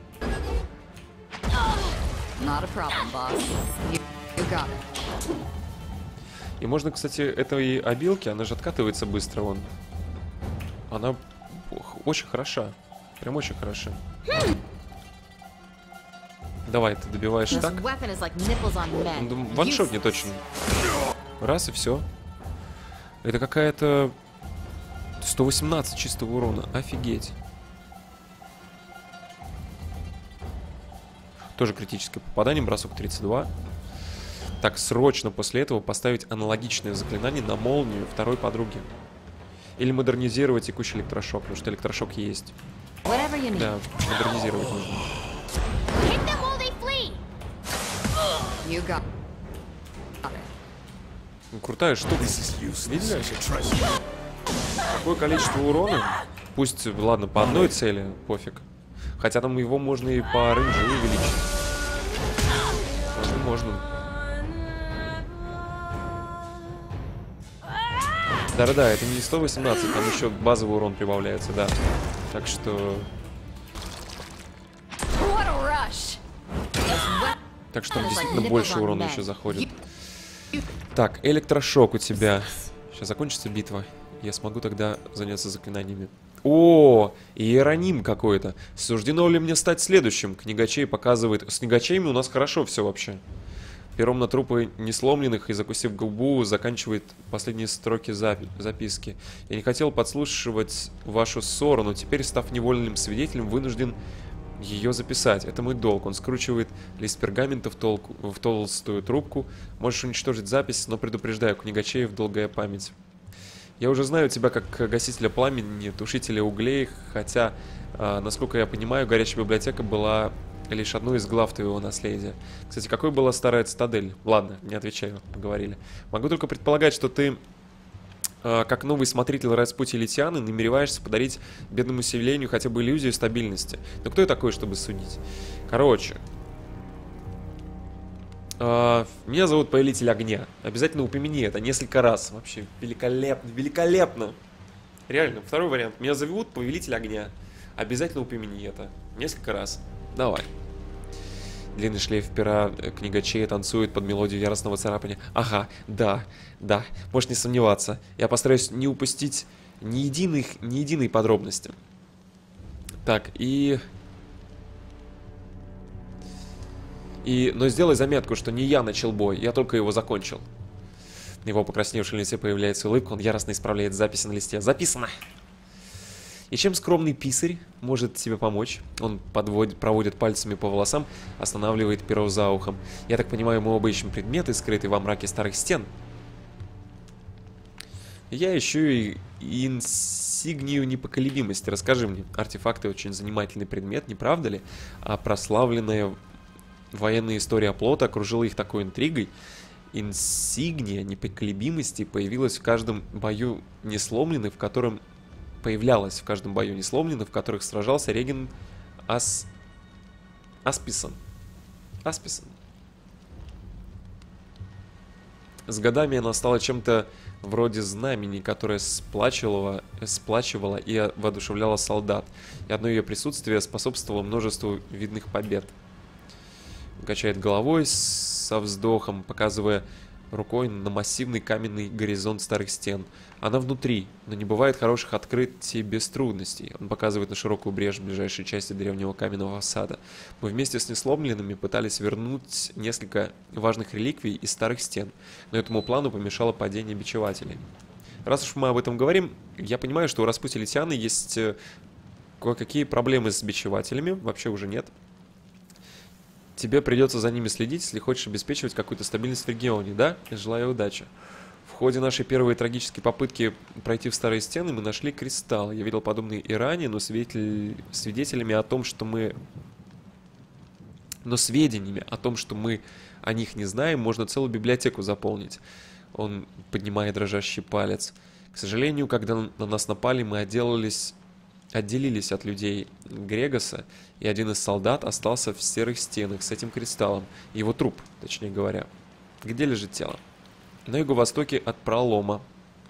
Not a problem, boss. You, you got it. И можно, кстати, этой обилки, она же откатывается быстро, вон. Она очень хороша. Прям очень хороша. Давай, ты добиваешь This так. weapon is like nipples on men. Ну, ваншот не точно. Раз и все. Это какая-то сто восемнадцать чистого урона. Офигеть. Тоже критическое попадание, бросок тридцать два. Так, срочно после этого поставить аналогичное заклинание на молнию второй подруги. Или модернизировать текущий электрошок, потому что электрошок есть. Whatever you need. Да, модернизировать нужно. Hit them while they flee. You got it. Ну, крутая штука. This is useless. Видели? I should try something. Такое количество урона. Пусть, ладно, по одной цели, пофиг. Хотя там его можно и по рейнджу увеличить. Можно, можно. Да-да-да, это не сто восемнадцать, там еще базовый урон прибавляется, да. Так что... What a rush. Так что там действительно больше урона еще заходит. Так, электрошок у тебя. Сейчас закончится битва. Я смогу тогда заняться заклинаниями. О, иероним какой-то. Суждено ли мне стать следующим? Книгачей показывает... С книгачеями у нас хорошо все вообще. пером на трупы несломленных и, закусив губу, заканчивает последние строки запи записки. «Я не хотел подслушивать вашу ссору, но теперь, став невольным свидетелем, вынужден ее записать. Это мой долг». Он скручивает лист пергамента в, толку, в толстую трубку. «Можешь уничтожить запись, но предупреждаю, книгачеев долгая память. Я уже знаю тебя как гасителя пламени, тушителя углей, хотя, э, насколько я понимаю, горячая библиотека была лишь одной из глав твоего наследия. Кстати, какой была старая цитадель? Ладно, не отвечаю, поговорили. Могу только предполагать, что ты, э, как новый смотритель Распутия Литианы, намереваешься подарить бедному селению хотя бы иллюзию стабильности. Но кто я такой, чтобы судить? Короче... Uh, меня зовут Повелитель Огня. Обязательно упомяни это несколько раз. Вообще великолепно, великолепно. Реально, второй вариант. Меня зовут Повелитель Огня. Обязательно упомяни это несколько раз. Давай. Длинный шлейф пера книгачея танцует под мелодию яростного царапания. Ага, да, да, можешь не сомневаться. Я постараюсь не упустить ни единых, ни единой подробности. Так, и... И, но сделай заметку, что не я начал бой, я только его закончил. На его покрасневшем лице появляется улыбка, он яростно исправляет записи на листе. Записано! И чем скромный писарь может тебе помочь? Он подводит, проводит пальцами по волосам, останавливает перо за ухом. Я так понимаю, мы оба ищем предметы, скрытые во мраке старых стен. Я ищу и инсигнию непоколебимости. Расскажи мне, артефакты очень занимательный предмет, не правда ли? А прославленная... Военная история оплота окружила их такой интригой. Инсигния непоколебимости появилась в каждом бою несломленный, в котором... Появлялась в каждом бою несломленный, в которых сражался Реген Ас... Асписон. Асписон. С годами она стала чем-то вроде знамени, которое сплачивало, сплачивало и воодушевляло солдат. И одно ее присутствие способствовало множеству видных побед. Качает головой со вздохом, показывая рукой на массивный каменный горизонт старых стен. Она внутри, но не бывает хороших открытий без трудностей. Он показывает на широкую брешь в ближайшей части древнего каменного осада. Мы вместе с несломленными пытались вернуть несколько важных реликвий из старых стен, но этому плану помешало падение бичевателей. Раз уж мы об этом говорим, я понимаю, что у Распутия Литианы есть кое-какие проблемы с бичевателями, вообще уже нет. Тебе придется за ними следить, если хочешь обеспечивать какую-то стабильность в регионе, да? Желаю удачи. В ходе нашей первой трагической попытки пройти в старые стены мы нашли кристалл. Я видел подобные и ранее, но свидетель... свидетелями о том, что мы... Но сведениями о том, что мы о них не знаем, можно целую библиотеку заполнить. Он поднимает дрожащий палец. К сожалению, когда на нас напали, мы отделались... отделились от людей Грегоса, и один из солдат остался в серых стенах с этим кристаллом. Его труп, точнее говоря. Где лежит тело? На юго-востоке от пролома.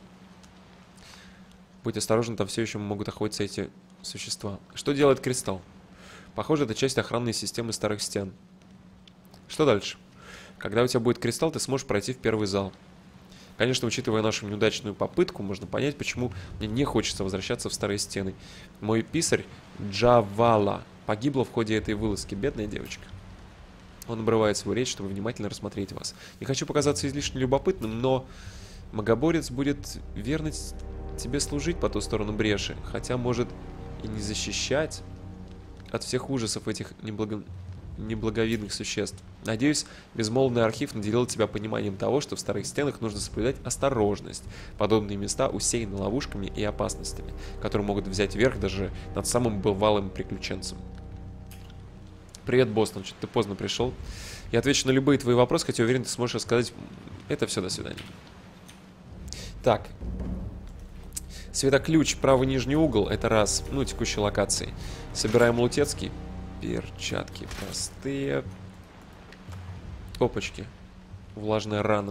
Будь осторожен, там все еще могут охотиться эти существа. Что делает кристалл? Похоже, это часть охранной системы старых стен. Что дальше? Когда у тебя будет кристалл, ты сможешь пройти в первый зал. Конечно, учитывая нашу неудачную попытку, можно понять, почему мне не хочется возвращаться в старые стены. Мой писарь Джавала погибла в ходе этой вылазки. Бедная девочка. Он обрывает свою речь, чтобы внимательно рассмотреть вас. Не хочу показаться излишне любопытным, но Магоборец будет верно тебе служить по ту сторону бреши, хотя может и не защищать от всех ужасов этих неблаго... неблаговидных существ. Надеюсь, безмолвный архив наделил тебя пониманием того, что в старых стенах нужно соблюдать осторожность. Подобные места усеяны ловушками и опасностями, которые могут взять верх даже над самым бывалым приключенцем. Привет, Бостон, что-то ты поздно пришел. Я отвечу на любые твои вопросы, хотя уверен, ты сможешь рассказать. Это все, до свидания. Так. Светоключ, правый нижний угол, это раз, ну, текущей локации. Собираем лутецкий. Перчатки простые. Опачки. Влажная рана.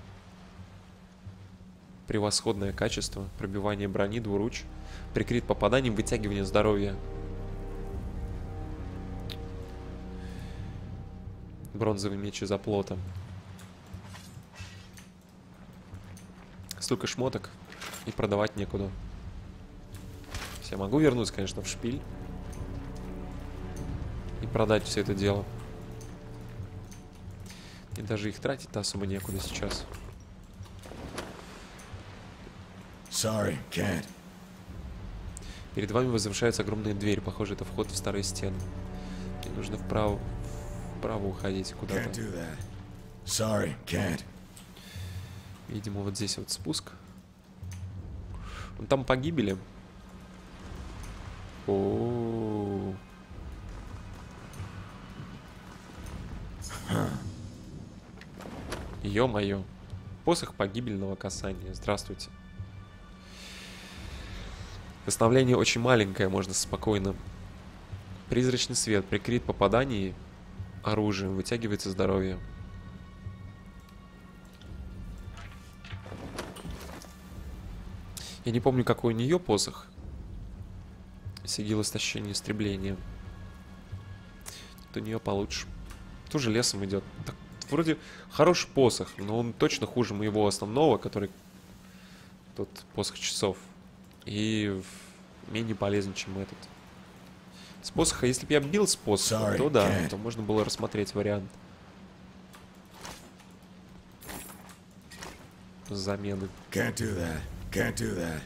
Превосходное качество. Пробивание брони, двуруч. Прикрыт попаданием, вытягивание здоровья. Бронзовый меч из оплота. Столько шмоток. И продавать некуда. Я могу вернуться, конечно, в шпиль. И продать все это дело. И даже их тратить-то особо некуда сейчас. Sorry, can't. Перед вами возвышается огромная дверь. Похоже, это вход в старые стены. Мне нужно вправо, вправо уходить Can't куда-то. do that. Sorry, can't. Видимо, вот здесь вот спуск. Вон там погибели. О-о-о. Ё-моё. Посох погибельного касания. Здравствуйте. Восстановление очень маленькое, можно спокойно. Призрачный свет. При крит попадании оружием вытягивается здоровье. Я не помню, какой у нее посох. Сигил истощения истребления. Вот у нее получше. Тоже лесом идет. Так, вроде хороший посох, но он точно хуже моего основного, который тут посох часов. И менее полезен, чем этот. С посоха, если бы я бил с посоха, Sorry, то да, can't. то можно было рассмотреть вариант замены. Can't do that. Can't do that.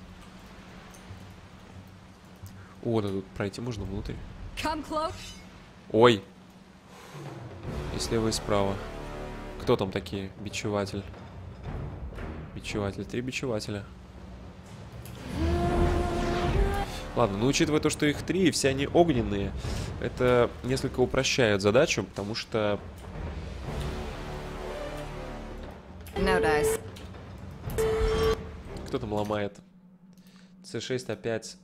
О, да тут пройти можно внутрь. Come close. Ой! И слева, и справа. Кто там такие? Бичеватель. Бичеватель. Три бичевателя. Ладно, ну учитывая то, что их три, и все они огненные, это несколько упрощает задачу, потому что... No dice. Кто там ломает? С шесть опять.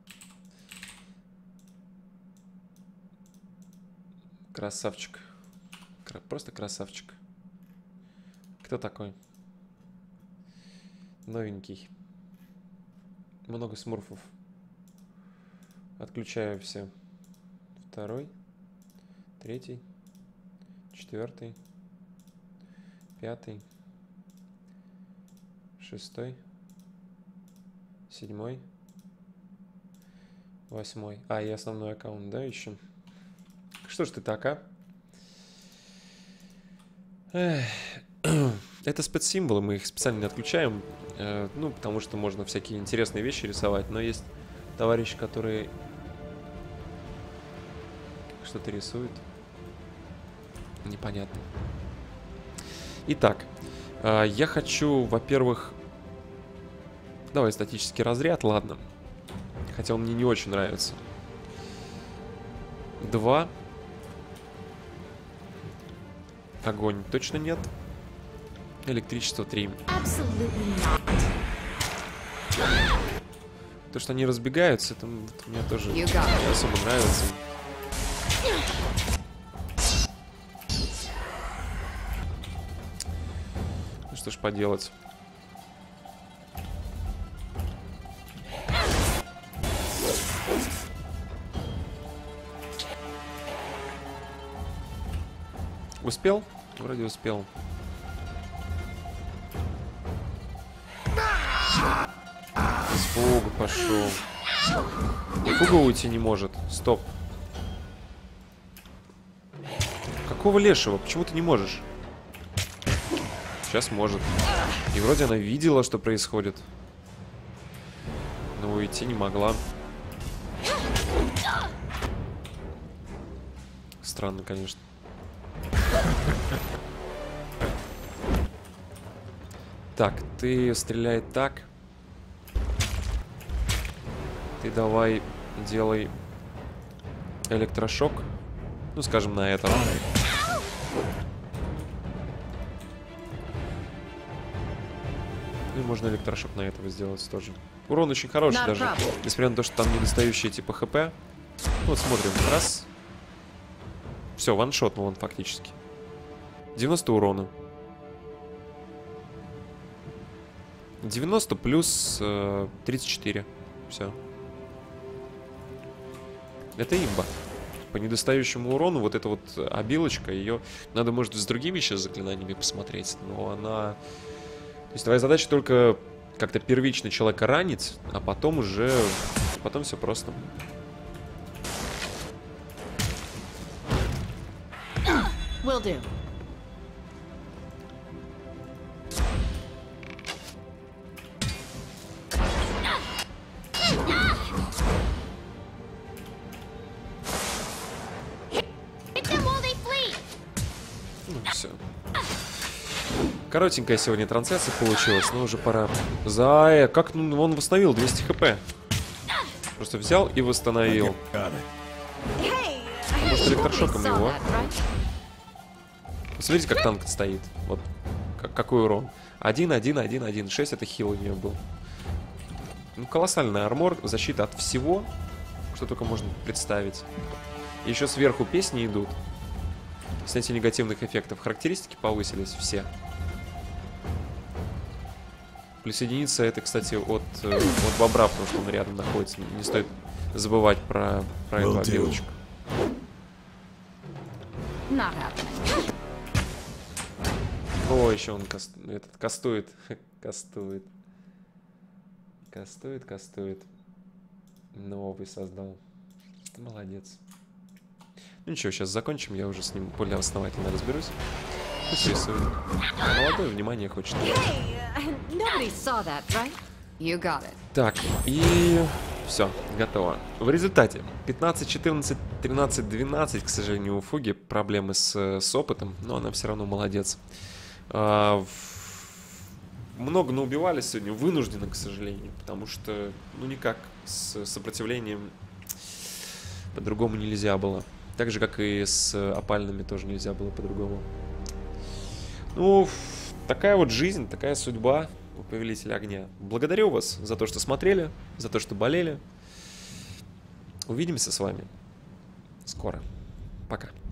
Красавчик. Кра- Просто красавчик. Кто такой? Новенький. Много смурфов. Отключаю все. Второй. Третий. Четвертый. Пятый. Шестой. Седьмой. Восьмой. А, и основной аккаунт, да, еще? Что ж ты так, а? Эх. Это спецсимволы, мы их специально не отключаем. э, Ну, потому что можно всякие интересные вещи рисовать. Но есть товарищи, которые что-то рисуют. Непонятно. Итак, э, я хочу, во-первых... Давай статический разряд, ладно. Хотя он мне не очень нравится. Два. Огонь точно нет. Электричество три. Absolutely not. То, что они разбегаются, это м- это мне тоже You got it. не особо нравится. Ну что ж поделать. Успел? Вроде успел. Испугу пошел. Фуга уйти не может. Стоп. Какого лешего? Почему ты не можешь? Сейчас может. И вроде она видела, что происходит. Но уйти не могла. Странно, конечно. Так, ты стреляй так. Ты давай делай электрошок. Ну, скажем, на этом. Ну, и можно электрошок на этого сделать тоже. Урон очень хороший Not a даже. problem. Несмотря на то, что там недостающие типа хп. Вот смотрим. Раз. Все, ваншотнул он фактически. девяносто урона. девяносто плюс э, тридцать четыре. Все. Это имба. По недостающему урону вот эта вот обилочка, ее надо, может, с другими сейчас заклинаниями посмотреть, но она... То есть твоя задача только как-то первично человека ранить, а потом уже... Потом все просто. Will do. все. Коротенькая сегодня трансляция получилась, но уже пора. Зая, как ну, он восстановил двести хп? Просто взял и восстановил. Got it. Может, электрошоком Saw его? that, right? Посмотрите, как танк стоит. Вот как, какой урон. один, один, один, один. шесть это хил у нее был. Ну, колоссальный армор, защита от всего, что только можно представить. И еще сверху песни идут. Снятие негативных эффектов. Характеристики повысились все. Плюс единица это, кстати, от, э, от бобра, потому что он рядом находится. Не стоит забывать про, про Will эту do. белочку. Not happening. О, еще он каст... этот, кастует. Кастует. Кастует, кастует. Новый создал. Молодец. Ну ничего, сейчас закончим. Я уже с ним более основательно разберусь. Пусть рисует. А молодое внимание хочет. Nobody saw that, right? You got it. Так, и все, готово. В результате пятнадцать, четырнадцать, тринадцать, двенадцать, к сожалению, у Фуги проблемы с, с опытом, но она все равно молодец. А, в... Много наубивали сегодня, вынужденно, к сожалению, потому что, ну, никак с сопротивлением по-другому нельзя было. Так же, как и с опальными тоже нельзя было по-другому. Ну, такая вот жизнь, такая судьба у Повелителя Огня. Благодарю вас за то, что смотрели, за то, что болели. Увидимся с вами скоро. Пока.